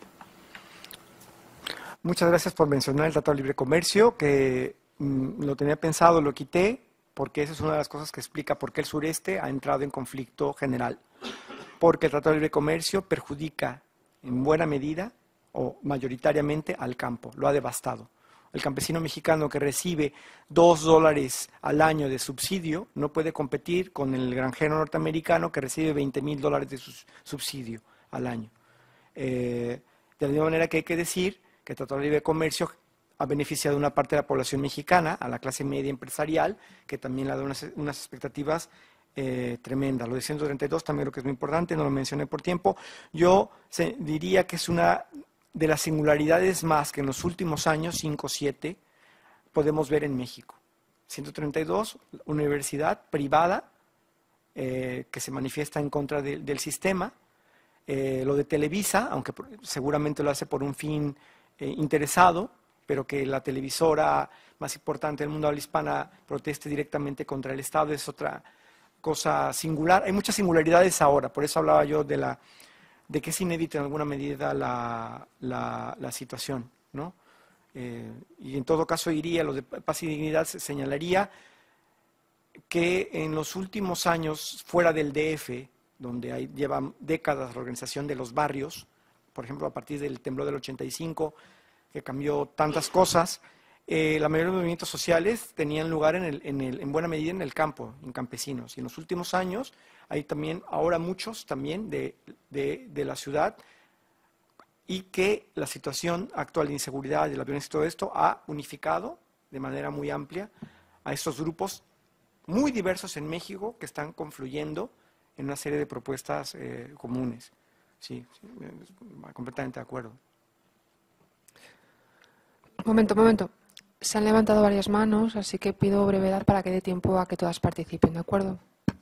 Muchas gracias por mencionar el Tratado de Libre Comercio, que lo tenía pensado, lo quité, porque esa es una de las cosas que explica por qué el sureste ha entrado en conflicto general. Porque el Tratado de Libre Comercio perjudica en buena medida o mayoritariamente al campo, lo ha devastado. El campesino mexicano que recibe $2 al año de subsidio no puede competir con el granjero norteamericano que recibe $20,000 de subsidio al año. De la misma manera que hay que decir que el Tratado de Libre Comercio ha beneficiado a una parte de la población mexicana, a la clase media empresarial, que también le ha dado unas expectativas tremendas. Lo de 132 también lo que es muy importante, no lo mencioné por tiempo. Yo diría que es una de las singularidades más que en los últimos años, 5 o 7, podemos ver en México. 132, una universidad privada que se manifiesta en contra del sistema. Lo de Televisa, aunque seguramente lo hace por un fin interesado, pero que la televisora más importante del mundo habla hispana proteste directamente contra el Estado, es otra cosa singular. Hay muchas singularidades ahora, por eso hablaba yo de que es inédita en alguna medida la situación, ¿no? Y en todo caso diría, lo de paz y dignidad señalaría que en los últimos años, fuera del DF, donde lleva décadas la organización de los barrios, por ejemplo, a partir del temblor del 85, que cambió tantas cosas, la mayoría de los movimientos sociales tenían lugar en buena medida en el campo, en campesinos. Y en los últimos años hay también, ahora muchos también de la ciudad, y que la situación actual de inseguridad, de la violencia y todo esto ha unificado de manera muy amplia a estos grupos muy diversos en México que están confluyendo en una serie de propuestas comunes. Sí, completamente de acuerdo. Momento. Se han levantado varias manos, así que pido brevedad para que dé tiempo a que todas participen, ¿de acuerdo?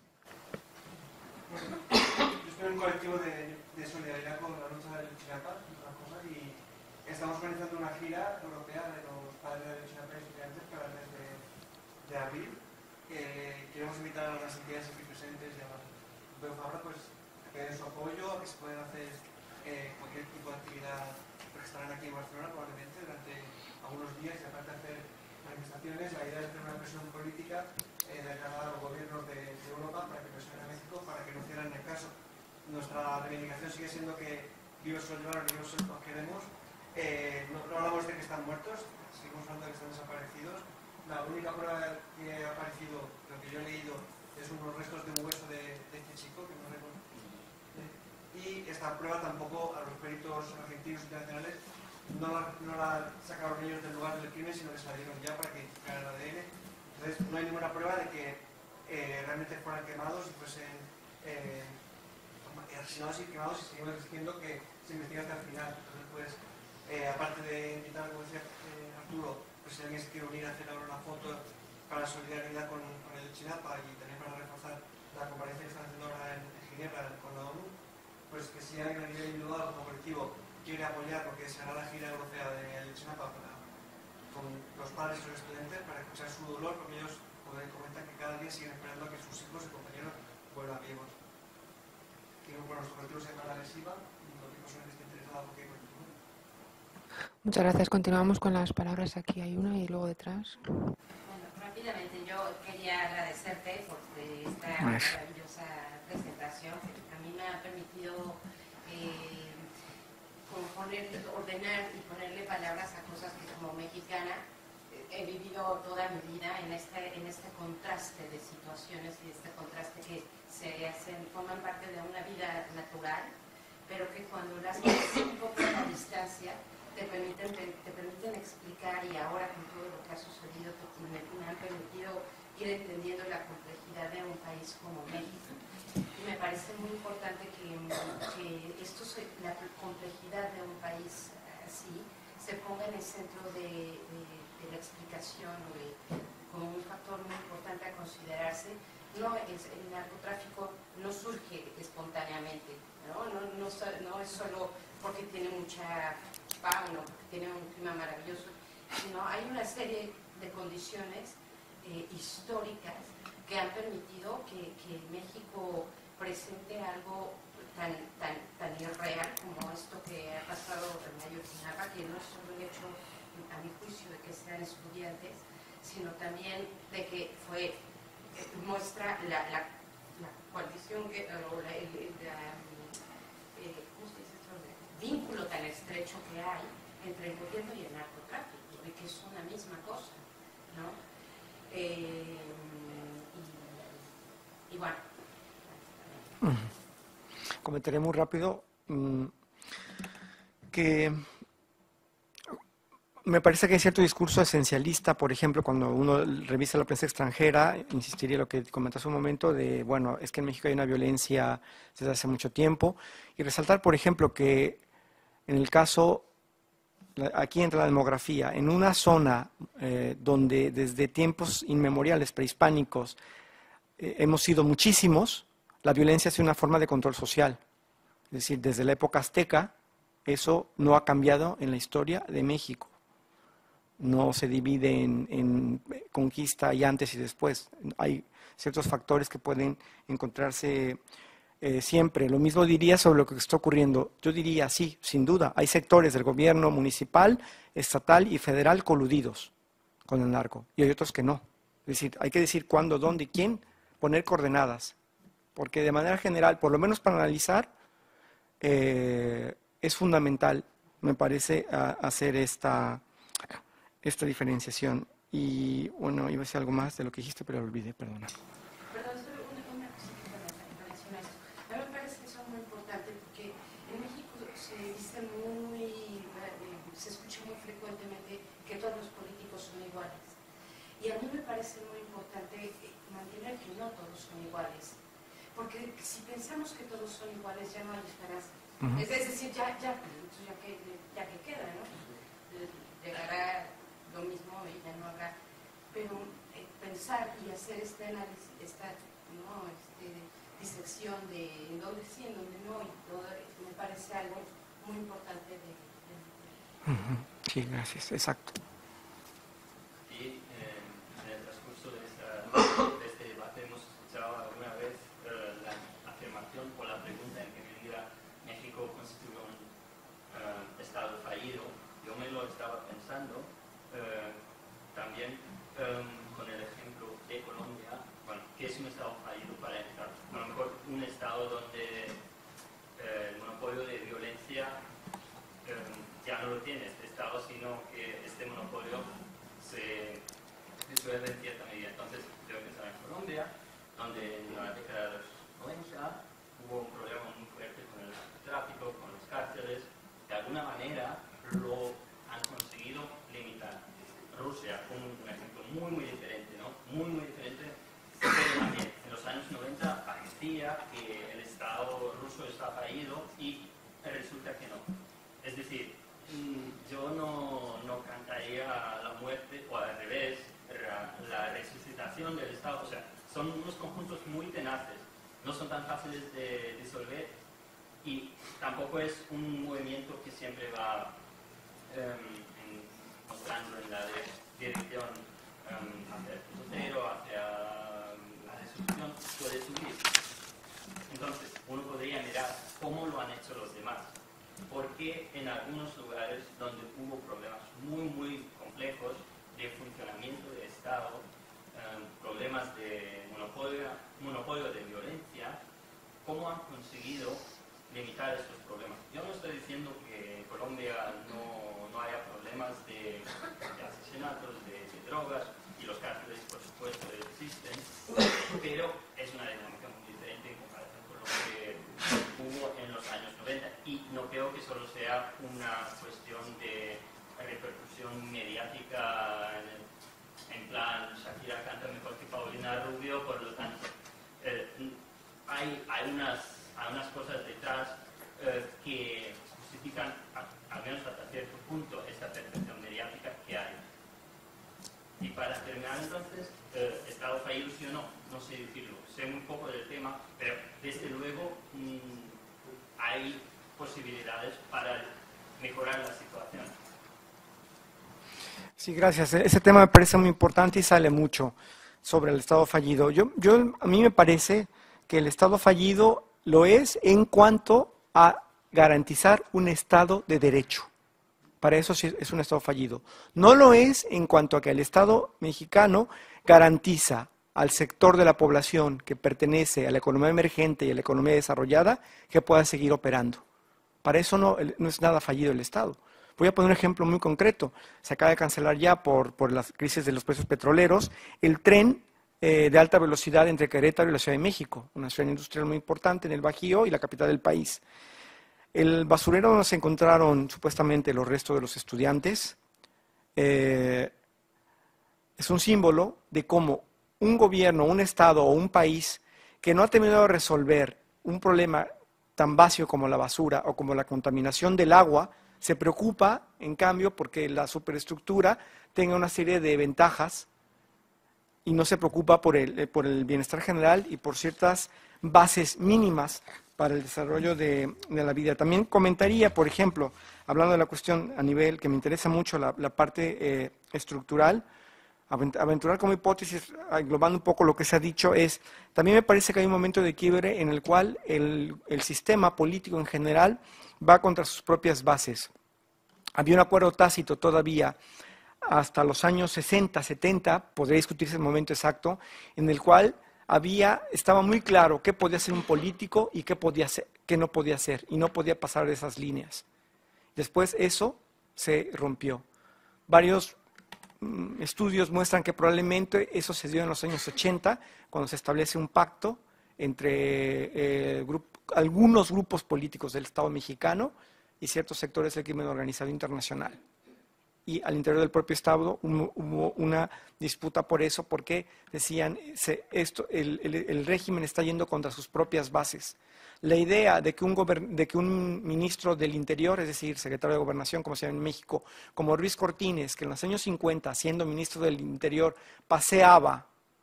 Yo estoy en un colectivo de solidaridad con la lucha del Ayotzinapa, y estamos organizando una gira europea de los padres del Ayotzinapa y estudiantes para el mes de abril. Queremos invitar a las entidades aquí presentes y a la Fabra pues, a que den su apoyo, a que se puedan hacer cualquier tipo de actividad, porque estarán aquí en Barcelona probablemente durante algunos días, y aparte de hacer manifestaciones, la idea es hacer una presión política de cara a los gobiernos de Europa para que presionen a México para que no cierren el caso. Nuestra reivindicación sigue siendo que vivos son llevaron y vivos los queremos. No hablamos de que están muertos, seguimos hablando de que están desaparecidos. La única prueba que ha aparecido, lo que yo he leído, es unos restos de un hueso de este chico, que no recuerdo. Y esta prueba tampoco a los peritos argentinos internacionales no la sacaron ellos del lugar del crimen, sino que salieron ya para que identificaran el ADN. Entonces no hay ninguna prueba de que realmente fueran quemados y fuesen asesinados y quemados, y seguimos exigiendo que se investigue hasta el final. Entonces, pues, aparte de invitar, como decía Arturo, pues si alguien se quiere unir a hacer ahora una foto para la solidaridad con el Ayotzinapa y también para reforzar la comparecencia que están haciendo ahora en Ginebra con la ONU, pues que si alguien a nivel individual o como colectivo quiere apoyar, porque se hará la gira europea de Ayotzinapa con los padres y los estudiantes para escuchar su dolor, porque ellos comentan que cada día siguen esperando a que sus hijos y compañeros vuelvan vivos. Y bueno, nuestro colectivo se llama La Agresiva, y cualquier persona que esté interesada, porque Muchas gracias. Continuamos con las palabras. Aquí hay una y luego detrás. Bueno, rápidamente yo quería agradecerte por esta maravillosa presentación que a mí me ha permitido ordenar y ponerle palabras a cosas que como mexicana he vivido toda mi vida en este contraste de situaciones y este contraste que forman parte de una vida natural, pero que cuando las ves un poco a la distancia te permiten explicar, y ahora con todo lo que ha sucedido me han permitido ir entendiendo la complejidad de un país como México. Y me parece muy importante que la complejidad de un país así se ponga en el centro de la explicación como un factor muy importante a considerarse. El narcotráfico no surge espontáneamente, no es solo porque tiene mucha fauna, porque tiene un clima maravilloso, sino hay una serie de condiciones históricas que han permitido que México presente algo tan irreal como esto que ha pasado en Ayotzinapa, que no es solo el hecho, a mi juicio, de que sean estudiantes, sino también de que muestra la coalición o el vínculo tan estrecho que hay entre el gobierno y el narcotráfico, y que es una misma cosa, ¿no? Y bueno. Comentaré muy rápido que me parece que hay cierto discurso esencialista, por ejemplo, cuando uno revisa la prensa extranjera, insistiría en lo que comentaste un momento, de, bueno, es que en México hay una violencia desde hace mucho tiempo, y resaltar, por ejemplo, que en el caso, aquí entra la demografía, en una zona donde desde tiempos inmemoriales prehispánicos hemos sido muchísimos, la violencia es una forma de control social. Es decir, desde la época azteca, eso no ha cambiado en la historia de México. No se divide en conquista y antes y después. Hay ciertos factores que pueden encontrarse siempre. Lo mismo diría sobre lo que está ocurriendo. Yo diría, sí, sin duda, hay sectores del gobierno municipal, estatal y federal coludidos con el narco, y hay otros que no. Es decir, hay que decir cuándo, dónde y quién, poner coordenadas, porque de manera general, por lo menos para analizar, es fundamental, me parece, hacer esta diferenciación. Y bueno, iba a decir algo más de lo que dijiste, pero lo olvidé, perdona. Perdón, solo una cosita en relación a esto. A mí me parece que eso es muy importante porque en México se dice se escucha muy frecuentemente que todos los políticos son iguales. Y a mí me parece muy importante mantener que no todos son iguales. Porque si pensamos que todos son iguales, ya no hay esperanza. Es decir, ya que queda, ¿no? Llegará lo mismo y ya no habrá. Pero pensar y hacer este análisis, esta disección de en dónde sí, en dónde no, y todo, me parece algo muy importante de Sí, gracias, exacto. Y en el transcurso de este debate hemos escuchado alguna vez la afirmación o la pregunta en que me diga México constituye un Estado fallido. Yo me lo estaba pensando también con el ejemplo de Colombia. Bueno, ¿qué es un Estado fallido para empezar? A lo mejor un Estado donde el monopolio de violencia ya no lo tiene este Estado, sino que este monopolio se disuelve en cierta medida. Entonces, creo que estaba en Colombia, donde en la década de los 90 hubo un problema muy fuerte con el tráfico, con las cárceles. De alguna manera lo han conseguido limitar. Rusia, un ejemplo muy diferente, ¿no? Muy diferente, pero también en los años 90 parecía que el Estado ruso está fallido y resulta que no. Es decir, yo no cantaría la muerte, o al revés, la resucitación del Estado. O sea, son unos conjuntos muy tenaces, no son tan fáciles de disolver y tampoco es un movimiento que siempre va mostrando en la dirección hacia el punto cero, hacia la resolución, puede subir. Entonces, uno podría mirar cómo lo han hecho los demás. Porque en algunos lugares donde hubo problemas muy complejos de funcionamiento del Estado, problemas de monopolio de violencia, ¿cómo han conseguido limitar estos problemas? Yo no estoy diciendo que en Colombia no haya problemas de asesinatos, de drogas, y los cárteles, por supuesto, existen, pero es una dinámica muy diferente en comparación con lo que hubo en los años 90. Y no creo que solo sea una cuestión de repercusión mediática en plan Shakira canta mejor que Paulina Rubio, por lo tanto hay unas cosas detrás que justifican al menos hasta cierto punto esta percepción mediática que hay. Y para terminar entonces, ¿Estado fallido sí o no? No sé decirlo, sé muy poco del tema, pero desde luego hay posibilidades para mejorar la situación. Sí, gracias. Ese tema me parece muy importante y sale mucho sobre el Estado fallido. A mí me parece que el Estado fallido lo es en cuanto a garantizar un Estado de derecho. Para eso sí es un Estado fallido. No lo es en cuanto a que el Estado mexicano garantiza al sector de la población que pertenece a la economía emergente y a la economía desarrollada que pueda seguir operando. Para eso no es nada fallido el Estado. Voy a poner un ejemplo muy concreto. Se acaba de cancelar ya por las crisis de los precios petroleros el tren de alta velocidad entre Querétaro y la Ciudad de México, una ciudad industrial muy importante en el Bajío y la capital del país. El basurero donde se encontraron supuestamente los restos de los estudiantes es un símbolo de cómo un gobierno, un Estado o un país que no ha terminado de resolver un problema tan básico como la basura o como la contaminación del agua Se preocupa, en cambio, porque la superestructura tenga una serie de ventajas y no se preocupa por el bienestar general y por ciertas bases mínimas para el desarrollo de la vida. También comentaría, por ejemplo, hablando de la cuestión a nivel que me interesa mucho, la parte estructural, aventurar como hipótesis, englobando un poco lo que se ha dicho, también me parece que hay un momento de quiebre en el cual el sistema político en general va contra sus propias bases. Había un acuerdo tácito todavía hasta los años 60, 70, podría discutirse el momento exacto, en el cual estaba muy claro qué podía ser un político y qué no podía hacer, y no podía pasar de esas líneas. Después eso se rompió. Varios estudios muestran que probablemente eso se dio en los años 80, cuando se establece un pacto entre algunos grupos políticos del Estado mexicano y ciertos sectores del crimen organizado internacional. Y al interior del propio Estado hubo una disputa por eso, porque decían, el régimen está yendo contra sus propias bases. La idea de que un ministro del Interior, es decir, secretario de Gobernación, como se llama en México, como Ruiz Cortines, que en los años 50, siendo ministro del Interior, paseaba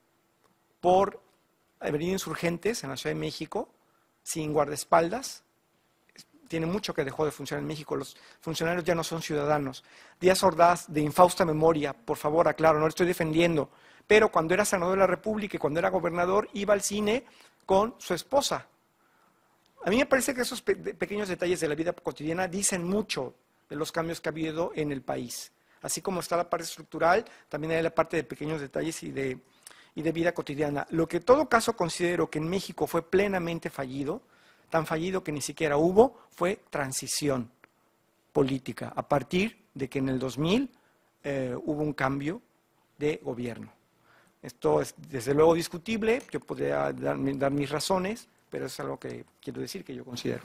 por Avenida Insurgentes en la Ciudad de México, sin guardaespaldas, tiene mucho que dejó de funcionar en México. Los funcionarios ya no son ciudadanos. Díaz Ordaz, de infausta memoria, por favor, aclaro, no lo estoy defendiendo, pero cuando era senador de la República y cuando era gobernador, iba al cine con su esposa. A mí me parece que esos pequeños detalles de la vida cotidiana dicen mucho de los cambios que ha habido en el país. Así como está la parte estructural, también hay la parte de pequeños detalles y de vida cotidiana. Lo que en todo caso considero que en México fue plenamente fallido, tan fallido que ni siquiera fue transición política, a partir de que en el 2000 hubo un cambio de gobierno. Esto es desde luego discutible, yo podría dar mis razones, pero es algo que quiero decir que yo considero.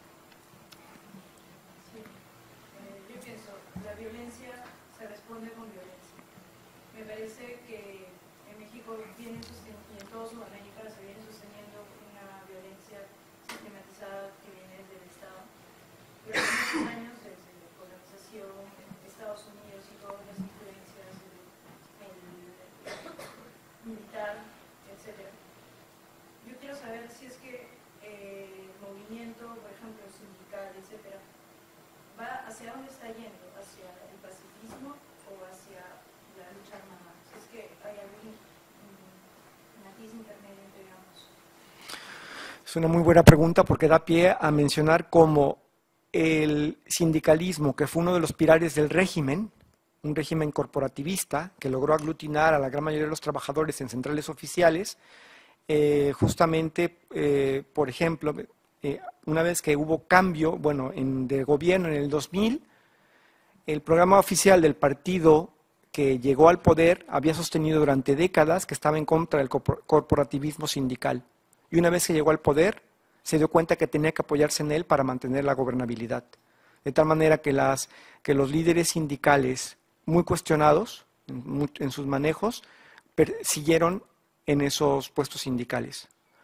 Sí. Yo pienso, la violencia se responde con violencia. Me parece que en México vienen y en toda Sudamérica se viene sosteniendo una violencia sistematizada que viene del Estado. Durante muchos años, desde la colonización, Estados Unidos y todas las influencias, el militar, etc. Yo quiero saber si es que el movimiento, por ejemplo, sindical, etc., va hacia dónde está yendo, hacia el pacifismo o hacia la lucha armada. Si es que hay algún matiz intermedio, digamos. Es una muy buena pregunta porque da pie a mencionar cómo el sindicalismo, que fue uno de los pilares del régimen, un régimen corporativista que logró aglutinar a la gran mayoría de los trabajadores en centrales oficiales, justamente, por ejemplo, una vez que hubo cambio, de gobierno en el 2000, el programa oficial del partido que llegó al poder había sostenido durante décadas que estaba en contra del corporativismo sindical. Y una vez que llegó al poder, se dio cuenta que tenía que apoyarse en él para mantener la gobernabilidad. De tal manera que los líderes sindicales, muy cuestionados en sus manejos, siguieron en esos puestos sindicales.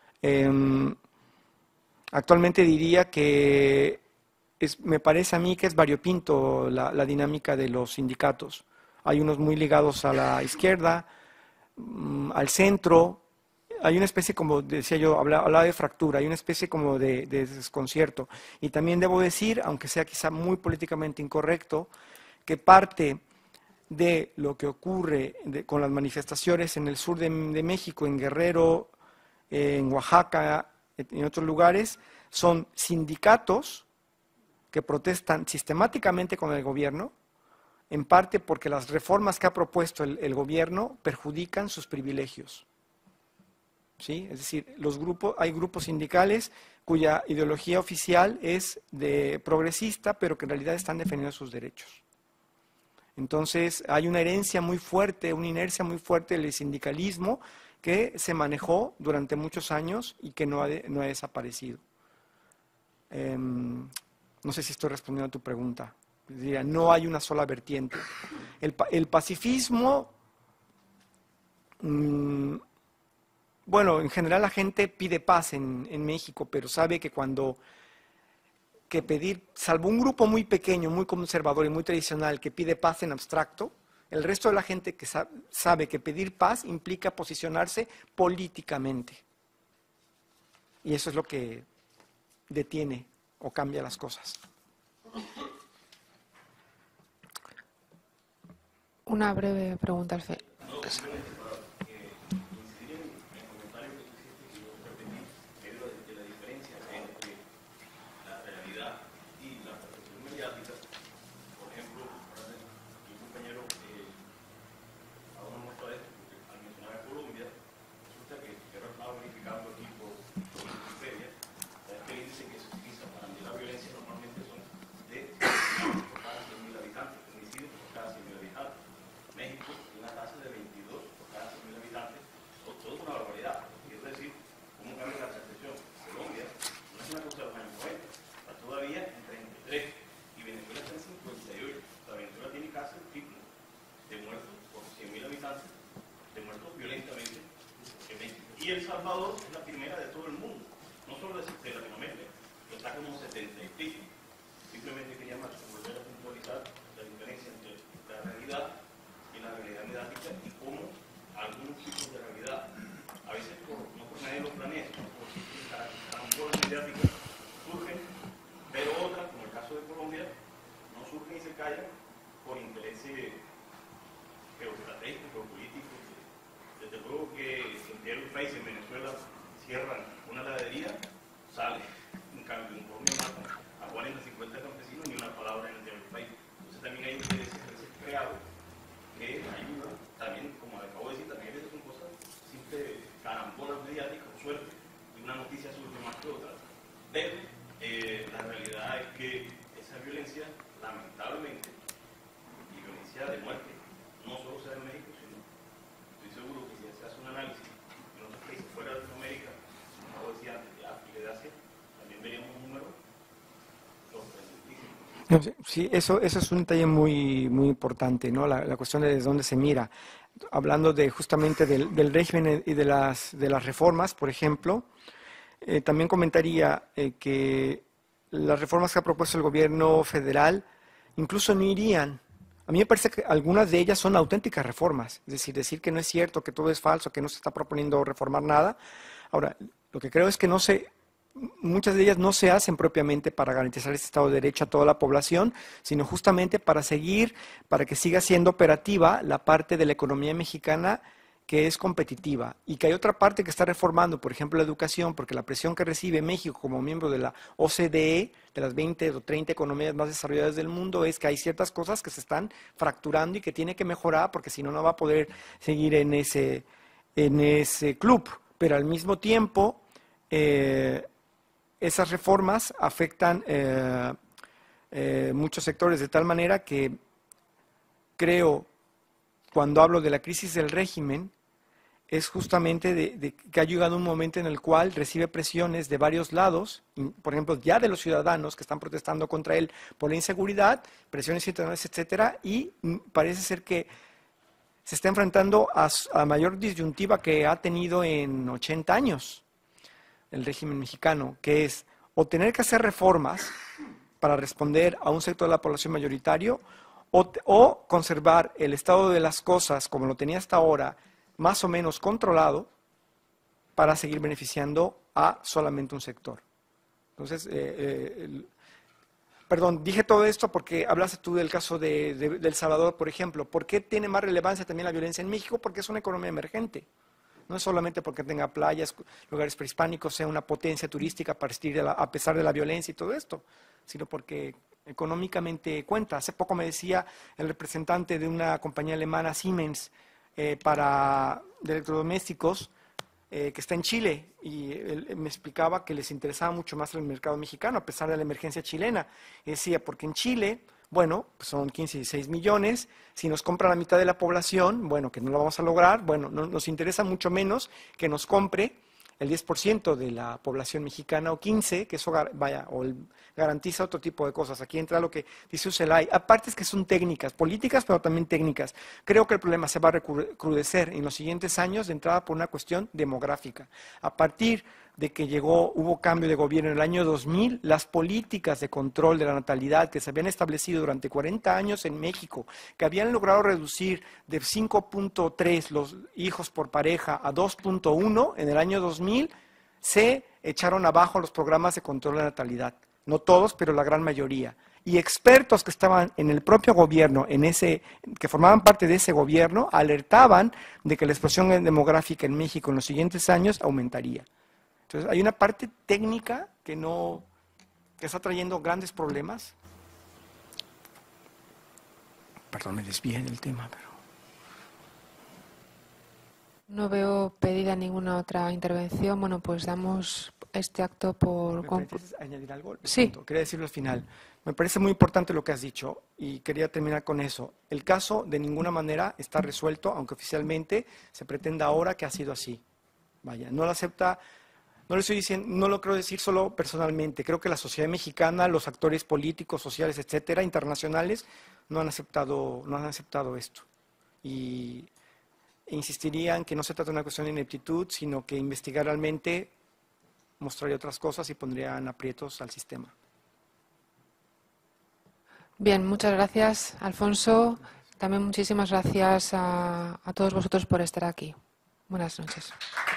Actualmente diría que me parece a mí que es variopinto la dinámica de los sindicatos. Hay unos muy ligados a la izquierda, al centro. Hay una especie, como decía yo, hablaba de fractura, hay una especie como de desconcierto. Y también debo decir, aunque sea quizá muy políticamente incorrecto, que parte de lo que ocurre con las manifestaciones en el sur de México, en Guerrero, en Oaxaca, en otros lugares, son sindicatos que protestan sistemáticamente con el gobierno, en parte porque las reformas que ha propuesto el gobierno perjudican sus privilegios. ¿Sí? Es decir, hay grupos sindicales cuya ideología oficial es de progresista, pero que en realidad están defendiendo sus derechos. Entonces, hay una herencia muy fuerte, una inercia muy fuerte del sindicalismo que se manejó durante muchos años y que no ha desaparecido. No sé si estoy respondiendo a tu pregunta. Diría, no hay una sola vertiente. El pacifismo, en general la gente pide paz en México, pero sabe que que pedir, salvo un grupo muy pequeño, muy conservador y muy tradicional que pide paz en abstracto, el resto de la gente que sabe que pedir paz implica posicionarse políticamente. Y eso es lo que detiene o cambia las cosas. Una breve pregunta al fe. Y El Salvador es la primera de todo el mundo, no solo de Latinoamérica, que está como 70 y pico. Simplemente quería más volver a puntualizar la diferencia entre la realidad y la realidad mediática y cómo algunos tipos de realidad, a veces no por nadie lo planea, sino por carambolas mediáticas, surgen, pero otras, como el caso de Colombia, no surgen y se callan por intereses geoestratégicos, geopolíticos. Desde luego que en un país, en Venezuela, cierran una heladería, sale un cambio, un informe mata a 40, 50 campesinos, ni una palabra en el del país. Entonces también hay intereses creados que ayudan, también, como acabo de decir, también a veces son cosas simples carambolas mediáticas o suerte, y una noticia surge más que otra, pero la realidad es que esa violencia, lamentablemente, y violencia de muerte, no solo se da en México, sino, estoy seguro que si se hace un análisis en otros países fuera de Latinoamérica, como decía antes, de África y de Asia, también veríamos un número sorprendentísimo. Sí, eso es un detalle muy, muy importante, ¿no? La cuestión de desde dónde se mira. Hablando justamente del régimen y de las reformas, por ejemplo, también comentaría que las reformas que ha propuesto el gobierno federal incluso no irían. A mí me parece que algunas de ellas son auténticas reformas, es decir que no es cierto, que todo es falso, que no se está proponiendo reformar nada. Ahora, lo que creo es que muchas de ellas no se hacen propiamente para garantizar este Estado de Derecho a toda la población, sino justamente para que siga siendo operativa la parte de la economía mexicana que es competitiva, y que hay otra parte que está reformando, por ejemplo, la educación, porque la presión que recibe México como miembro de la OCDE, de las 20 o 30 economías más desarrolladas del mundo, es que hay ciertas cosas que se están fracturando y que tiene que mejorar, porque si no, no va a poder seguir en ese club. Pero al mismo tiempo, esas reformas afectan muchos sectores, de tal manera que creo, cuando hablo de la crisis del régimen, es justamente de que ha llegado un momento en el cual recibe presiones de varios lados, por ejemplo, ya de los ciudadanos que están protestando contra él por la inseguridad, presiones ciudadanas, etcétera, y parece ser que se está enfrentando a la mayor disyuntiva que ha tenido en 80 años el régimen mexicano, que es o tener que hacer reformas para responder a un sector de la población mayoritario, o conservar el estado de las cosas como lo tenía hasta ahora, más o menos controlado, para seguir beneficiando a solamente un sector. Entonces, perdón, dije todo esto porque hablaste tú del caso de El Salvador, por ejemplo. ¿Por qué tiene más relevancia también la violencia en México? Porque es una economía emergente. No es solamente porque tenga playas, lugares prehispánicos, sea una potencia turística a pesar de la violencia y todo esto, sino porque económicamente cuenta. Hace poco me decía el representante de una compañía alemana, Siemens, de electrodomésticos, que está en Chile, y él me explicaba que les interesaba mucho más el mercado mexicano, a pesar de la emergencia chilena. Y decía, porque en Chile, bueno, pues son 15, 16 millones, si nos compra la mitad de la población, bueno, que no lo vamos a lograr, bueno, nos interesa mucho menos que nos compre el 10% de la población mexicana, o 15%, que eso garantiza otro tipo de cosas. Aquí entra lo que dice Ucelay. Aparte es que son técnicas, políticas, pero también técnicas. Creo que el problema se va a recrudecer en los siguientes años, de entrada por una cuestión demográfica. A partir de que hubo cambio de gobierno en el año 2000, las políticas de control de la natalidad que se habían establecido durante 40 años en México, que habían logrado reducir de 5.3 los hijos por pareja a 2.1 en el año 2000, se echaron abajo los programas de control de la natalidad. No todos, pero la gran mayoría. Y expertos que estaban en el propio gobierno, que formaban parte de ese gobierno, alertaban de que la explosión demográfica en México en los siguientes años aumentaría. Entonces, hay una parte técnica que está trayendo grandes problemas. Perdón, me desvié del tema, pero... No veo pedida ninguna otra intervención. Bueno, pues damos este acto por... ¿Me permites añadir algo? Sí. Quería decirlo al final. Me parece muy importante lo que has dicho y quería terminar con eso. El caso de ninguna manera está resuelto, aunque oficialmente se pretenda ahora que ha sido así. Vaya, no lo acepta... No lo estoy diciendo, no lo creo decir solo personalmente. Creo que la sociedad mexicana, los actores políticos, sociales, etcétera, internacionales, no han aceptado esto. E insistiría en que no se trata de una cuestión de ineptitud, sino que investigar realmente mostraría otras cosas y pondrían aprietos al sistema. Bien, muchas gracias, Alfonso. También muchísimas gracias a todos vosotros por estar aquí. Buenas noches.